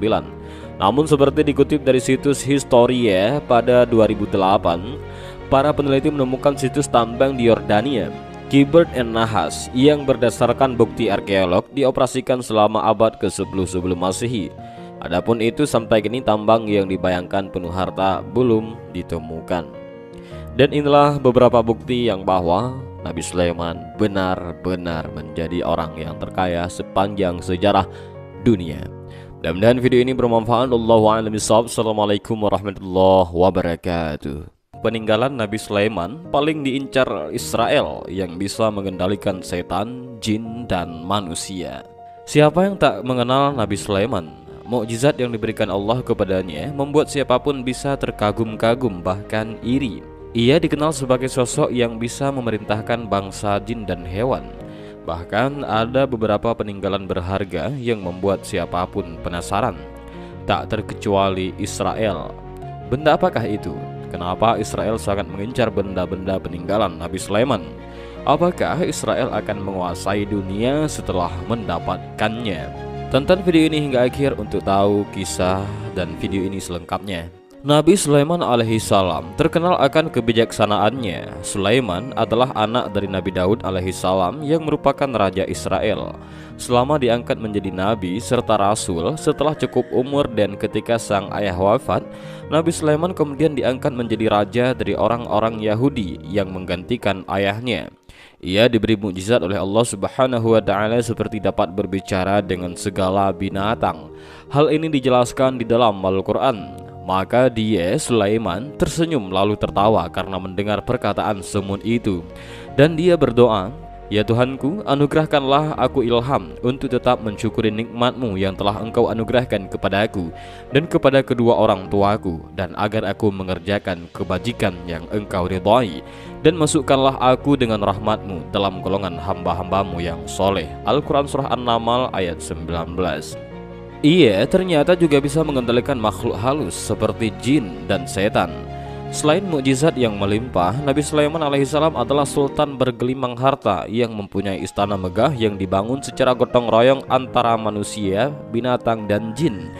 Namun seperti dikutip dari situs Historia pada 2008, para peneliti menemukan situs tambang di Yordania, Kibert and Nahas, yang berdasarkan bukti arkeolog dioperasikan selama abad ke-10 sebelum Masehi. Adapun itu sampai kini tambang yang dibayangkan penuh harta belum ditemukan. Dan inilah beberapa bukti yang bahwa Nabi Sulaiman benar-benar menjadi orang yang terkaya sepanjang sejarah dunia. Mudah-mudahan video ini bermanfaat. Wallahu a'lam bishawab. Assalamualaikum warahmatullahi wabarakatuh. Peninggalan Nabi Sulaiman paling diincar Israel yang bisa mengendalikan setan, jin, dan manusia. Siapa yang tak mengenal Nabi Sulaiman? Mukjizat yang diberikan Allah kepadanya membuat siapapun bisa terkagum-kagum, bahkan iri. Ia dikenal sebagai sosok yang bisa memerintahkan bangsa jin dan hewan. Bahkan ada beberapa peninggalan berharga yang membuat siapapun penasaran, tak terkecuali Israel. Benda apakah itu? Kenapa Israel sangat mengincar benda-benda peninggalan Nabi Sulaiman? Apakah Israel akan menguasai dunia setelah mendapatkannya? Tonton video ini hingga akhir untuk tahu kisah dan video ini selengkapnya. Nabi Sulaiman alaihissalam terkenal akan kebijaksanaannya. Sulaiman adalah anak dari Nabi Daud alaihissalam yang merupakan raja Israel. Selama diangkat menjadi nabi serta rasul setelah cukup umur dan ketika sang ayah wafat, Nabi Sulaiman kemudian diangkat menjadi raja dari orang-orang Yahudi yang menggantikan ayahnya. Ia diberi mukjizat oleh Allah Subhanahu wa taala seperti dapat berbicara dengan segala binatang. Hal ini dijelaskan di dalam Al-Qur'an. Maka dia, Sulaiman, tersenyum lalu tertawa karena mendengar perkataan semut itu. Dan dia berdoa, "Ya Tuhanku, anugerahkanlah aku ilham untuk tetap mensyukuri nikmat-Mu yang telah Engkau anugerahkan kepadaku dan kepada kedua orang tuaku, dan agar aku mengerjakan kebajikan yang Engkau ridhai, dan masukkanlah aku dengan rahmat-Mu dalam golongan hamba-hamba-Mu yang soleh." Al-Quran Surah An-Naml ayat 19. Ia ternyata juga bisa mengendalikan makhluk halus seperti jin dan setan. Selain mukjizat yang melimpah, Nabi Sulaiman alaihissalam adalah sultan bergelimang harta yang mempunyai istana megah yang dibangun secara gotong royong antara manusia, binatang, dan jin.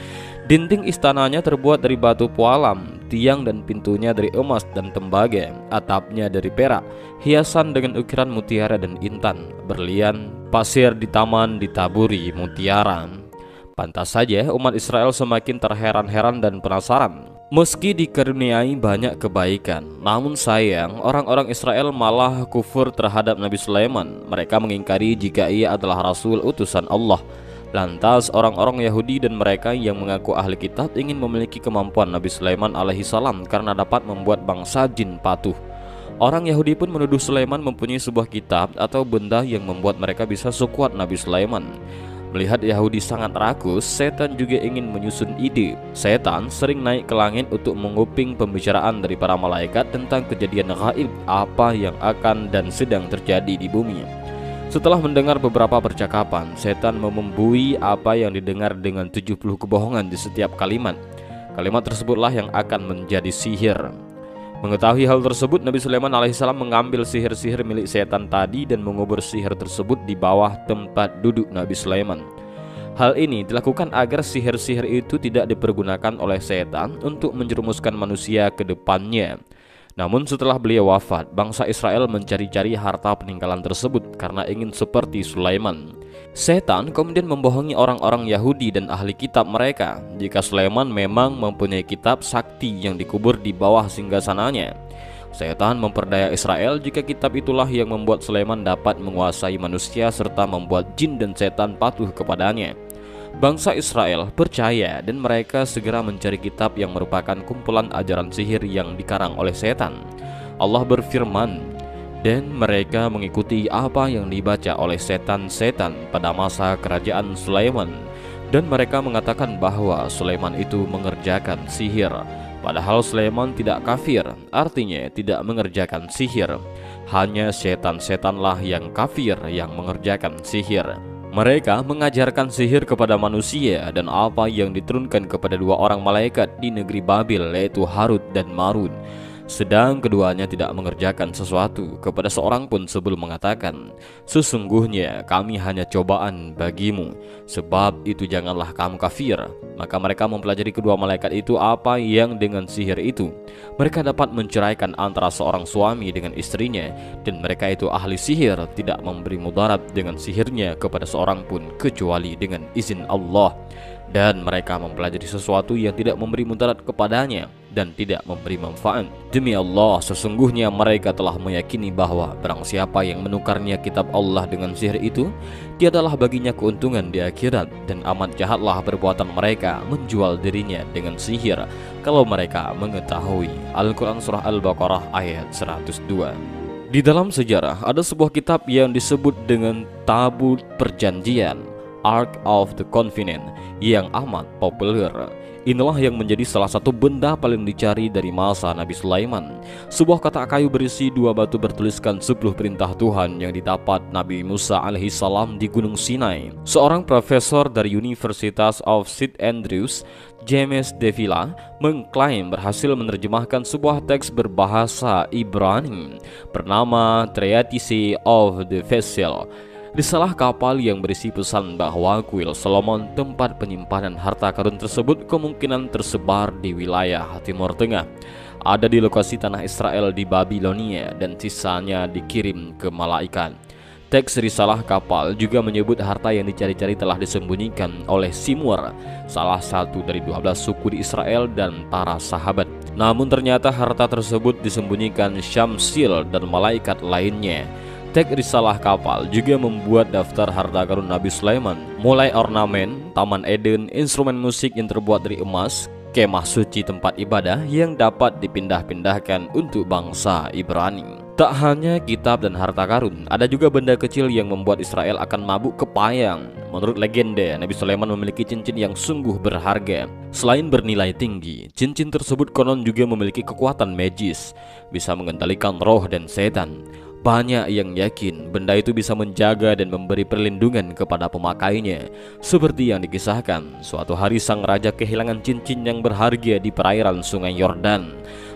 Dinding istananya terbuat dari batu pualam, tiang dan pintunya dari emas dan tembaga, atapnya dari perak, hiasan dengan ukiran mutiara dan intan, berlian, pasir di taman ditaburi mutiara. Pantas saja umat Israel semakin terheran-heran dan penasaran. Meski dikaruniai banyak kebaikan, namun sayang orang-orang Israel malah kufur terhadap Nabi Sulaiman. Mereka mengingkari jika ia adalah Rasul utusan Allah. Lantas orang-orang Yahudi dan mereka yang mengaku ahli kitab ingin memiliki kemampuan Nabi Sulaiman alaihissalam karena dapat membuat bangsa jin patuh. Orang Yahudi pun menuduh Sulaiman mempunyai sebuah kitab atau benda yang membuat mereka bisa sekuat Nabi Sulaiman. Melihat Yahudi sangat rakus, setan juga ingin menyusun ide. Setan sering naik ke langit untuk menguping pembicaraan dari para malaikat tentang kejadian gaib apa yang akan dan sedang terjadi di bumi. Setelah mendengar beberapa percakapan, setan membumbui apa yang didengar dengan 70 kebohongan di setiap kalimat. Kalimat tersebutlah yang akan menjadi sihir. Mengetahui hal tersebut, Nabi Sulaiman alaihissalam mengambil sihir-sihir milik setan tadi dan mengubur sihir tersebut di bawah tempat duduk Nabi Sulaiman. Hal ini dilakukan agar sihir-sihir itu tidak dipergunakan oleh setan untuk menjerumuskan manusia ke depannya. Namun setelah beliau wafat, bangsa Israel mencari-cari harta peninggalan tersebut karena ingin seperti Sulaiman. Setan kemudian membohongi orang-orang Yahudi dan ahli kitab mereka jika Sulaiman memang mempunyai kitab sakti yang dikubur di bawah singgasananya. Setan memperdaya Israel jika kitab itulah yang membuat Sulaiman dapat menguasai manusia serta membuat jin dan setan patuh kepadanya. Bangsa Israel percaya dan mereka segera mencari kitab yang merupakan kumpulan ajaran sihir yang dikarang oleh setan. Allah berfirman, dan mereka mengikuti apa yang dibaca oleh setan-setan pada masa kerajaan Sulaiman. Dan mereka mengatakan bahwa Sulaiman itu mengerjakan sihir. Padahal Sulaiman tidak kafir, artinya tidak mengerjakan sihir. Hanya setan-setanlah yang kafir yang mengerjakan sihir. Mereka mengajarkan sihir kepada manusia dan apa yang diturunkan kepada dua orang malaikat di negeri Babil, yaitu Harut dan Marut. Sedang keduanya tidak mengerjakan sesuatu kepada seorang pun sebelum mengatakan, sesungguhnya kami hanya cobaan bagimu, sebab itu janganlah kamu kafir. Maka mereka mempelajari kedua malaikat itu apa yang dengan sihir itu mereka dapat menceraikan antara seorang suami dengan istrinya, dan mereka itu ahli sihir, tidak memberi mudarat dengan sihirnya kepada seorang pun kecuali dengan izin Allah. Dan mereka mempelajari sesuatu yang tidak memberi mudarat kepadanya dan tidak memberi manfaat. Demi Allah, sesungguhnya mereka telah meyakini bahwa barang siapa yang menukarnya kitab Allah dengan sihir itu, tiadalah baginya keuntungan di akhirat, dan amat jahatlah perbuatan mereka menjual dirinya dengan sihir kalau mereka mengetahui. Al-Quran Surah Al-Baqarah ayat 102. Di dalam sejarah ada sebuah kitab yang disebut dengan Tabut Perjanjian, Ark of the Covenant, yang amat populer. Inilah yang menjadi salah satu benda paling dicari dari masa Nabi Sulaiman. Sebuah kotak kayu berisi dua batu bertuliskan 10 perintah Tuhan yang didapat Nabi Musa alaihissalam di Gunung Sinai. Seorang profesor dari Universitas of St. Andrews, James Devila, mengklaim berhasil menerjemahkan sebuah teks berbahasa Ibrani bernama Treatise of the Vessel. Risalah kapal yang berisi pesan bahwa kuil Solomon, tempat penyimpanan harta karun tersebut, kemungkinan tersebar di wilayah Timur Tengah, ada di lokasi tanah Israel di Babilonia, dan sisanya dikirim ke malaikat. Teks risalah kapal juga menyebut harta yang dicari-cari telah disembunyikan oleh Simur, salah satu dari 12 suku di Israel dan para sahabat. Namun ternyata harta tersebut disembunyikan Syamsil dan malaikat lainnya. Teks risalah kapal juga membuat daftar harta karun Nabi Sulaiman, mulai ornamen, taman Eden, instrumen musik yang terbuat dari emas, kemah suci tempat ibadah yang dapat dipindah-pindahkan untuk bangsa Ibrani. Tak hanya kitab dan harta karun, ada juga benda kecil yang membuat Israel akan mabuk kepayang. Menurut legenda, Nabi Sulaiman memiliki cincin yang sungguh berharga. Selain bernilai tinggi, cincin tersebut konon juga memiliki kekuatan magis, bisa mengendalikan roh dan setan. Banyak yang yakin benda itu bisa menjaga dan memberi perlindungan kepada pemakainya. Seperti yang dikisahkan, suatu hari sang raja kehilangan cincin yang berharga di perairan sungai Yordan.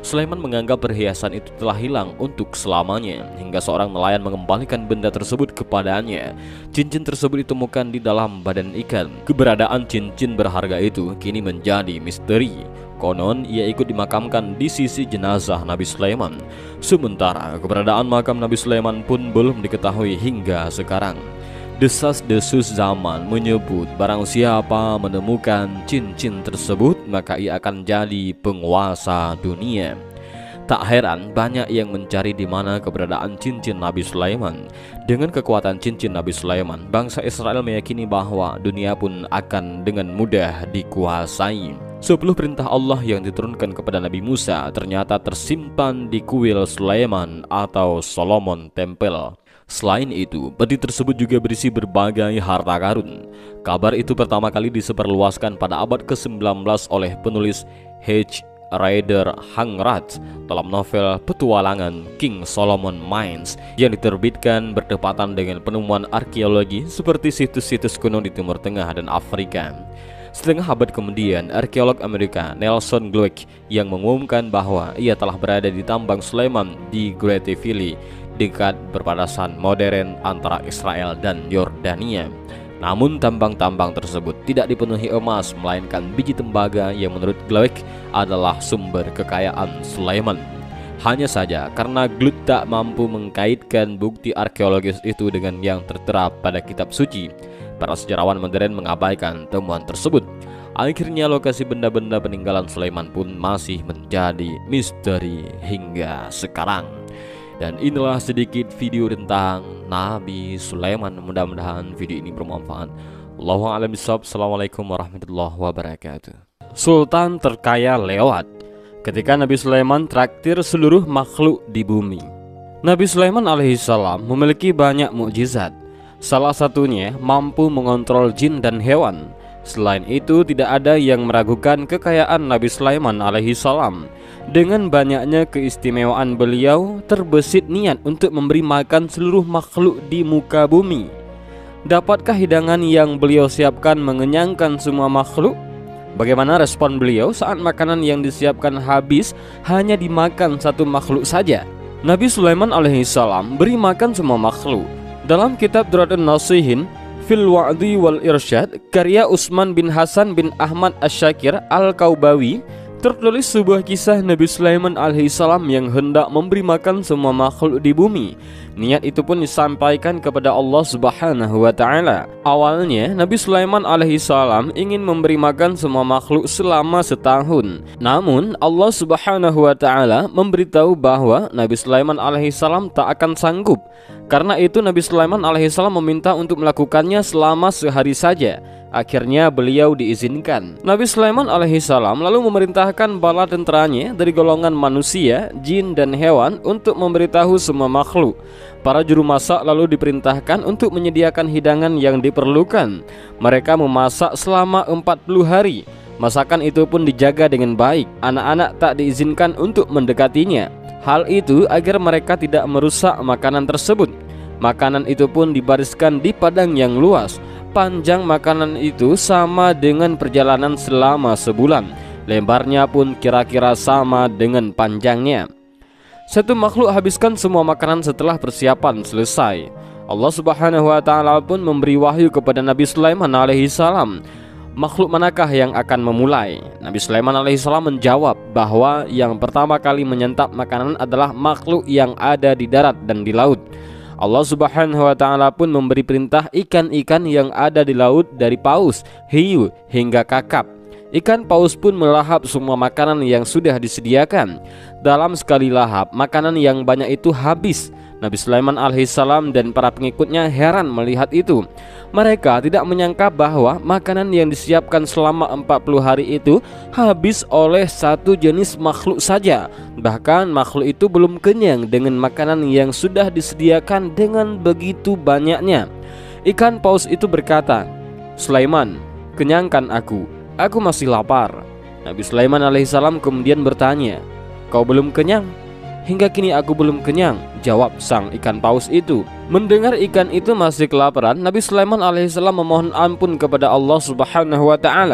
Sulaiman menganggap perhiasan itu telah hilang untuk selamanya, hingga seorang nelayan mengembalikan benda tersebut kepadanya. Cincin tersebut ditemukan di dalam badan ikan. Keberadaan cincin berharga itu kini menjadi misteri. Konon ia ikut dimakamkan di sisi jenazah Nabi Sulaiman. Sementara keberadaan makam Nabi Sulaiman pun belum diketahui hingga sekarang. Desas-desus zaman menyebut barang siapa menemukan cincin tersebut maka ia akan jadi penguasa dunia. Tak heran banyak yang mencari di mana keberadaan cincin Nabi Sulaiman. Dengan kekuatan cincin Nabi Sulaiman, bangsa Israel meyakini bahwa dunia pun akan dengan mudah dikuasai. 10 perintah Allah yang diturunkan kepada Nabi Musa ternyata tersimpan di kuil Sulaiman atau Solomon Temple. Selain itu, peti tersebut juga berisi berbagai harta karun. Kabar itu pertama kali disebarluaskan pada abad ke-19 oleh penulis H. Rider Haggard dalam novel petualangan King Solomon Mines yang diterbitkan bertepatan dengan penemuan arkeologi seperti situs-situs kuno di Timur Tengah dan Afrika. Setengah abad kemudian, arkeolog Amerika Nelson Glueck yang mengumumkan bahwa ia telah berada di tambang Sulaiman di Greatville, dekat perbatasan modern antara Israel dan Yordania. Namun tambang-tambang tersebut tidak dipenuhi emas, melainkan biji tembaga yang menurut Glueck adalah sumber kekayaan Sulaiman. Hanya saja karena Glueck tak mampu mengkaitkan bukti arkeologis itu dengan yang tertera pada kitab suci, para sejarawan modern mengabaikan temuan tersebut. Akhirnya lokasi benda-benda peninggalan Sulaiman pun masih menjadi misteri hingga sekarang. Dan inilah sedikit video tentang Nabi Sulaiman. Mudah-mudahan video ini bermanfaat. Allahu a'lam bishawab. Assalamualaikum warahmatullahi wabarakatuh. Sultan terkaya lewat. Ketika Nabi Sulaiman traktir seluruh makhluk di bumi. Nabi Sulaiman alaihissalam memiliki banyak mukjizat. Salah satunya mampu mengontrol jin dan hewan. Selain itu tidak ada yang meragukan kekayaan Nabi Sulaiman alaihissalam. Dengan banyaknya keistimewaan beliau, terbesit niat untuk memberi makan seluruh makhluk di muka bumi. Dapatkah hidangan yang beliau siapkan mengenyangkan semua makhluk? Bagaimana respon beliau saat makanan yang disiapkan habis hanya dimakan satu makhluk saja? Nabi Sulaiman alaihissalam beri makan semua makhluk. Dalam kitab Duratun Nasihin Fil Wa'di wal Irsyad karya Utsman bin Hasan bin Ahmad Asy-Syakir Al-Kaubawi, tertulis sebuah kisah Nabi Sulaiman alaihissalam yang hendak memberi makan semua makhluk di bumi. Niat itu pun disampaikan kepada Allah Subhanahu wa ta'ala. Awalnya Nabi Sulaiman alaihissalam ingin memberi makan semua makhluk selama setahun. Namun Allah Subhanahu wa ta'ala memberitahu bahwa Nabi Sulaiman alaihissalam tak akan sanggup. Karena itu Nabi Sulaiman alaihissalam meminta untuk melakukannya selama sehari saja. Akhirnya beliau diizinkan. Nabi Sulaiman alaihissalam lalu memerintahkan bala tenteranya dari golongan manusia, jin dan hewan untuk memberitahu semua makhluk. Para juru masak lalu diperintahkan untuk menyediakan hidangan yang diperlukan. Mereka memasak selama 40 hari. Masakan itu pun dijaga dengan baik. Anak-anak tak diizinkan untuk mendekatinya. Hal itu agar mereka tidak merusak makanan tersebut. Makanan itu pun dibariskan di padang yang luas. Panjang makanan itu sama dengan perjalanan selama sebulan. Lebarnya pun kira-kira sama dengan panjangnya. Satu makhluk habiskan semua makanan setelah persiapan selesai. Allah Subhanahu wa ta'ala pun memberi wahyu kepada Nabi Sulaiman alaihissalam. Makhluk manakah yang akan memulai? Nabi Sulaiman alaihissalam menjawab bahwa yang pertama kali menyantap makanan adalah makhluk yang ada di darat dan di laut. Allah Subhanahu wa ta'ala pun memberi perintah ikan-ikan yang ada di laut dari paus, hiu hingga kakap. Ikan paus pun melahap semua makanan yang sudah disediakan. Dalam sekali lahap, makanan yang banyak itu habis. Nabi Sulaiman alaihissalam dan para pengikutnya heran melihat itu. Mereka tidak menyangka bahwa makanan yang disiapkan selama 40 hari itu habis oleh satu jenis makhluk saja. Bahkan makhluk itu belum kenyang dengan makanan yang sudah disediakan dengan begitu banyaknya. Ikan paus itu berkata, "Sulaiman, kenyangkan aku masih lapar." Nabi Sulaiman alaihissalam kemudian bertanya, "Kau belum kenyang?" "Hingga kini aku belum kenyang," jawab sang ikan paus itu. Mendengar ikan itu masih kelaparan, Nabi Sulaiman alaihissalam memohon ampun kepada Allah Subhanahu wa ta'ala.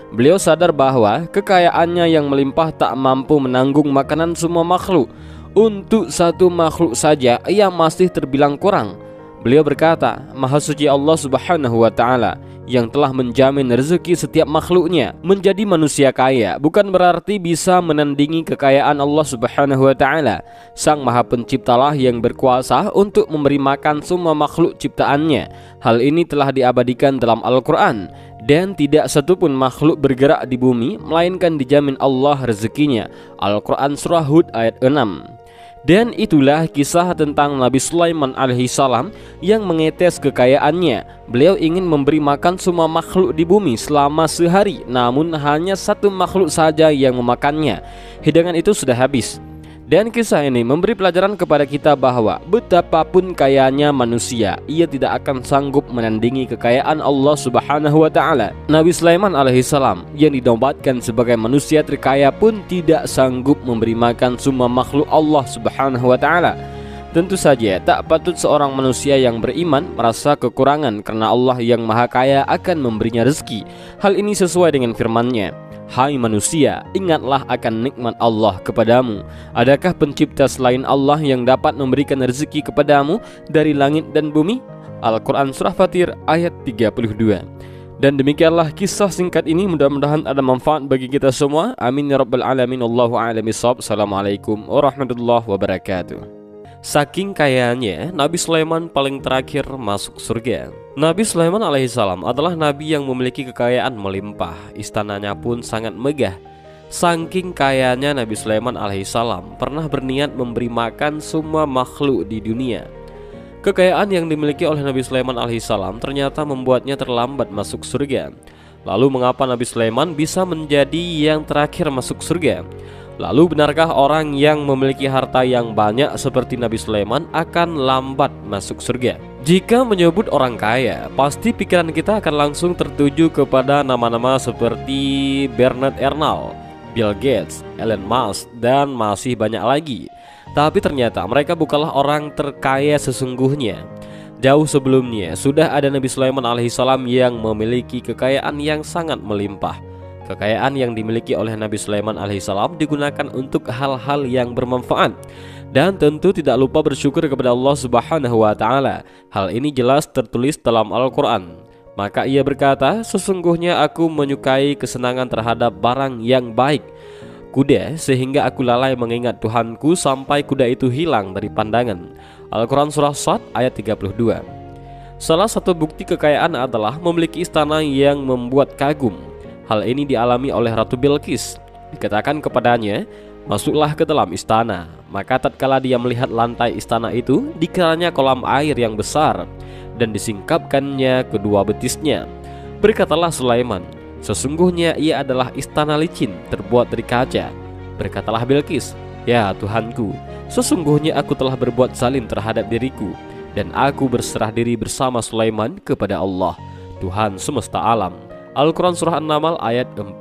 Beliau sadar bahwa kekayaannya yang melimpah tak mampu menanggung makanan semua makhluk. Untuk satu makhluk saja ia masih terbilang kurang. Beliau berkata, Maha suci Allah Subhanahu wa ta'ala yang telah menjamin rezeki setiap makhluknya. Menjadi manusia kaya bukan berarti bisa menandingi kekayaan Allah Subhanahu wa ta'ala. Sang Maha Penciptalah yang berkuasa untuk memberi makan semua makhluk ciptaannya. Hal ini telah diabadikan dalam Al-Quran. Dan tidak satupun makhluk bergerak di bumi melainkan dijamin Allah rezekinya. Al-Quran Surah Hud ayat 6. Dan itulah kisah tentang Nabi Sulaiman alaihissalam yang mengetes kekayaannya. Beliau ingin memberi makan semua makhluk di bumi selama sehari, namun hanya satu makhluk saja yang memakannya. Hidangan itu sudah habis. Dan kisah ini memberi pelajaran kepada kita bahwa betapapun kayanya manusia, ia tidak akan sanggup menandingi kekayaan Allah Subhanahu wa ta'ala. Nabi Sulaiman alaihissalam yang dinobatkan sebagai manusia terkaya pun tidak sanggup memberi makan semua makhluk Allah Subhanahu wa ta'ala. Tentu saja tak patut seorang manusia yang beriman merasa kekurangan karena Allah yang maha kaya akan memberinya rezeki. Hal ini sesuai dengan firman-Nya, Hai manusia, ingatlah akan nikmat Allah kepadamu. Adakah pencipta selain Allah yang dapat memberikan rezeki kepadamu dari langit dan bumi? Al-Quran Surah Fatir ayat 32. Dan demikianlah kisah singkat ini, mudah-mudahan ada manfaat bagi kita semua. Amin ya rabbal alamin. Allahu a'lam bishawab. Assalamualaikum warahmatullahi wabarakatuh. Saking kayaannya, Nabi Sulaiman paling terakhir masuk surga. Nabi Sulaiman alaihissalam adalah nabi yang memiliki kekayaan melimpah. Istananya pun sangat megah. Saking kayanya Nabi Sulaiman alaihissalam pernah berniat memberi makan semua makhluk di dunia. Kekayaan yang dimiliki oleh Nabi Sulaiman alaihissalam ternyata membuatnya terlambat masuk surga. Lalu mengapa Nabi Sulaiman bisa menjadi yang terakhir masuk surga? Lalu benarkah orang yang memiliki harta yang banyak seperti Nabi Sulaiman akan lambat masuk surga? Jika menyebut orang kaya, pasti pikiran kita akan langsung tertuju kepada nama-nama seperti Bernard Arnault, Bill Gates, Elon Musk, dan masih banyak lagi. Tapi ternyata mereka bukanlah orang terkaya sesungguhnya. Jauh sebelumnya sudah ada Nabi Sulaiman alaihissalam yang memiliki kekayaan yang sangat melimpah. Kekayaan yang dimiliki oleh Nabi Sulaiman alaihissalam digunakan untuk hal-hal yang bermanfaat. Dan tentu tidak lupa bersyukur kepada Allah Subhanahu wa ta'ala. Hal ini jelas tertulis dalam Al-Quran. Maka ia berkata, sesungguhnya aku menyukai kesenangan terhadap barang yang baik, kuda, sehingga aku lalai mengingat Tuhanku sampai kuda itu hilang dari pandangan. Al-Quran Surah Sad ayat 32. Salah satu bukti kekayaan adalah memiliki istana yang membuat kagum. Hal ini dialami oleh Ratu Bilqis. Dikatakan kepadanya, masuklah ke dalam istana. Maka tatkala dia melihat lantai istana itu, dikiranya kolam air yang besar dan disingkapkannya kedua betisnya. Berkatalah Sulaiman, sesungguhnya ia adalah istana licin terbuat dari kaca. Berkatalah Bilqis, ya Tuhanku, sesungguhnya aku telah berbuat zalim terhadap diriku, dan aku berserah diri bersama Sulaiman kepada Allah, Tuhan semesta alam. Al-Quran Surah An-Naml ayat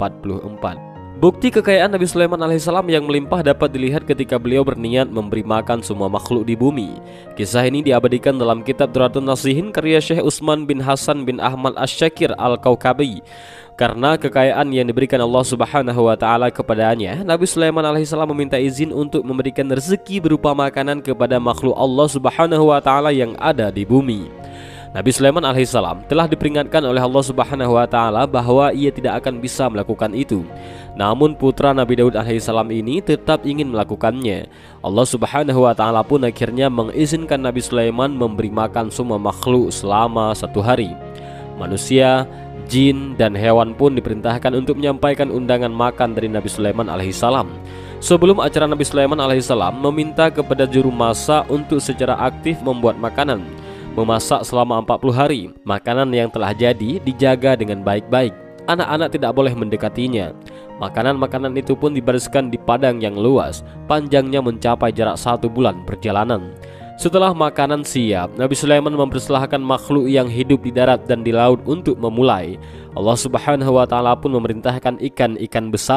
44. Bukti kekayaan Nabi Sulaiman alaihissalam yang melimpah dapat dilihat ketika beliau berniat memberi makan semua makhluk di bumi. Kisah ini diabadikan dalam kitab Duratun Nasihin karya Syekh Utsman bin Hasan bin Ahmad Asy-Syakir Al-Kaukabi. Karena kekayaan yang diberikan Allah Subhanahu wa ta'ala kepadanya, Nabi Sulaiman alaihissalam meminta izin untuk memberikan rezeki berupa makanan kepada makhluk Allah Subhanahu wa ta'ala yang ada di bumi. Nabi Sulaiman alaihissalam telah diperingatkan oleh Allah Subhanahu wa ta'ala bahwa ia tidak akan bisa melakukan itu. Namun putra Nabi Daud alaihissalam ini tetap ingin melakukannya. Allah Subhanahu wa ta'ala pun akhirnya mengizinkan Nabi Sulaiman memberi makan semua makhluk selama 1 hari. Manusia, jin, dan hewan pun diperintahkan untuk menyampaikan undangan makan dari Nabi Sulaiman alaihissalam. Sebelum acara, Nabi Sulaiman alaihissalam meminta kepada juru masak untuk secara aktif membuat makanan. Memasak selama 40 hari. Makanan yang telah jadi dijaga dengan baik-baik. Anak-anak tidak boleh mendekatinya. Makanan-makanan itu pun dibariskan di padang yang luas. Panjangnya mencapai jarak 1 bulan perjalanan. Setelah makanan siap, Nabi Sulaiman mempersilahkan makhluk yang hidup di darat dan di laut untuk memulai. Allah Subhanahu wa ta'ala pun memerintahkan ikan-ikan besar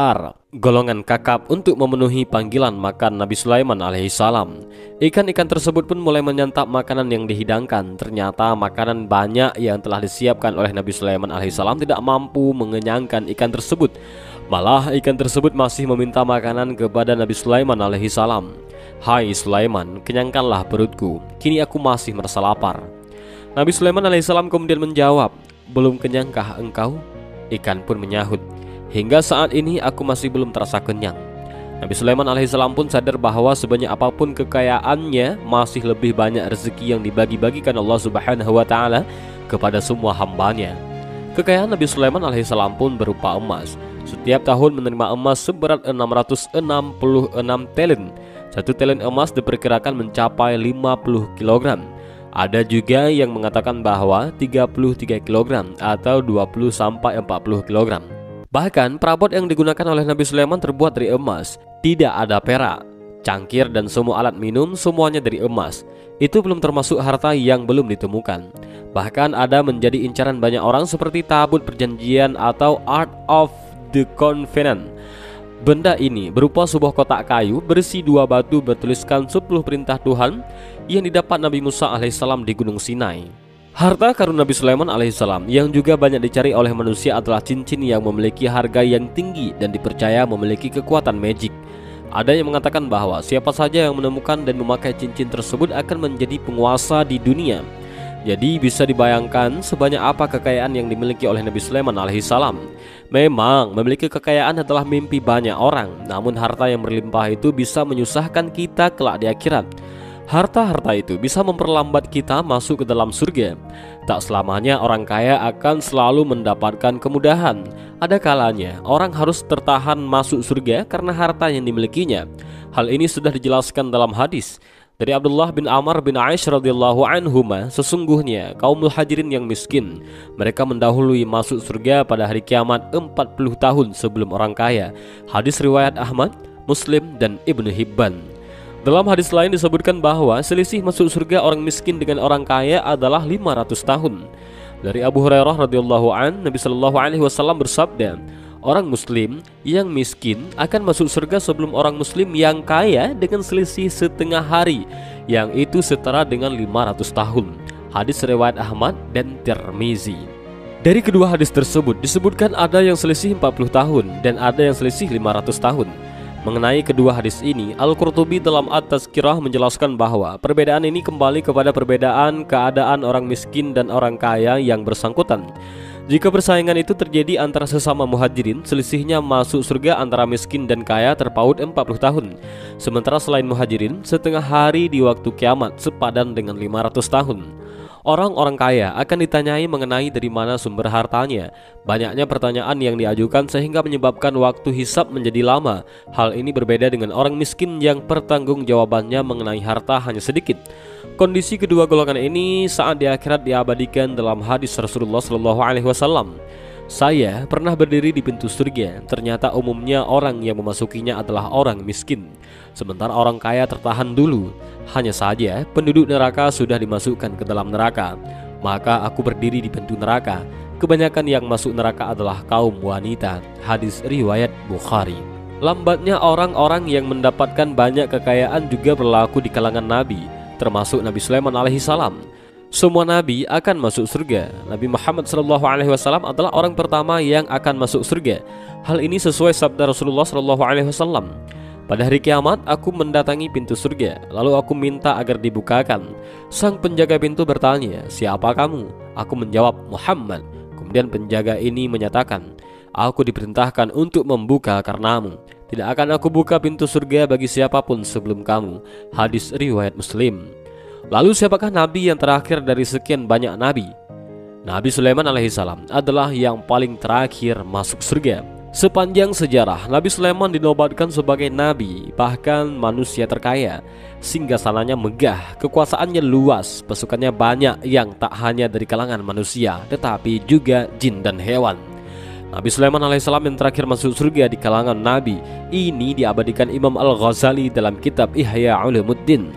golongan kakap untuk memenuhi panggilan makan Nabi Sulaiman alaihissalam. Ikan-ikan tersebut pun mulai menyantap makanan yang dihidangkan. Ternyata makanan banyak yang telah disiapkan oleh Nabi Sulaiman alaihissalam tidak mampu mengenyangkan ikan tersebut. Malah ikan tersebut masih meminta makanan kepada Nabi Sulaiman alaihissalam. "Hai Sulaiman, kenyangkanlah perutku, kini aku masih merasa lapar." Nabi Sulaiman alaihissalam kemudian menjawab, "Belum kenyangkah engkau?" Ikan pun menyahut, "Hingga saat ini aku masih belum terasa kenyang." Nabi Sulaiman alaihissalam pun sadar bahwa sebanyak apapun kekayaannya, masih lebih banyak rezeki yang dibagi-bagikan Allah subhanahu wa ta'ala kepada semua hambanya. Kekayaan Nabi Sulaiman alaihissalam pun berupa emas. Setiap tahun menerima emas seberat 666 telen. Satu telen emas diperkirakan mencapai 50 kg. Ada juga yang mengatakan bahwa 33 kg atau 20-40 kg. Bahkan perabot yang digunakan oleh Nabi Sulaiman terbuat dari emas. Tidak ada perak, cangkir dan semua alat minum semuanya dari emas. Itu belum termasuk harta yang belum ditemukan. Bahkan ada menjadi incaran banyak orang seperti tabut perjanjian atau Art of the Covenant. Benda ini berupa sebuah kotak kayu berisi 2 batu bertuliskan 10 perintah Tuhan yang didapat Nabi Musa alaihissalam di Gunung Sinai. Harta karun Nabi Sulaiman alaihissalam yang juga banyak dicari oleh manusia adalah cincin yang memiliki harga yang tinggi dan dipercaya memiliki kekuatan magic. Ada yang mengatakan bahwa siapa saja yang menemukan dan memakai cincin tersebut akan menjadi penguasa di dunia. Jadi bisa dibayangkan sebanyak apa kekayaan yang dimiliki oleh Nabi Sulaiman alaihissalam. Memang memiliki kekayaan adalah mimpi banyak orang, namun harta yang berlimpah itu bisa menyusahkan kita kelak di akhirat. Harta-harta itu bisa memperlambat kita masuk ke dalam surga. Tak selamanya orang kaya akan selalu mendapatkan kemudahan. Ada kalanya orang harus tertahan masuk surga karena harta yang dimilikinya. Hal ini sudah dijelaskan dalam hadis dari Abdullah bin Amr bin Aish radhiyallahu anhuma, sesungguhnya kaum muhajirin yang miskin, mereka mendahului masuk surga pada hari kiamat 40 tahun sebelum orang kaya. Hadis riwayat Ahmad, Muslim dan Ibnu Hibban. Dalam hadis lain disebutkan bahwa selisih masuk surga orang miskin dengan orang kaya adalah 500 tahun. Dari Abu Hurairah radhiyallahu an, Nabi sallallahu alaihi wasallam bersabda, orang muslim yang miskin akan masuk surga sebelum orang muslim yang kaya dengan selisih setengah hari, yang itu setara dengan 500 tahun. Hadis riwayat Ahmad dan Tirmizi. Dari kedua hadis tersebut disebutkan ada yang selisih 40 tahun dan ada yang selisih 500 tahun. Mengenai kedua hadis ini, Al-Qurtubi dalam At-Tazkirah menjelaskan bahwa perbedaan ini kembali kepada perbedaan keadaan orang miskin dan orang kaya yang bersangkutan. Jika persaingan itu terjadi antara sesama muhajirin, selisihnya masuk surga antara miskin dan kaya terpaut 40 tahun. Sementara selain muhajirin, setengah hari di waktu kiamat sepadan dengan 500 tahun. Orang-orang kaya akan ditanyai mengenai dari mana sumber hartanya. Banyaknya pertanyaan yang diajukan sehingga menyebabkan waktu hisab menjadi lama. Hal ini berbeda dengan orang miskin yang pertanggungjawabannya mengenai harta hanya sedikit. Kondisi kedua golongan ini saat di akhirat diabadikan dalam hadis Rasulullah SAW. Saya pernah berdiri di pintu surga. Ternyata umumnya orang yang memasukinya adalah orang miskin, sementara orang kaya tertahan dulu. Hanya saja penduduk neraka sudah dimasukkan ke dalam neraka. Maka aku berdiri di pintu neraka. Kebanyakan yang masuk neraka adalah kaum wanita. Hadis riwayat Bukhari. Lambatnya orang-orang yang mendapatkan banyak kekayaan juga berlaku di kalangan Nabi, termasuk Nabi Sulaiman alaihissalam. Semua nabi akan masuk surga. Nabi Muhammad SAW adalah orang pertama yang akan masuk surga. Hal ini sesuai sabda Rasulullah SAW. Pada hari kiamat aku mendatangi pintu surga, lalu aku minta agar dibukakan. Sang penjaga pintu bertanya, "Siapa kamu?" Aku menjawab, "Muhammad." Kemudian penjaga ini menyatakan, "Aku diperintahkan untuk membuka karenamu. Tidak akan aku buka pintu surga bagi siapapun sebelum kamu." Hadis riwayat Muslim. Lalu siapakah nabi yang terakhir dari sekian banyak nabi? Nabi Sulaiman alaihissalam adalah yang paling terakhir masuk surga. Sepanjang sejarah, Nabi Sulaiman dinobatkan sebagai nabi, bahkan manusia terkaya. Singgasananya megah, kekuasaannya luas, pasukannya banyak yang tak hanya dari kalangan manusia, tetapi juga jin dan hewan. Nabi Sulaiman alaihissalam yang terakhir masuk surga di kalangan nabi. Ini diabadikan Imam Al-Ghazali dalam kitab Ihya Ulumuddin.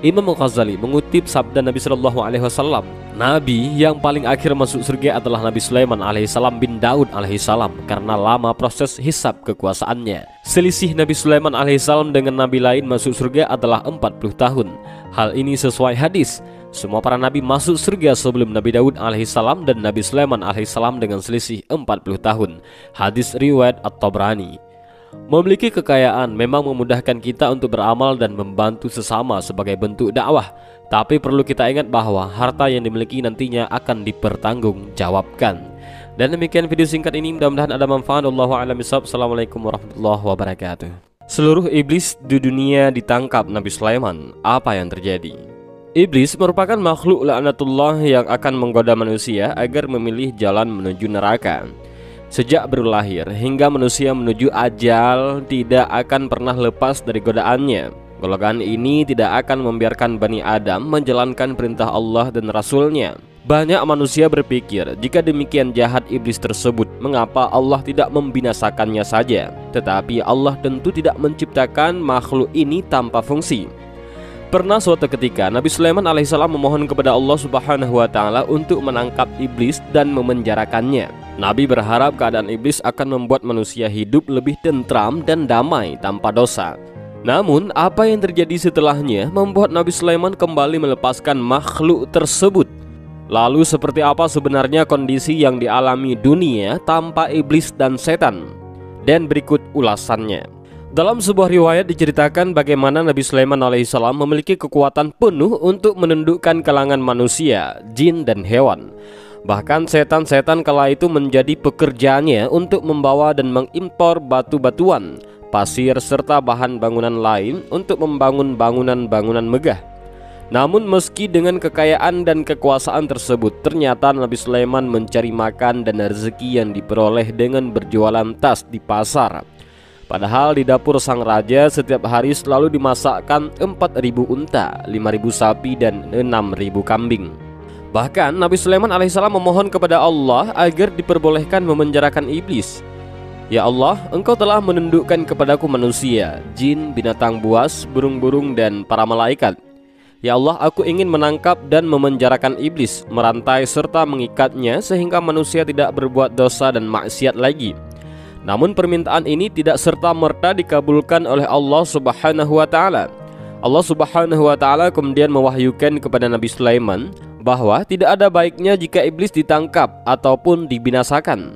Imam Al-Ghazali mengutip sabda Nabi Shallallahu Alaihi Wasallam, Nabi yang paling akhir masuk surga adalah Nabi Sulaiman alaihissalam bin Daud alaihissalam karena lama proses hisab kekuasaannya. Selisih Nabi Sulaiman alaihissalam dengan nabi lain masuk surga adalah 40 tahun. Hal ini sesuai hadis. Semua para nabi masuk surga sebelum Nabi Daud alaihissalam dan Nabi Sulaiman alaihissalam dengan selisih 40 tahun. Hadis riwayat At-Tabrani. Memiliki kekayaan memang memudahkan kita untuk beramal dan membantu sesama sebagai bentuk dakwah. Tapi perlu kita ingat bahwa harta yang dimiliki nantinya akan dipertanggungjawabkan. Dan demikian video singkat ini, mudah-mudahan ada manfaat. Wallahu a'lam bishawab. Assalamualaikum warahmatullahi wabarakatuh. Seluruh iblis di dunia ditangkap Nabi Sulaiman. Apa yang terjadi? Iblis merupakan makhluk laknatullah yang akan menggoda manusia agar memilih jalan menuju neraka. Sejak baru lahir hingga manusia menuju ajal tidak akan pernah lepas dari godaannya. Golongan ini tidak akan membiarkan Bani Adam menjalankan perintah Allah dan Rasul-Nya. Banyak manusia berpikir jika demikian jahat iblis tersebut, mengapa Allah tidak membinasakannya saja? Tetapi Allah tentu tidak menciptakan makhluk ini tanpa fungsi. Pernah suatu ketika Nabi Sulaiman alaihissalam memohon kepada Allah subhanahu wa ta'ala untuk menangkap iblis dan memenjarakannya. Nabi berharap keadaan iblis akan membuat manusia hidup lebih tentram dan damai tanpa dosa. Namun apa yang terjadi setelahnya membuat Nabi Sulaiman kembali melepaskan makhluk tersebut. Lalu seperti apa sebenarnya kondisi yang dialami dunia tanpa iblis dan setan? Dan berikut ulasannya. Dalam sebuah riwayat diceritakan bagaimana Nabi Sulaiman alaihissalam memiliki kekuatan penuh untuk menundukkan kalangan manusia, jin dan hewan. Bahkan setan-setan kala itu menjadi pekerjaannya untuk membawa dan mengimpor batu-batuan, pasir serta bahan bangunan lain untuk membangun bangunan-bangunan megah. Namun meski dengan kekayaan dan kekuasaan tersebut, ternyata Nabi Sulaiman mencari makan dan rezeki yang diperoleh dengan berjualan tas di pasar. Padahal di dapur sang raja setiap hari selalu dimasakkan 4.000 unta, 5.000 sapi dan 6.000 kambing. Bahkan Nabi Sulaiman alaihissalam memohon kepada Allah agar diperbolehkan memenjarakan iblis. Ya Allah, Engkau telah menundukkan kepadaku manusia, jin, binatang buas, burung-burung dan para malaikat. Ya Allah, aku ingin menangkap dan memenjarakan iblis, merantai serta mengikatnya sehingga manusia tidak berbuat dosa dan maksiat lagi. Namun permintaan ini tidak serta-merta dikabulkan oleh Allah subhanahu wa ta'ala. Allah subhanahu wa ta'ala kemudian mewahyukan kepada Nabi Sulaiman bahwa tidak ada baiknya jika iblis ditangkap ataupun dibinasakan.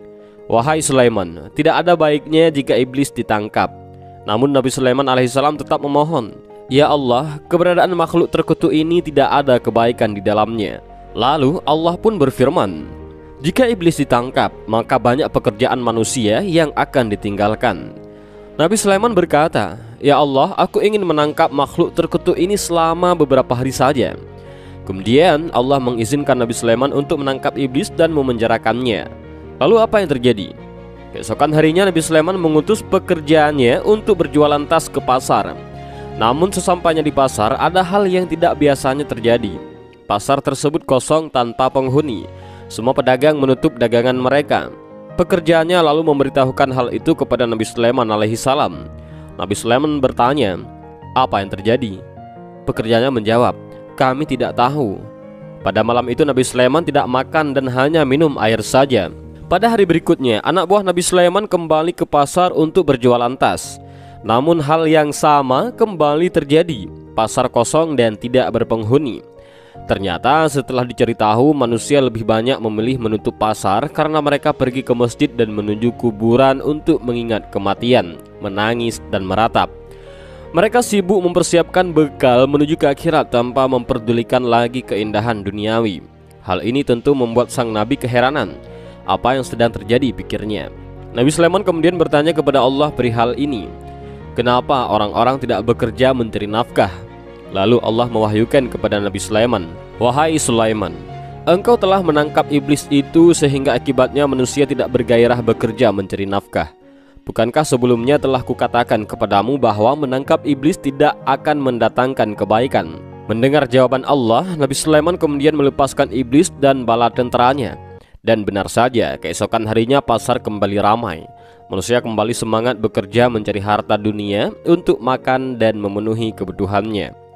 Wahai Sulaiman, tidak ada baiknya jika iblis ditangkap. Namun Nabi Sulaiman alaihissalam tetap memohon, Ya Allah, keberadaan makhluk terkutuk ini tidak ada kebaikan di dalamnya. Lalu Allah pun berfirman, jika iblis ditangkap, maka banyak pekerjaan manusia yang akan ditinggalkan. Nabi Sulaiman berkata, Ya Allah, aku ingin menangkap makhluk terkutuk ini selama beberapa hari saja. Kemudian Allah mengizinkan Nabi Sulaiman untuk menangkap iblis dan memenjarakannya. Lalu apa yang terjadi? Keesokan harinya Nabi Sulaiman mengutus pekerjaannya untuk berjualan tas ke pasar. Namun sesampainya di pasar ada hal yang tidak biasanya terjadi. Pasar tersebut kosong tanpa penghuni. Semua pedagang menutup dagangan mereka. Pekerjaannya lalu memberitahukan hal itu kepada Nabi Sulaiman alaihissalam. Nabi Sulaiman bertanya, apa yang terjadi? Pekerjaannya menjawab, kami tidak tahu. Pada malam itu Nabi Sulaiman tidak makan dan hanya minum air saja. Pada hari berikutnya, anak buah Nabi Sulaiman kembali ke pasar untuk berjualan tas. Namun hal yang sama kembali terjadi. Pasar kosong dan tidak berpenghuni. Ternyata setelah dicari tahu, manusia lebih banyak memilih menutup pasar karena mereka pergi ke masjid dan menuju kuburan untuk mengingat kematian, menangis dan meratap. Mereka sibuk mempersiapkan bekal menuju ke akhirat tanpa memperdulikan lagi keindahan duniawi. Hal ini tentu membuat sang nabi keheranan. Apa yang sedang terjadi, pikirnya. Nabi Sulaiman kemudian bertanya kepada Allah perihal ini. Kenapa orang-orang tidak bekerja mencari nafkah? Lalu Allah mewahyukan kepada Nabi Sulaiman, wahai Sulaiman, engkau telah menangkap iblis itu sehingga akibatnya manusia tidak bergairah bekerja mencari nafkah. Bukankah sebelumnya telah kukatakan kepadamu bahwa menangkap iblis tidak akan mendatangkan kebaikan? Mendengar jawaban Allah, Nabi Sulaiman kemudian melepaskan iblis dan bala tenteranya. Dan benar saja, keesokan harinya pasar kembali ramai. Manusia kembali semangat bekerja mencari harta dunia untuk makan dan memenuhi kebutuhannya.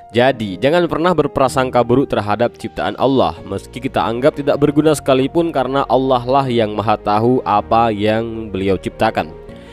Jadi, jangan pernah berprasangka buruk terhadap ciptaan Allah, meski kita anggap tidak berguna sekalipun, karena Allah lah yang maha tahu apa yang beliau ciptakan.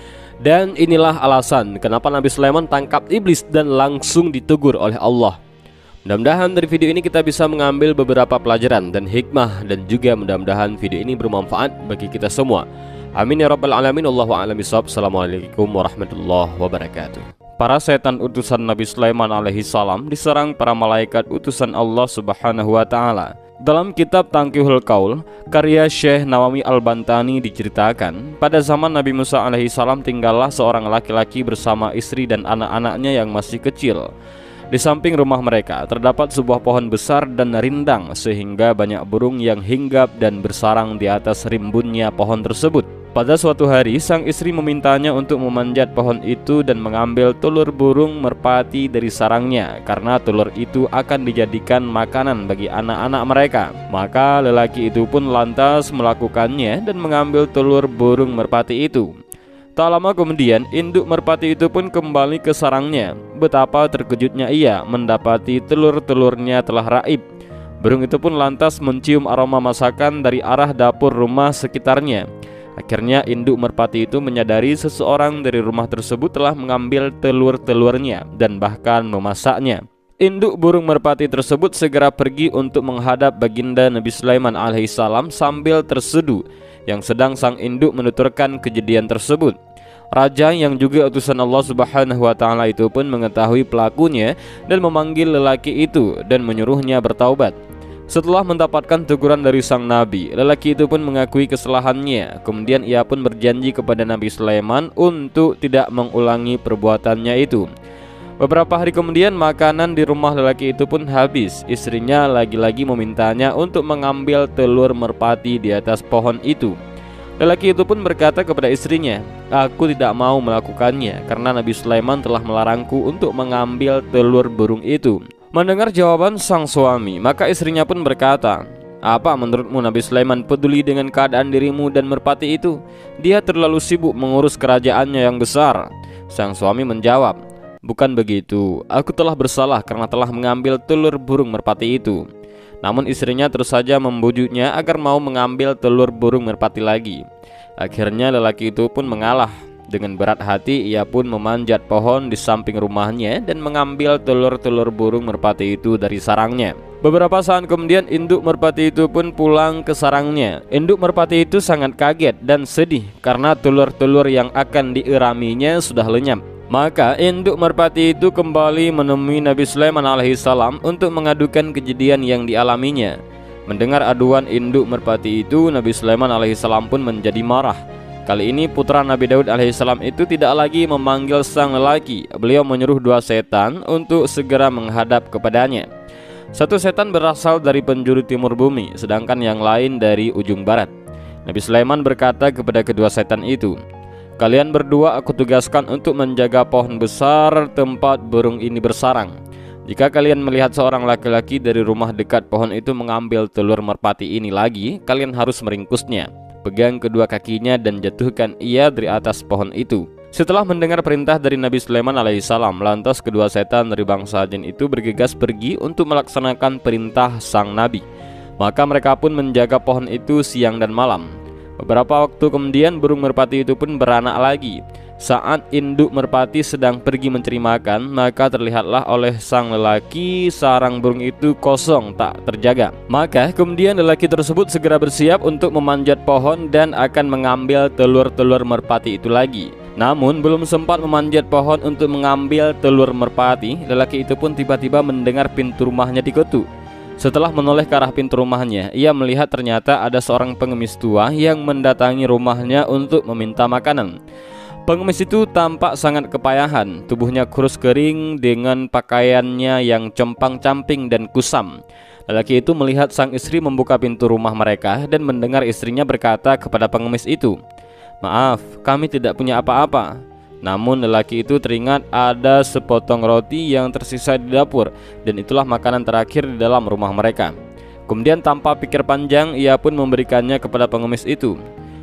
Dan inilah alasan kenapa Nabi Sulaiman tangkap iblis dan langsung ditegur oleh Allah. Mudah-mudahan dari video ini kita bisa mengambil beberapa pelajaran dan hikmah, dan juga mudah-mudahan video ini bermanfaat bagi kita semua. Amin ya rabbal alamin. Allahu a'lam bishawab. Assalamualaikum warahmatullahi wabarakatuh. Para setan utusan Nabi Sulaiman alaihi salam diserang para malaikat utusan Allah subhanahu wa ta'ala. Dalam kitab Tangkihul Qaul, karya Syekh Nawawi Al-Bantani diceritakan, pada zaman Nabi Musa alaihi salam tinggallah seorang laki-laki bersama istri dan anak-anaknya yang masih kecil. Di samping rumah mereka terdapat sebuah pohon besar dan rindang, sehingga banyak burung yang hinggap dan bersarang di atas rimbunnya pohon tersebut. Pada suatu hari, sang istri memintanya untuk memanjat pohon itu dan mengambil telur burung merpati dari sarangnya, karena telur itu akan dijadikan makanan bagi anak-anak mereka. Maka lelaki itu pun lantas melakukannya dan mengambil telur burung merpati itu. Tak lama kemudian, induk merpati itu pun kembali ke sarangnya. Betapa terkejutnya ia mendapati telur-telurnya telah raib. Burung itu pun lantas mencium aroma masakan dari arah dapur rumah sekitarnya. Akhirnya induk merpati itu menyadari seseorang dari rumah tersebut telah mengambil telur-telurnya dan bahkan memasaknya. Induk burung merpati tersebut segera pergi untuk menghadap baginda Nabi Sulaiman alaihissalam sambil terseduh, yang sedang sang induk menuturkan kejadian tersebut. Raja yang juga utusan Allah subhanahu wa ta'ala itu pun mengetahui pelakunya dan memanggil lelaki itu dan menyuruhnya bertaubat. Setelah mendapatkan teguran dari sang nabi, lelaki itu pun mengakui kesalahannya. Kemudian ia pun berjanji kepada Nabi Sulaiman untuk tidak mengulangi perbuatannya itu. Beberapa hari kemudian, makanan di rumah lelaki itu pun habis. Istrinya lagi-lagi memintanya untuk mengambil telur merpati di atas pohon itu. Lelaki itu pun berkata kepada istrinya, "Aku tidak mau melakukannya karena Nabi Sulaiman telah melarangku untuk mengambil telur burung itu." Mendengar jawaban sang suami, maka istrinya pun berkata, "Apa menurutmu Nabi Sulaiman peduli dengan keadaan dirimu dan merpati itu? Dia terlalu sibuk mengurus kerajaannya yang besar." Sang suami menjawab, "Bukan begitu, aku telah bersalah karena telah mengambil telur burung merpati itu." Namun istrinya terus saja membujuknya agar mau mengambil telur burung merpati lagi. Akhirnya lelaki itu pun mengalah. Dengan berat hati ia pun memanjat pohon di samping rumahnya dan mengambil telur-telur burung merpati itu dari sarangnya. Beberapa saat kemudian induk merpati itu pun pulang ke sarangnya. Induk merpati itu sangat kaget dan sedih karena telur-telur yang akan dieraminya sudah lenyap. Maka induk merpati itu kembali menemui Nabi Sulaiman alaihissalam untuk mengadukan kejadian yang dialaminya. Mendengar aduan induk merpati itu, Nabi Sulaiman alaihissalam pun menjadi marah. Kali ini putra Nabi Daud alaihissalam itu tidak lagi memanggil sang lelaki. Beliau menyuruh dua setan untuk segera menghadap kepadanya. Satu setan berasal dari penjuru timur bumi, sedangkan yang lain dari ujung barat. Nabi Sulaiman berkata kepada kedua setan itu, "Kalian berdua aku tugaskan untuk menjaga pohon besar tempat burung ini bersarang. Jika kalian melihat seorang laki-laki dari rumah dekat pohon itu mengambil telur merpati ini lagi, kalian harus meringkusnya. Pegang kedua kakinya dan jatuhkan ia dari atas pohon itu." Setelah mendengar perintah dari Nabi Sulaiman alaihissalam, lantas kedua setan dari bangsa jin itu bergegas pergi untuk melaksanakan perintah sang nabi. Maka mereka pun menjaga pohon itu siang dan malam. Beberapa waktu kemudian burung merpati itu pun beranak lagi. Saat induk merpati sedang pergi mencari makan, maka terlihatlah oleh sang lelaki sarang burung itu kosong tak terjaga. Maka kemudian lelaki tersebut segera bersiap untuk memanjat pohon dan akan mengambil telur-telur merpati itu lagi. Namun belum sempat memanjat pohon untuk mengambil telur merpati, lelaki itu pun tiba-tiba mendengar pintu rumahnya diketuk. Setelah menoleh ke arah pintu rumahnya, ia melihat ternyata ada seorang pengemis tua yang mendatangi rumahnya untuk meminta makanan. Pengemis itu tampak sangat kepayahan, tubuhnya kurus kering dengan pakaiannya yang compang-camping dan kusam. Lelaki itu melihat sang istri membuka pintu rumah mereka dan mendengar istrinya berkata kepada pengemis itu, "Maaf, kami tidak punya apa-apa." Namun lelaki itu teringat ada sepotong roti yang tersisa di dapur, dan itulah makanan terakhir di dalam rumah mereka. Kemudian tanpa pikir panjang ia pun memberikannya kepada pengemis itu.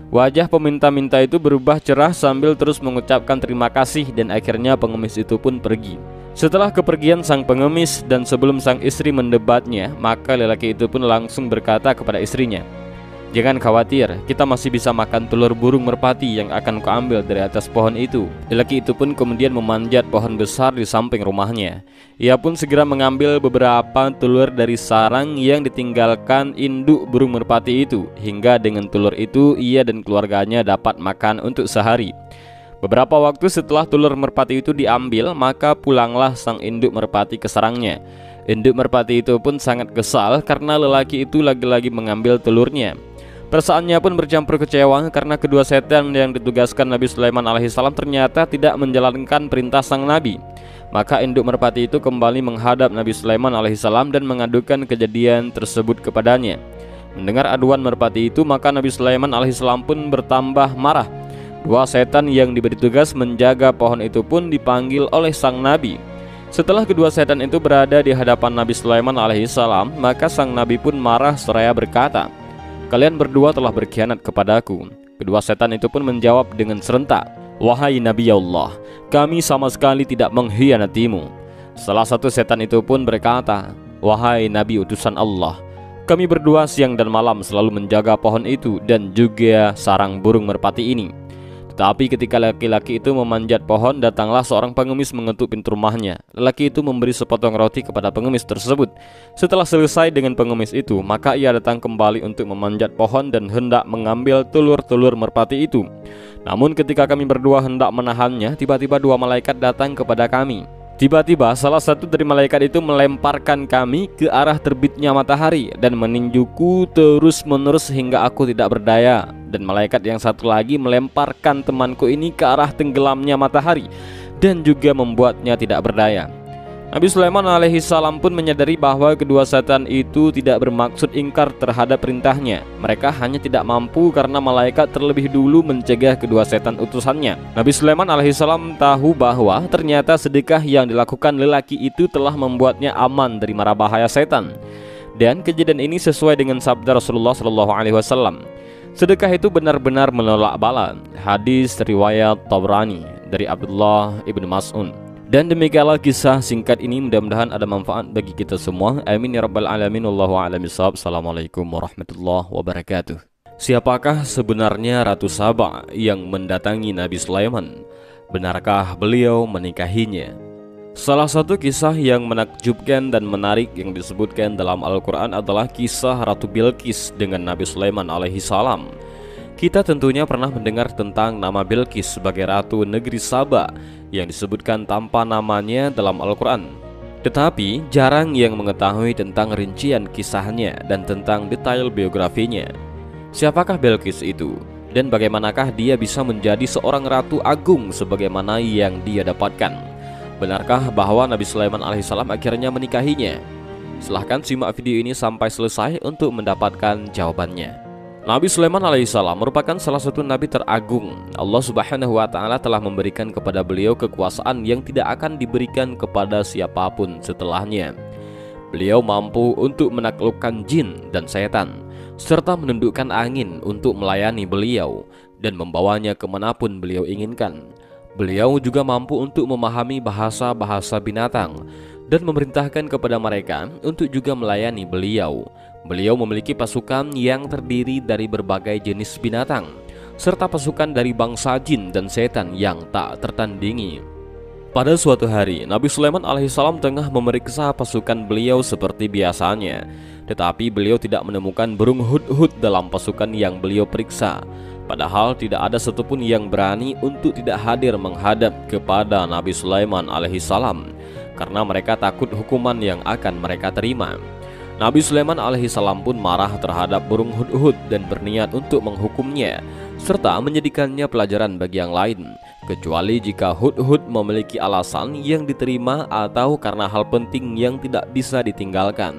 Wajah peminta-minta itu berubah cerah sambil terus mengucapkan terima kasih, dan akhirnya pengemis itu pun pergi. Setelah kepergian sang pengemis dan sebelum sang istri mendebatnya, maka lelaki itu pun langsung berkata kepada istrinya, "Jangan khawatir, kita masih bisa makan telur burung merpati yang akan kuambil dari atas pohon itu." Lelaki itu pun kemudian memanjat pohon besar di samping rumahnya. Ia pun segera mengambil beberapa telur dari sarang yang ditinggalkan induk burung merpati itu, hingga dengan telur itu ia dan keluarganya dapat makan untuk sehari. Beberapa waktu setelah telur merpati itu diambil, maka pulanglah sang induk merpati ke sarangnya. Induk merpati itu pun sangat kesal karena lelaki itu lagi-lagi mengambil telurnya. Perasaannya pun bercampur kecewa karena kedua setan yang ditugaskan Nabi Sulaiman alaihissalam ternyata tidak menjalankan perintah sang Nabi. Maka induk merpati itu kembali menghadap Nabi Sulaiman alaihissalam dan mengadukan kejadian tersebut kepadanya. Mendengar aduan merpati itu, maka Nabi Sulaiman alaihissalam pun bertambah marah. Dua setan yang diberi tugas menjaga pohon itu pun dipanggil oleh sang Nabi. Setelah kedua setan itu berada di hadapan Nabi Sulaiman alaihissalam, maka sang Nabi pun marah seraya berkata, "Kalian berdua telah berkhianat kepadaku." Kedua setan itu pun menjawab dengan serentak, "Wahai Nabi Allah, kami sama sekali tidak mengkhianatimu." Salah satu setan itu pun berkata, "Wahai Nabi utusan Allah, kami berdua siang dan malam selalu menjaga pohon itu dan juga sarang burung merpati ini." Tetapi ketika laki-laki itu memanjat pohon, datanglah seorang pengemis mengetuk pintu rumahnya. Lelaki itu memberi sepotong roti kepada pengemis tersebut. Setelah selesai dengan pengemis itu, maka ia datang kembali untuk memanjat pohon dan hendak mengambil telur-telur merpati itu. Namun ketika kami berdua hendak menahannya, tiba-tiba dua malaikat datang kepada kami. Tiba-tiba salah satu dari malaikat itu melemparkan kami ke arah terbitnya matahari dan meninjuku terus-menerus hingga aku tidak berdaya. Dan malaikat yang satu lagi melemparkan temanku ini ke arah tenggelamnya matahari dan juga membuatnya tidak berdaya. Nabi Sulaiman alaihissalam pun menyadari bahwa kedua setan itu tidak bermaksud ingkar terhadap perintahnya. Mereka hanya tidak mampu karena malaikat terlebih dulu mencegah kedua setan utusannya. Nabi Sulaiman alaihissalam tahu bahwa ternyata sedekah yang dilakukan lelaki itu telah membuatnya aman dari mara bahaya setan. Dan kejadian ini sesuai dengan sabda Rasulullah SAW. Sedekah itu benar-benar menolak bala. Hadis riwayat Tabrani dari Abdullah ibnu Mas'ud. Dan demikianlah kisah singkat ini, mudah-mudahan ada manfaat bagi kita semua. Amin ya rabbal alamin. Wallahu a'lam bishawab. Assalamualaikum warahmatullahi wabarakatuh. Siapakah sebenarnya Ratu Saba yang mendatangi Nabi Sulaiman? Benarkah beliau menikahinya? Salah satu kisah yang menakjubkan dan menarik yang disebutkan dalam Al-Quran adalah kisah Ratu Bilqis dengan Nabi Sulaiman alaihissalam. Kita tentunya pernah mendengar tentang nama Bilqis sebagai Ratu Negeri Saba yang disebutkan tanpa namanya dalam Al-Quran. Tetapi jarang yang mengetahui tentang rincian kisahnya dan tentang detail biografinya. Siapakah Bilqis itu? Dan bagaimanakah dia bisa menjadi seorang ratu agung sebagaimana yang dia dapatkan? Benarkah bahwa Nabi Sulaiman alaihissalam akhirnya menikahinya? Silahkan simak video ini sampai selesai untuk mendapatkan jawabannya. Nabi Sulaiman alaihissalam merupakan salah satu nabi teragung. Allah subhanahu wa ta'ala telah memberikan kepada beliau kekuasaan yang tidak akan diberikan kepada siapapun setelahnya. Beliau mampu untuk menaklukkan jin dan setan, serta menundukkan angin untuk melayani beliau dan membawanya kemanapun beliau inginkan. Beliau juga mampu untuk memahami bahasa-bahasa binatang dan memerintahkan kepada mereka untuk juga melayani beliau. Beliau memiliki pasukan yang terdiri dari berbagai jenis binatang, serta pasukan dari bangsa jin dan setan yang tak tertandingi. Pada suatu hari, Nabi Sulaiman alaihissalam tengah memeriksa pasukan beliau seperti biasanya. Tetapi beliau tidak menemukan burung hudhud dalam pasukan yang beliau periksa. Padahal tidak ada satupun yang berani untuk tidak hadir menghadap kepada Nabi Sulaiman alaihissalam, karena mereka takut hukuman yang akan mereka terima. Nabi Sulaiman alaihissalam pun marah terhadap burung hudhud dan berniat untuk menghukumnya, serta menjadikannya pelajaran bagi yang lain, kecuali jika hudhud memiliki alasan yang diterima atau karena hal penting yang tidak bisa ditinggalkan.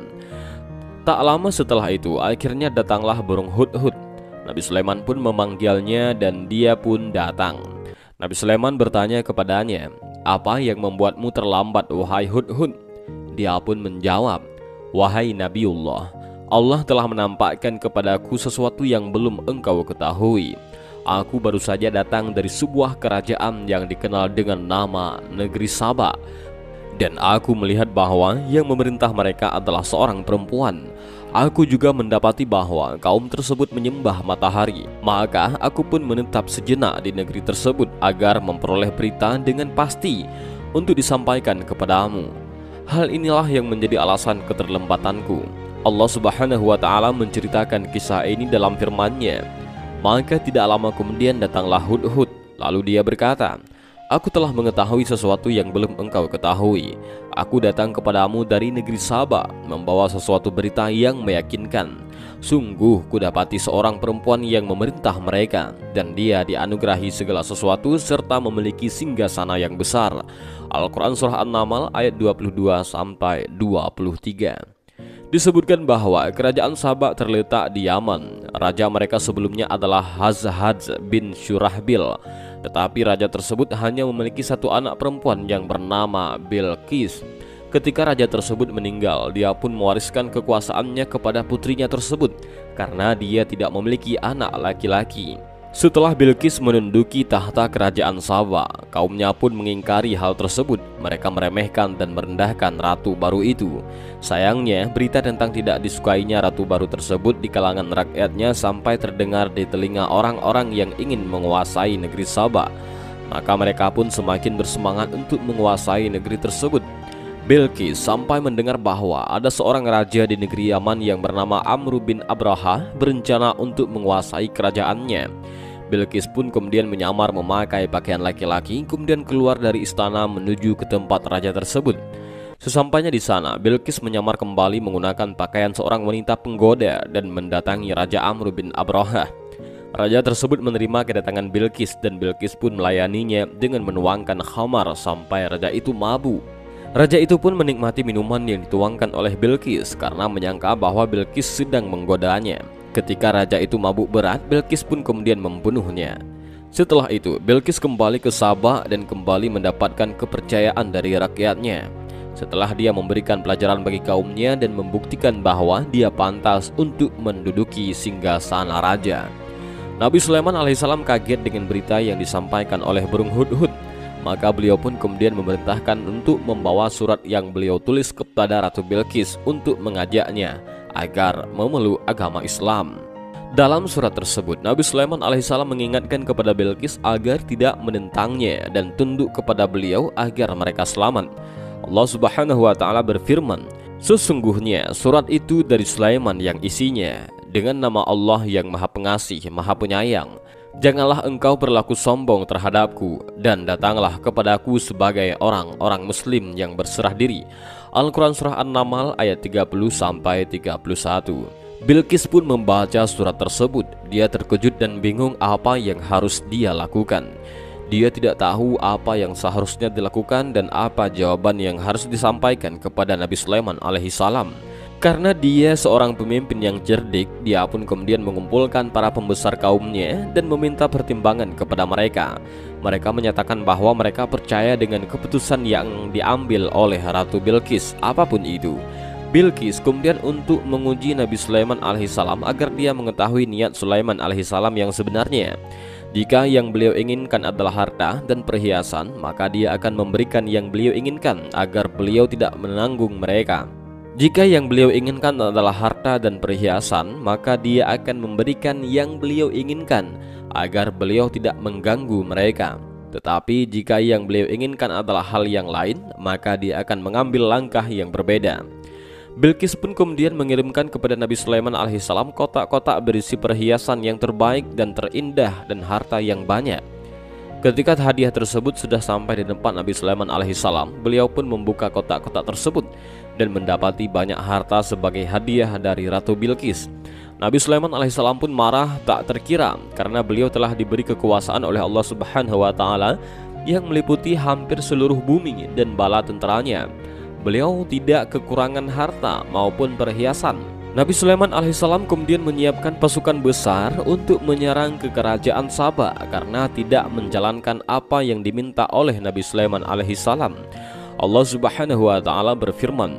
Tak lama setelah itu, akhirnya datanglah burung hudhud. Nabi Sulaiman pun memanggilnya dan dia pun datang. Nabi Sulaiman bertanya kepadanya, "Apa yang membuatmu terlambat, wahai hudhud?" Dia pun menjawab, "Wahai Nabiullah, Allah telah menampakkan kepadaku sesuatu yang belum engkau ketahui. Aku baru saja datang dari sebuah kerajaan yang dikenal dengan nama negeri Saba, dan aku melihat bahwa yang memerintah mereka adalah seorang perempuan. Aku juga mendapati bahwa kaum tersebut menyembah matahari. Maka aku pun menetap sejenak di negeri tersebut agar memperoleh berita dengan pasti untuk disampaikan kepadamu. Hal inilah yang menjadi alasan keterlambatanku. Allah Subhanahu wa Ta'ala menceritakan kisah ini dalam firman-Nya. Maka tidak lama kemudian datanglah Hudhud. Lalu dia berkata, aku telah mengetahui sesuatu yang belum engkau ketahui. Aku datang kepadamu dari negeri Saba, membawa sesuatu berita yang meyakinkan. Sungguh kudapati seorang perempuan yang memerintah mereka, dan dia dianugerahi segala sesuatu serta memiliki singgasana yang besar. Al-Quran Surah An-Naml ayat 22-23. Disebutkan bahwa kerajaan Saba terletak di Yaman. Raja mereka sebelumnya adalah Hazhaz bin Syurahbil. Tetapi raja tersebut hanya memiliki satu anak perempuan yang bernama Bilqis. Ketika raja tersebut meninggal, dia pun mewariskan kekuasaannya kepada putrinya tersebut karena dia tidak memiliki anak laki-laki. Setelah Bilqis menduduki tahta kerajaan Saba, kaumnya pun mengingkari hal tersebut. Mereka meremehkan dan merendahkan ratu baru itu. Sayangnya, berita tentang tidak disukainya ratu baru tersebut di kalangan rakyatnya sampai terdengar di telinga orang-orang yang ingin menguasai negeri Saba. Maka mereka pun semakin bersemangat untuk menguasai negeri tersebut. Bilqis sampai mendengar bahwa ada seorang raja di negeri Yaman yang bernama Amr bin Abraha berencana untuk menguasai kerajaannya. Bilqis pun kemudian menyamar memakai pakaian laki-laki, kemudian keluar dari istana menuju ke tempat raja tersebut. Sesampainya di sana, Bilqis menyamar kembali menggunakan pakaian seorang wanita penggoda dan mendatangi Raja Amr bin Abraha. Raja tersebut menerima kedatangan Bilqis dan Bilqis pun melayaninya dengan menuangkan khamar sampai raja itu mabuk. Raja itu pun menikmati minuman yang dituangkan oleh Bilqis karena menyangka bahwa Bilqis sedang menggodanya. Ketika raja itu mabuk berat, Bilqis pun kemudian membunuhnya. Setelah itu, Bilqis kembali ke Saba dan kembali mendapatkan kepercayaan dari rakyatnya. Setelah dia memberikan pelajaran bagi kaumnya dan membuktikan bahwa dia pantas untuk menduduki singgasana raja. Nabi Sulaiman alaihissalam kaget dengan berita yang disampaikan oleh burung Hudhud. Maka beliau pun kemudian memerintahkan untuk membawa surat yang beliau tulis kepada Ratu Bilqis untuk mengajaknya agar memeluk agama Islam. Dalam surat tersebut, Nabi Sulaiman alaihissalam mengingatkan kepada Bilqis agar tidak menentangnya dan tunduk kepada beliau agar mereka selamat. Allah Subhanahu wa Ta'ala berfirman, sesungguhnya surat itu dari Sulaiman yang isinya dengan nama Allah yang Maha Pengasih, Maha Penyayang. Janganlah engkau berlaku sombong terhadapku dan datanglah kepadaku sebagai orang-orang muslim yang berserah diri. Al-Quran Surah An-Naml ayat 30-31. Bilqis pun membaca surat tersebut. Dia terkejut dan bingung apa yang harus dia lakukan. Dia tidak tahu apa yang seharusnya dilakukan dan apa jawaban yang harus disampaikan kepada Nabi Sulaiman alaihissalam. Karena dia seorang pemimpin yang cerdik, dia pun kemudian mengumpulkan para pembesar kaumnya dan meminta pertimbangan kepada mereka. Mereka menyatakan bahwa mereka percaya dengan keputusan yang diambil oleh Ratu Bilqis, apapun itu. Bilqis kemudian untuk menguji Nabi Sulaiman alaihissalam agar dia mengetahui niat Sulaiman alaihissalam yang sebenarnya. Jika yang beliau inginkan adalah harta dan perhiasan, maka dia akan memberikan yang beliau inginkan agar beliau tidak menanggung mereka. Jika yang beliau inginkan adalah harta dan perhiasan, maka dia akan memberikan yang beliau inginkan agar beliau tidak mengganggu mereka. Tetapi jika yang beliau inginkan adalah hal yang lain, maka dia akan mengambil langkah yang berbeda. Bilqis pun kemudian mengirimkan kepada Nabi Sulaiman alaihissalam kotak-kotak berisi perhiasan yang terbaik dan terindah dan harta yang banyak. Ketika hadiah tersebut sudah sampai di depan Nabi Sulaiman alaihissalam, beliau pun membuka kotak-kotak tersebut dan mendapati banyak harta sebagai hadiah dari Ratu Bilqis. Nabi Sulaiman alaihissalam pun marah tak terkira karena beliau telah diberi kekuasaan oleh Allah Subhanahu wa Ta'ala yang meliputi hampir seluruh bumi dan bala tenteranya. Beliau tidak kekurangan harta maupun perhiasan. Nabi Sulaiman alaihissalam kemudian menyiapkan pasukan besar untuk menyerang ke kerajaan Saba karena tidak menjalankan apa yang diminta oleh Nabi Sulaiman alaihissalam. Allah Subhanahu wa Ta'ala berfirman,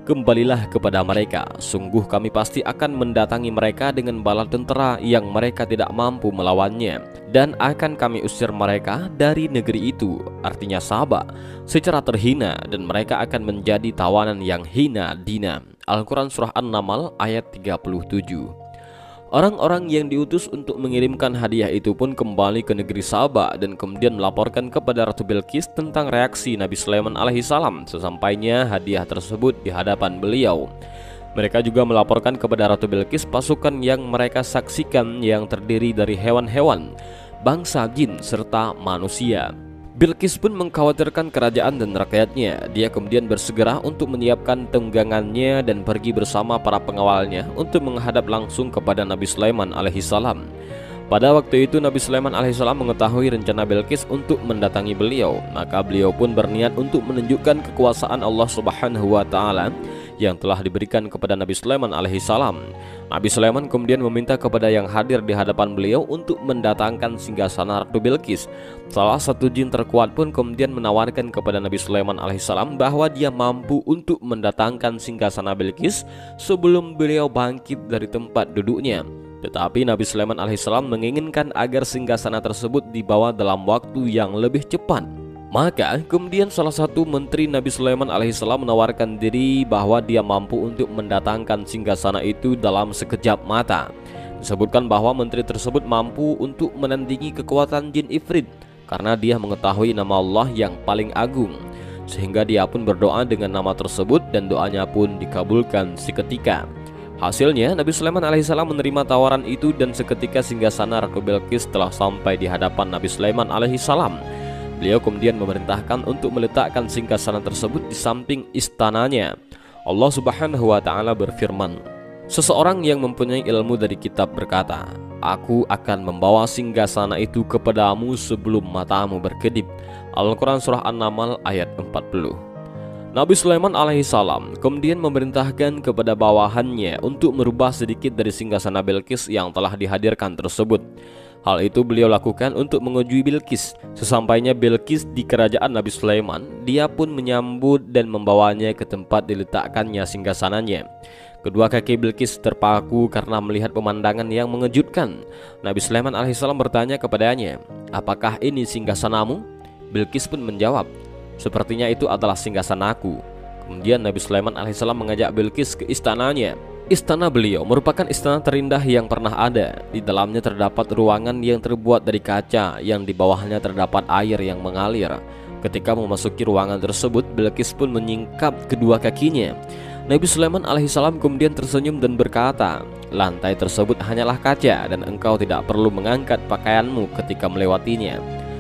kembalilah kepada mereka. Sungguh kami pasti akan mendatangi mereka dengan bala tentera yang mereka tidak mampu melawannya, dan akan kami usir mereka dari negeri itu," artinya Sabah, "secara terhina, dan mereka akan menjadi tawanan yang hina dina." Al-Quran Surah An-Naml ayat 37. Orang-orang yang diutus untuk mengirimkan hadiah itu pun kembali ke negeri Sabah dan kemudian melaporkan kepada Ratu Bilqis tentang reaksi Nabi Sulaiman alaihissalam sesampainya hadiah tersebut di hadapan beliau. Mereka juga melaporkan kepada Ratu Bilqis pasukan yang mereka saksikan yang terdiri dari hewan-hewan, bangsa jin serta manusia. Bilqis pun mengkhawatirkan kerajaan dan rakyatnya. Dia kemudian bersegera untuk menyiapkan tunggangannya dan pergi bersama para pengawalnya untuk menghadap langsung kepada Nabi Sulaiman alaihissalam. Pada waktu itu Nabi Sulaiman alaihissalam mengetahui rencana Bilqis untuk mendatangi beliau, maka beliau pun berniat untuk menunjukkan kekuasaan Allah Subhanahu wa taala yang telah diberikan kepada Nabi Sulaiman alaihissalam. Nabi Sulaiman kemudian meminta kepada yang hadir di hadapan beliau untuk mendatangkan singgasana Ratu Bilqis. Salah satu jin terkuat pun kemudian menawarkan kepada Nabi Sulaiman alaihissalam bahwa dia mampu untuk mendatangkan singgasana Bilqis sebelum beliau bangkit dari tempat duduknya. Tetapi Nabi Sulaiman alaihissalam menginginkan agar singgasana tersebut dibawa dalam waktu yang lebih cepat. Maka kemudian salah satu menteri Nabi Sulaiman alaihissalam menawarkan diri bahwa dia mampu untuk mendatangkan singgasana itu dalam sekejap mata. Disebutkan bahwa menteri tersebut mampu untuk menandingi kekuatan jin Ifrit karena dia mengetahui nama Allah yang paling agung, sehingga dia pun berdoa dengan nama tersebut dan doanya pun dikabulkan seketika. Hasilnya Nabi Sulaiman alaihissalam menerima tawaran itu dan seketika singgasana Ratu Bilqis telah sampai di hadapan Nabi Sulaiman alaihissalam. Beliau kemudian memerintahkan untuk meletakkan singgasana tersebut di samping istananya. Allah Subhanahu wa taala berfirman, "Seseorang yang mempunyai ilmu dari kitab berkata, Aku akan membawa singgasana itu kepadamu sebelum matamu berkedip." Al-Quran Surah An-Naml ayat 40. Nabi Sulaiman alaihissalam kemudian memerintahkan kepada bawahannya untuk merubah sedikit dari singgasana Bilqis yang telah dihadirkan tersebut. Hal itu beliau lakukan untuk menguji Bilqis. Sesampainya Bilqis di kerajaan Nabi Sulaiman, dia pun menyambut dan membawanya ke tempat diletakkannya singgasananya. Kedua kaki Bilqis terpaku karena melihat pemandangan yang mengejutkan. Nabi Sulaiman alaihissalam bertanya kepadanya, "Apakah ini singgasanamu?" Bilqis pun menjawab, "Sepertinya itu adalah singgasanaku." Kemudian Nabi Sulaiman alaihissalam mengajak Bilqis ke istananya. Istana beliau merupakan istana terindah yang pernah ada. Di dalamnya terdapat ruangan yang terbuat dari kaca, yang di bawahnya terdapat air yang mengalir. Ketika memasuki ruangan tersebut, Bilqis pun menyingkap kedua kakinya. Nabi Sulaiman alaihissalam kemudian tersenyum dan berkata, "Lantai tersebut hanyalah kaca dan engkau tidak perlu mengangkat pakaianmu ketika melewatinya."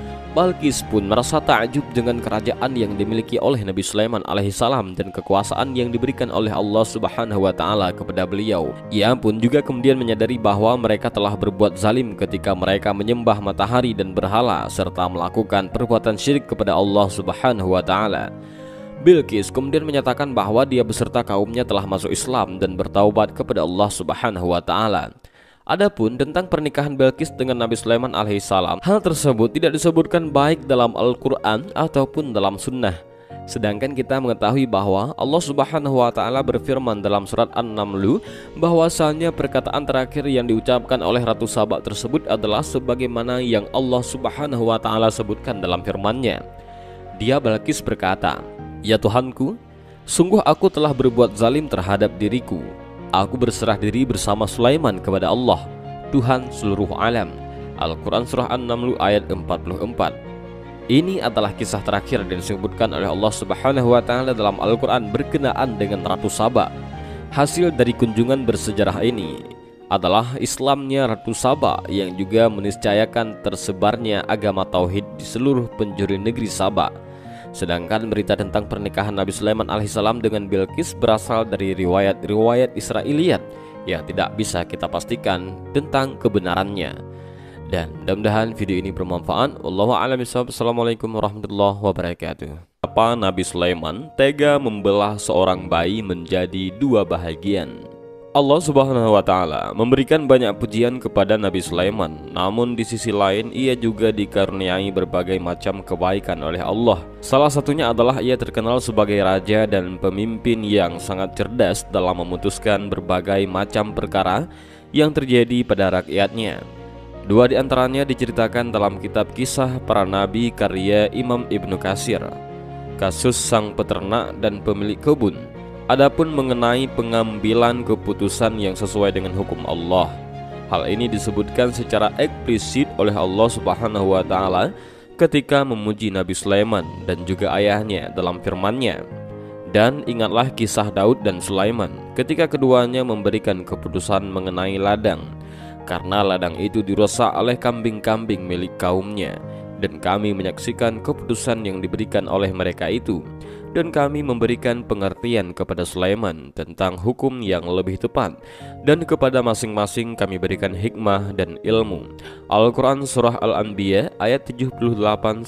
Bilqis pun merasa takjub dengan kerajaan yang dimiliki oleh Nabi Sulaiman alaihissalam dan kekuasaan yang diberikan oleh Allah Subhanahu wa taala kepada beliau. Ia pun juga kemudian menyadari bahwa mereka telah berbuat zalim ketika mereka menyembah matahari dan berhala serta melakukan perbuatan syirik kepada Allah Subhanahu wa taala. Bilqis kemudian menyatakan bahwa dia beserta kaumnya telah masuk Islam dan bertaubat kepada Allah Subhanahu wa taala. Adapun tentang pernikahan Bilqis dengan Nabi Sulaiman alaihissalam, hal tersebut tidak disebutkan baik dalam Al-Quran ataupun dalam sunnah. Sedangkan kita mengetahui bahwa Allah Subhanahu wa taala berfirman dalam surat An-Naml bahwasanya perkataan terakhir yang diucapkan oleh Ratu Sabah tersebut adalah sebagaimana yang Allah Subhanahu wa taala sebutkan dalam firman-Nya. Dia Bilqis berkata, "Ya Tuhanku, sungguh aku telah berbuat zalim terhadap diriku. Aku berserah diri bersama Sulaiman kepada Allah, Tuhan seluruh alam." Al-Quran Surah An-Naml ayat 44. Ini adalah kisah terakhir yang disebutkan oleh Allah Subhanahu wa taala dalam Al-Quran berkenaan dengan Ratu Sabah. Hasil dari kunjungan bersejarah ini adalah Islamnya Ratu Sabah yang juga meniscayakan tersebarnya agama Tauhid di seluruh penjuru negeri Sabah. Sedangkan berita tentang pernikahan Nabi Sulaiman alaihissalam dengan Bilqis berasal dari riwayat-riwayat Israiliyat yang tidak bisa kita pastikan tentang kebenarannya. Dan mudah-mudahan video ini bermanfaat. Wallahu a'lam bishawab. Assalamualaikum warahmatullahi wabarakatuh. Apa Nabi Sulaiman tega membelah seorang bayi menjadi dua bahagian? Allah Subhanahu wa Ta'ala memberikan banyak pujian kepada Nabi Sulaiman. Namun di sisi lain ia juga dikaruniai berbagai macam kebaikan oleh Allah. Salah satunya adalah ia terkenal sebagai raja dan pemimpin yang sangat cerdas dalam memutuskan berbagai macam perkara yang terjadi pada rakyatnya. Dua di antaranya diceritakan dalam kitab Kisah Para Nabi karya Imam Ibnu Katsir, kasus sang peternak dan pemilik kebun. Adapun mengenai pengambilan keputusan yang sesuai dengan hukum Allah, hal ini disebutkan secara eksplisit oleh Allah Subhanahu wa Ta'ala ketika memuji Nabi Sulaiman dan juga ayahnya dalam firman-Nya. Dan ingatlah kisah Daud dan Sulaiman ketika keduanya memberikan keputusan mengenai ladang, karena ladang itu dirusak oleh kambing-kambing milik kaumnya. Dan kami menyaksikan keputusan yang diberikan oleh mereka itu, dan kami memberikan pengertian kepada Sulaiman tentang hukum yang lebih tepat, dan kepada masing-masing kami berikan hikmah dan ilmu. Al-Quran Surah Al-Anbiya ayat 78-79.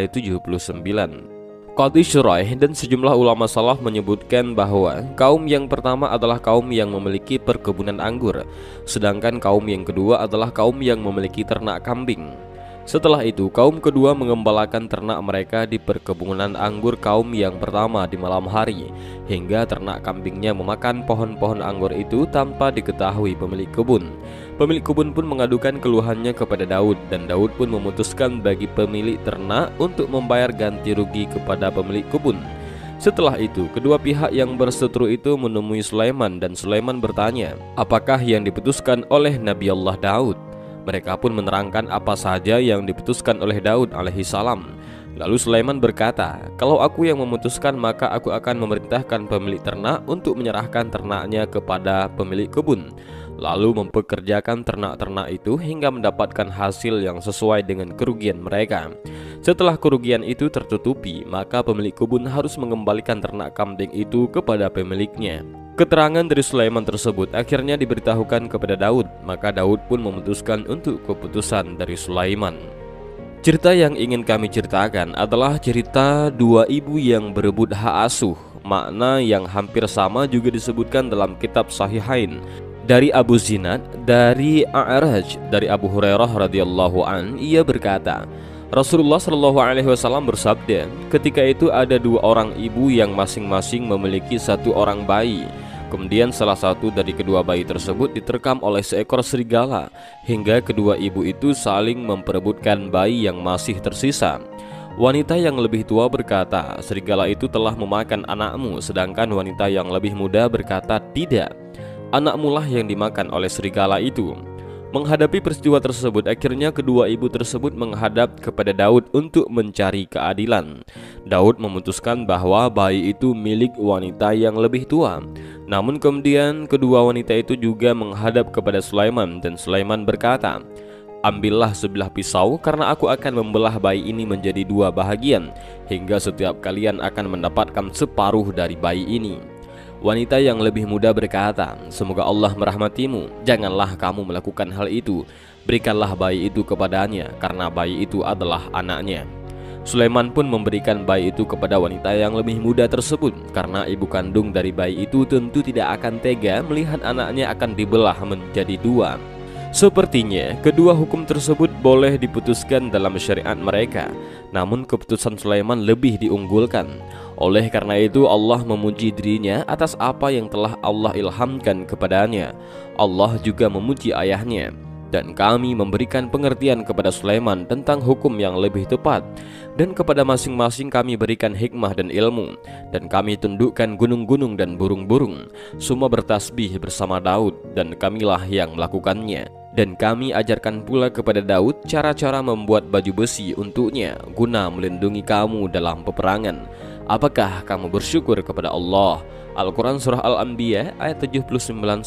Qadhi Shuraih dan sejumlah ulama salaf menyebutkan bahwa kaum yang pertama adalah kaum yang memiliki perkebunan anggur, sedangkan kaum yang kedua adalah kaum yang memiliki ternak kambing. Setelah itu, kaum kedua mengembalakan ternak mereka di perkebunan anggur kaum yang pertama di malam hari, hingga ternak kambingnya memakan pohon-pohon anggur itu tanpa diketahui pemilik kebun. Pemilik kebun pun mengadukan keluhannya kepada Daud, dan Daud pun memutuskan bagi pemilik ternak untuk membayar ganti rugi kepada pemilik kebun. Setelah itu, kedua pihak yang berseteru itu menemui Sulaiman, dan Sulaiman bertanya, apakah yang diputuskan oleh Nabi Allah Daud? Mereka pun menerangkan apa saja yang diputuskan oleh Daud alaihissalam. Lalu Sulaiman berkata, kalau aku yang memutuskan maka aku akan memerintahkan pemilik ternak untuk menyerahkan ternaknya kepada pemilik kebun, lalu mempekerjakan ternak-ternak itu hingga mendapatkan hasil yang sesuai dengan kerugian mereka. Setelah kerugian itu tertutupi, maka pemilik kebun harus mengembalikan ternak kambing itu kepada pemiliknya. Keterangan dari Sulaiman tersebut akhirnya diberitahukan kepada Daud, maka Daud pun memutuskan untuk keputusan dari Sulaiman. Cerita yang ingin kami ceritakan adalah cerita dua ibu yang berebut hak asuh. Makna yang hampir sama juga disebutkan dalam kitab Sahihain dari Abu Zinad dari A'raj dari Abu Hurairah radhiyallahu an. Ia berkata, Rasulullah Shallallahu Alaihi Wasallam bersabda, ketika itu ada dua orang ibu yang masing-masing memiliki satu orang bayi. Kemudian salah satu dari kedua bayi tersebut diterkam oleh seekor serigala, hingga kedua ibu itu saling memperebutkan bayi yang masih tersisa. Wanita yang lebih tua berkata, serigala itu telah memakan anakmu, sedangkan wanita yang lebih muda berkata, tidak, anakmu lah yang dimakan oleh serigala itu. Menghadapi peristiwa tersebut, akhirnya kedua ibu tersebut menghadap kepada Daud untuk mencari keadilan. Daud memutuskan bahwa bayi itu milik wanita yang lebih tua. Namun kemudian kedua wanita itu juga menghadap kepada Sulaiman, dan Sulaiman berkata, ambillah sebilah pisau karena aku akan membelah bayi ini menjadi dua bahagian, hingga setiap kalian akan mendapatkan separuh dari bayi ini. Wanita yang lebih muda berkata, semoga Allah merahmatimu, janganlah kamu melakukan hal itu, berikanlah bayi itu kepadanya, karena bayi itu adalah anaknya. Sulaiman pun memberikan bayi itu kepada wanita yang lebih muda tersebut, karena ibu kandung dari bayi itu tentu tidak akan tega melihat anaknya akan dibelah menjadi dua. Sepertinya kedua hukum tersebut boleh diputuskan dalam syariat mereka, namun keputusan Sulaiman lebih diunggulkan. Oleh karena itu Allah memuji dirinya atas apa yang telah Allah ilhamkan kepadanya. Allah juga memuji ayahnya. Dan kami memberikan pengertian kepada Sulaiman tentang hukum yang lebih tepat, dan kepada masing-masing kami berikan hikmah dan ilmu. Dan kami tundukkan gunung-gunung dan burung-burung, semua bertasbih bersama Daud, dan kamilah yang melakukannya. Dan kami ajarkan pula kepada Daud cara-cara membuat baju besi untuknya, guna melindungi kamu dalam peperangan. Apakah kamu bersyukur kepada Allah? Al-Quran Surah Al-Anbiya ayat 79-80.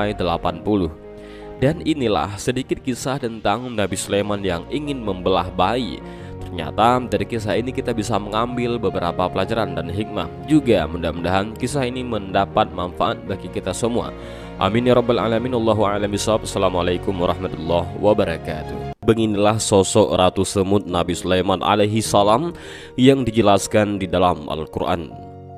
Dan inilah sedikit kisah tentang Nabi Sulaiman yang ingin membelah bayi. Ternyata dari kisah ini kita bisa mengambil beberapa pelajaran dan hikmah. Juga mudah-mudahan kisah ini mendapat manfaat bagi kita semua. Amin ya rabbal alamin. Allahu a'lam bishawab. Assalamualaikum warahmatullahi wabarakatuh. Beginilah sosok Ratu Semut Nabi Sulaiman alaihi salam yang dijelaskan di dalam Al-Quran.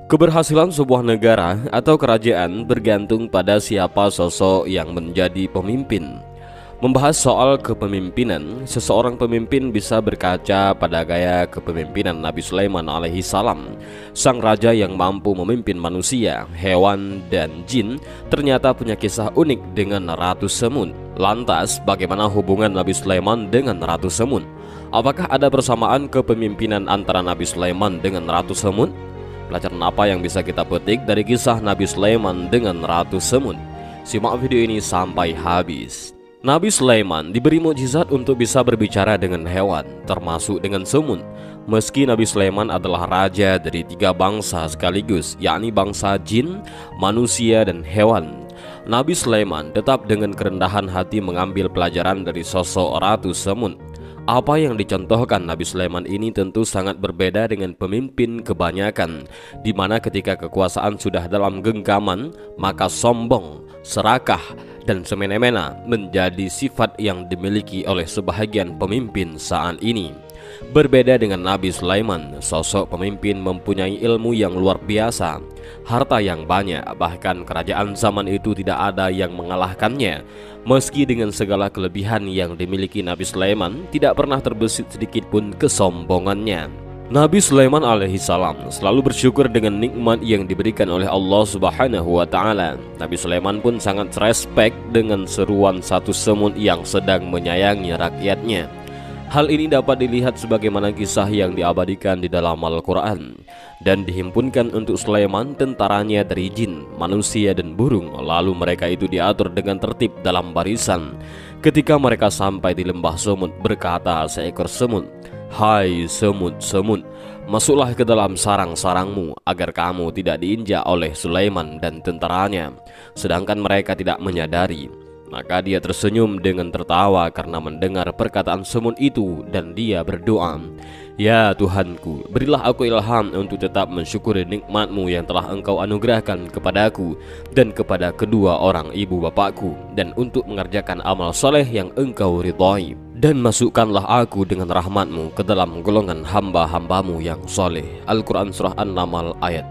Keberhasilan sebuah negara atau kerajaan bergantung pada siapa sosok yang menjadi pemimpin. Membahas soal kepemimpinan, seseorang pemimpin bisa berkaca pada gaya kepemimpinan Nabi Sulaiman alaihi salam. Sang raja yang mampu memimpin manusia, hewan, dan jin ternyata punya kisah unik dengan Ratu Semut. Lantas, bagaimana hubungan Nabi Sulaiman dengan Ratu Semut? Apakah ada persamaan kepemimpinan antara Nabi Sulaiman dengan Ratu Semut? Pelajaran apa yang bisa kita petik dari kisah Nabi Sulaiman dengan Ratu Semut? Simak video ini sampai habis. Nabi Sulaiman diberi mukjizat untuk bisa berbicara dengan hewan, termasuk dengan semut. Meski Nabi Sulaiman adalah raja dari 3 bangsa sekaligus, yakni bangsa jin, manusia, dan hewan, Nabi Sulaiman tetap dengan kerendahan hati mengambil pelajaran dari sosok Ratu Semut. Apa yang dicontohkan Nabi Sulaiman ini tentu sangat berbeda dengan pemimpin kebanyakan, di mana ketika kekuasaan sudah dalam genggaman, maka sombong, serakah, dan semena-mena menjadi sifat yang dimiliki oleh sebahagian pemimpin saat ini. Berbeda dengan Nabi Sulaiman, sosok pemimpin mempunyai ilmu yang luar biasa, harta yang banyak, bahkan kerajaan zaman itu tidak ada yang mengalahkannya. Meski dengan segala kelebihan yang dimiliki Nabi Sulaiman, tidak pernah terbesit sedikit pun kesombongannya. Nabi Sulaiman alaihi salam selalu bersyukur dengan nikmat yang diberikan oleh Allah Subhanahu wa taala. Nabi Sulaiman pun sangat respect dengan seruan satu semut yang sedang menyayangi rakyatnya. Hal ini dapat dilihat sebagaimana kisah yang diabadikan di dalam Al-Quran dan dihimpunkan untuk Sulaiman tentaranya dari jin, manusia, dan burung. Lalu mereka itu diatur dengan tertib dalam barisan. Ketika mereka sampai di lembah semut, berkata seekor semut, "Hai semut-semut, masuklah ke dalam sarang-sarangmu agar kamu tidak diinjak oleh Sulaiman dan tentaranya." Sedangkan mereka tidak menyadari. Maka dia tersenyum dengan tertawa karena mendengar perkataan semut itu, dan dia berdoa, "Ya Tuhanku, berilah aku ilham untuk tetap mensyukuri nikmat-Mu yang telah Engkau anugerahkan kepadaku dan kepada kedua orang ibu bapakku, dan untuk mengerjakan amal soleh yang Engkau ridhai. Dan masukkanlah aku dengan rahmat-Mu ke dalam golongan hamba-hamba-Mu yang soleh." Al-Quran Surah An-Naml ayat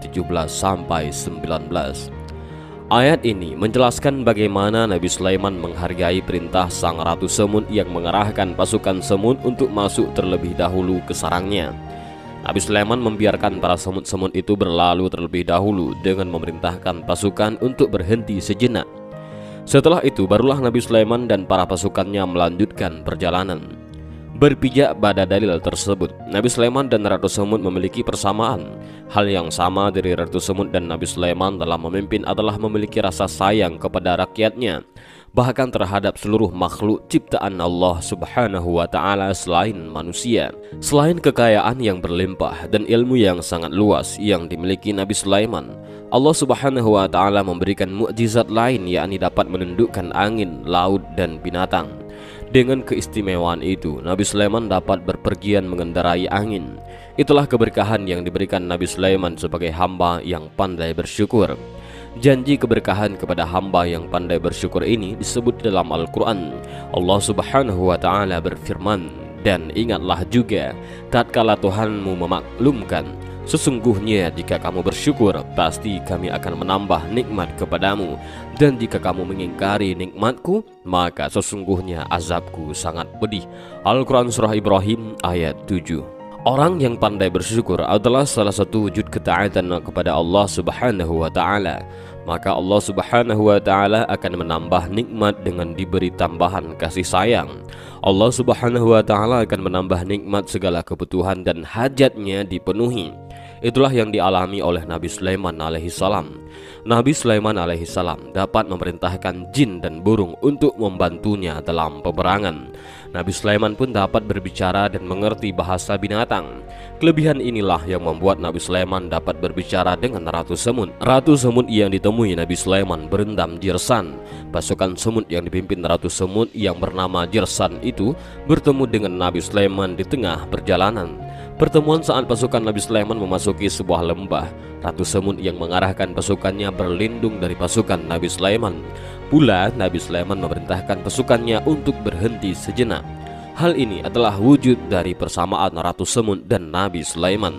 17-19. Ayat ini menjelaskan bagaimana Nabi Sulaiman menghargai perintah sang Ratu Semut yang mengarahkan pasukan semut untuk masuk terlebih dahulu ke sarangnya. Nabi Sulaiman membiarkan para semut-semut itu berlalu terlebih dahulu dengan memerintahkan pasukan untuk berhenti sejenak. Setelah itu barulah Nabi Sulaiman dan para pasukannya melanjutkan perjalanan. Berpijak pada dalil tersebut, Nabi Sulaiman dan Ratu Semut memiliki persamaan. Hal yang sama dari Ratu Semut dan Nabi Sulaiman dalam memimpin adalah memiliki rasa sayang kepada rakyatnya, bahkan terhadap seluruh makhluk ciptaan Allah Subhanahu wa taala selain manusia. Selain kekayaan yang berlimpah dan ilmu yang sangat luas yang dimiliki Nabi Sulaiman, Allah Subhanahu wa taala memberikan mukjizat lain, yakni dapat menundukkan angin, laut, dan binatang. Dengan keistimewaan itu, Nabi Sulaiman dapat berpergian mengendarai angin. Itulah keberkahan yang diberikan Nabi Sulaiman sebagai hamba yang pandai bersyukur. Janji keberkahan kepada hamba yang pandai bersyukur ini disebut dalam Al-Quran. Allah Subhanahu wa ta'ala berfirman, "Dan ingatlah juga tatkala Tuhanmu memaklumkan, sesungguhnya jika kamu bersyukur, pasti kami akan menambah nikmat kepadamu. Dan jika kamu mengingkari nikmatku, maka sesungguhnya azabku sangat pedih." Al-Quran Surah Ibrahim ayat 7. Orang yang pandai bersyukur adalah salah satu wujud ketaatan kepada Allah Subhanahu wa ta'ala. Maka Allah Subhanahu wa ta'ala akan menambah nikmat dengan diberi tambahan kasih sayang. Allah Subhanahu wa ta'ala akan menambah nikmat segala kebutuhan dan hajatnya dipenuhi. Itulah yang dialami oleh Nabi Sulaiman alaihi salam. Nabi Sulaiman alaihi salam dapat memerintahkan jin dan burung untuk membantunya dalam peperangan. Nabi Sulaiman pun dapat berbicara dan mengerti bahasa binatang. Kelebihan inilah yang membuat Nabi Sulaiman dapat berbicara dengan Ratu Semut. Ratu Semut yang ditemui Nabi Sulaiman berendam Jirsan. Pasukan semut yang dipimpin Ratu Semut yang bernama Jirsan itu bertemu dengan Nabi Sulaiman di tengah perjalanan. Pertemuan saat pasukan Nabi Sulaiman memasuki sebuah lembah. Ratu Semut yang mengarahkan pasukannya berlindung dari pasukan Nabi Sulaiman. Pula Nabi Sulaiman memerintahkan pasukannya untuk berhenti sejenak. Hal ini adalah wujud dari persamaan Ratu Semut dan Nabi Sulaiman.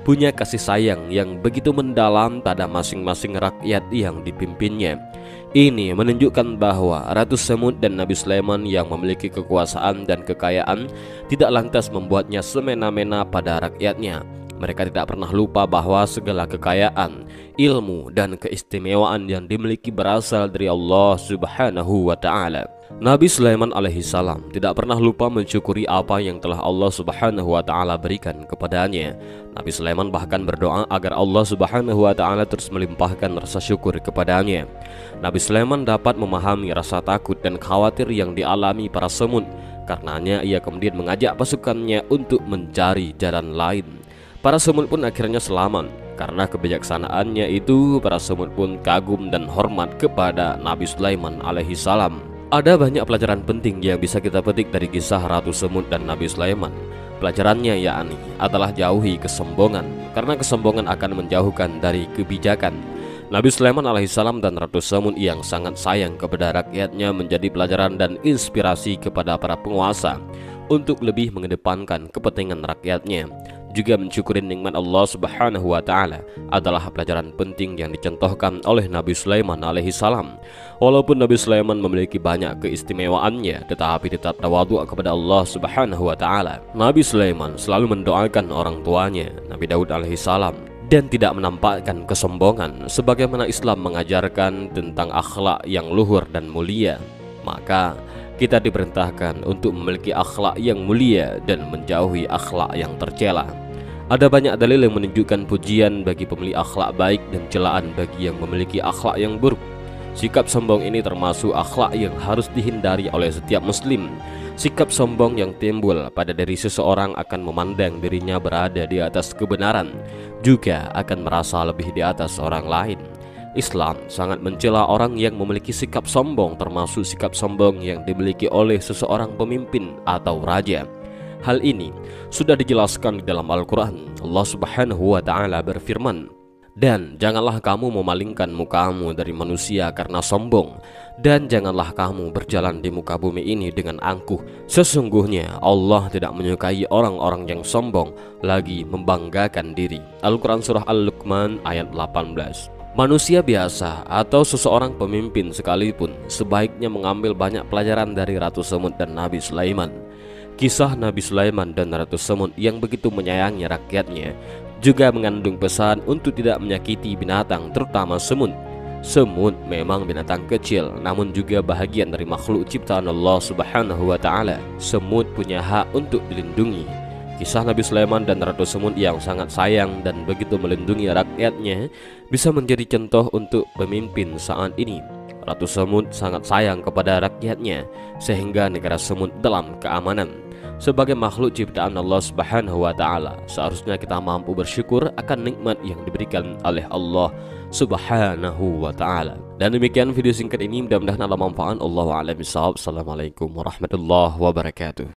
punya kasih sayang yang begitu mendalam pada masing-masing rakyat yang dipimpinnya. Ini menunjukkan bahwa Ratu Semut dan Nabi Sulaiman yang memiliki kekuasaan dan kekayaan tidak lantas membuatnya semena-mena pada rakyatnya. Mereka tidak pernah lupa bahwa segala kekayaan, ilmu, dan keistimewaan yang dimiliki berasal dari Allah Subhanahu wa Ta'ala. Nabi Sulaiman alaihissalam tidak pernah lupa mensyukuri apa yang telah Allah Subhanahu wa Ta'ala berikan kepadanya. Nabi Sulaiman bahkan berdoa agar Allah Subhanahu wa Ta'ala terus melimpahkan rasa syukur kepadanya. Nabi Sulaiman dapat memahami rasa takut dan khawatir yang dialami para semut. Karenanya ia kemudian mengajak pasukannya untuk mencari jalan lain. Para semut pun akhirnya selamat. Karena kebijaksanaannya itu, para semut pun kagum dan hormat kepada Nabi Sulaiman alaihissalam. Ada banyak pelajaran penting yang bisa kita petik dari kisah Ratu Semut dan Nabi Sulaiman. Pelajarannya yakni adalah jauhi kesombongan, karena kesombongan akan menjauhkan dari kebijakan. Nabi Sulaiman alaihissalam dan Ratu Semut yang sangat sayang kepada rakyatnya menjadi pelajaran dan inspirasi kepada para penguasa untuk lebih mengedepankan kepentingan rakyatnya. Juga mensyukuri nikmat Allah Subhanahu wa Ta'ala adalah pelajaran penting yang dicontohkan oleh Nabi Sulaiman alaihissalam. Walaupun Nabi Sulaiman memiliki banyak keistimewaannya, tetapi tetap tawadhu kepada Allah Subhanahu wa Ta'ala. Nabi Sulaiman selalu mendoakan orang tuanya, Nabi Daud alaihissalam, dan tidak menampakkan kesombongan sebagaimana Islam mengajarkan tentang akhlak yang luhur dan mulia. Maka kita diperintahkan untuk memiliki akhlak yang mulia dan menjauhi akhlak yang tercela. Ada banyak dalil yang menunjukkan pujian bagi pemilik akhlak baik dan celaan bagi yang memiliki akhlak yang buruk. Sikap sombong ini termasuk akhlak yang harus dihindari oleh setiap muslim. Sikap sombong yang timbul pada diri seseorang akan memandang dirinya berada di atas kebenaran, juga akan merasa lebih di atas orang lain. Islam sangat mencela orang yang memiliki sikap sombong, termasuk sikap sombong yang dimiliki oleh seseorang pemimpin atau raja. Hal ini sudah dijelaskan di dalam Al-Quran. Allah Subhanahu wa Ta'ala berfirman, "Dan janganlah kamu memalingkan mukamu dari manusia karena sombong, dan janganlah kamu berjalan di muka bumi ini dengan angkuh. Sesungguhnya Allah tidak menyukai orang-orang yang sombong lagi membanggakan diri." Al-Quran Surah Al-Luqman ayat 18. Manusia biasa atau seseorang pemimpin sekalipun sebaiknya mengambil banyak pelajaran dari Ratu Semut dan Nabi Sulaiman. Kisah Nabi Sulaiman dan Ratu Semut yang begitu menyayangi rakyatnya juga mengandung pesan untuk tidak menyakiti binatang, terutama semut. Semut memang binatang kecil, namun juga bahagian dari makhluk ciptaan Allah Subhanahu wa Ta'ala. Semut punya hak untuk dilindungi. Kisah Nabi Sulaiman dan Ratu Semut yang sangat sayang dan begitu melindungi rakyatnya bisa menjadi contoh untuk pemimpin saat ini. Ratu Semut sangat sayang kepada rakyatnya sehingga negara semut dalam keamanan. Sebagai makhluk ciptaan Allah Subhanahu wa Ta'ala, seharusnya kita mampu bersyukur akan nikmat yang diberikan oleh Allah Subhanahu wa Ta'ala. Dan demikian video singkat ini, mudah-mudahan ada manfaat. Allahu a'lam bishawab. Assalamualaikum warahmatullahi wabarakatuh.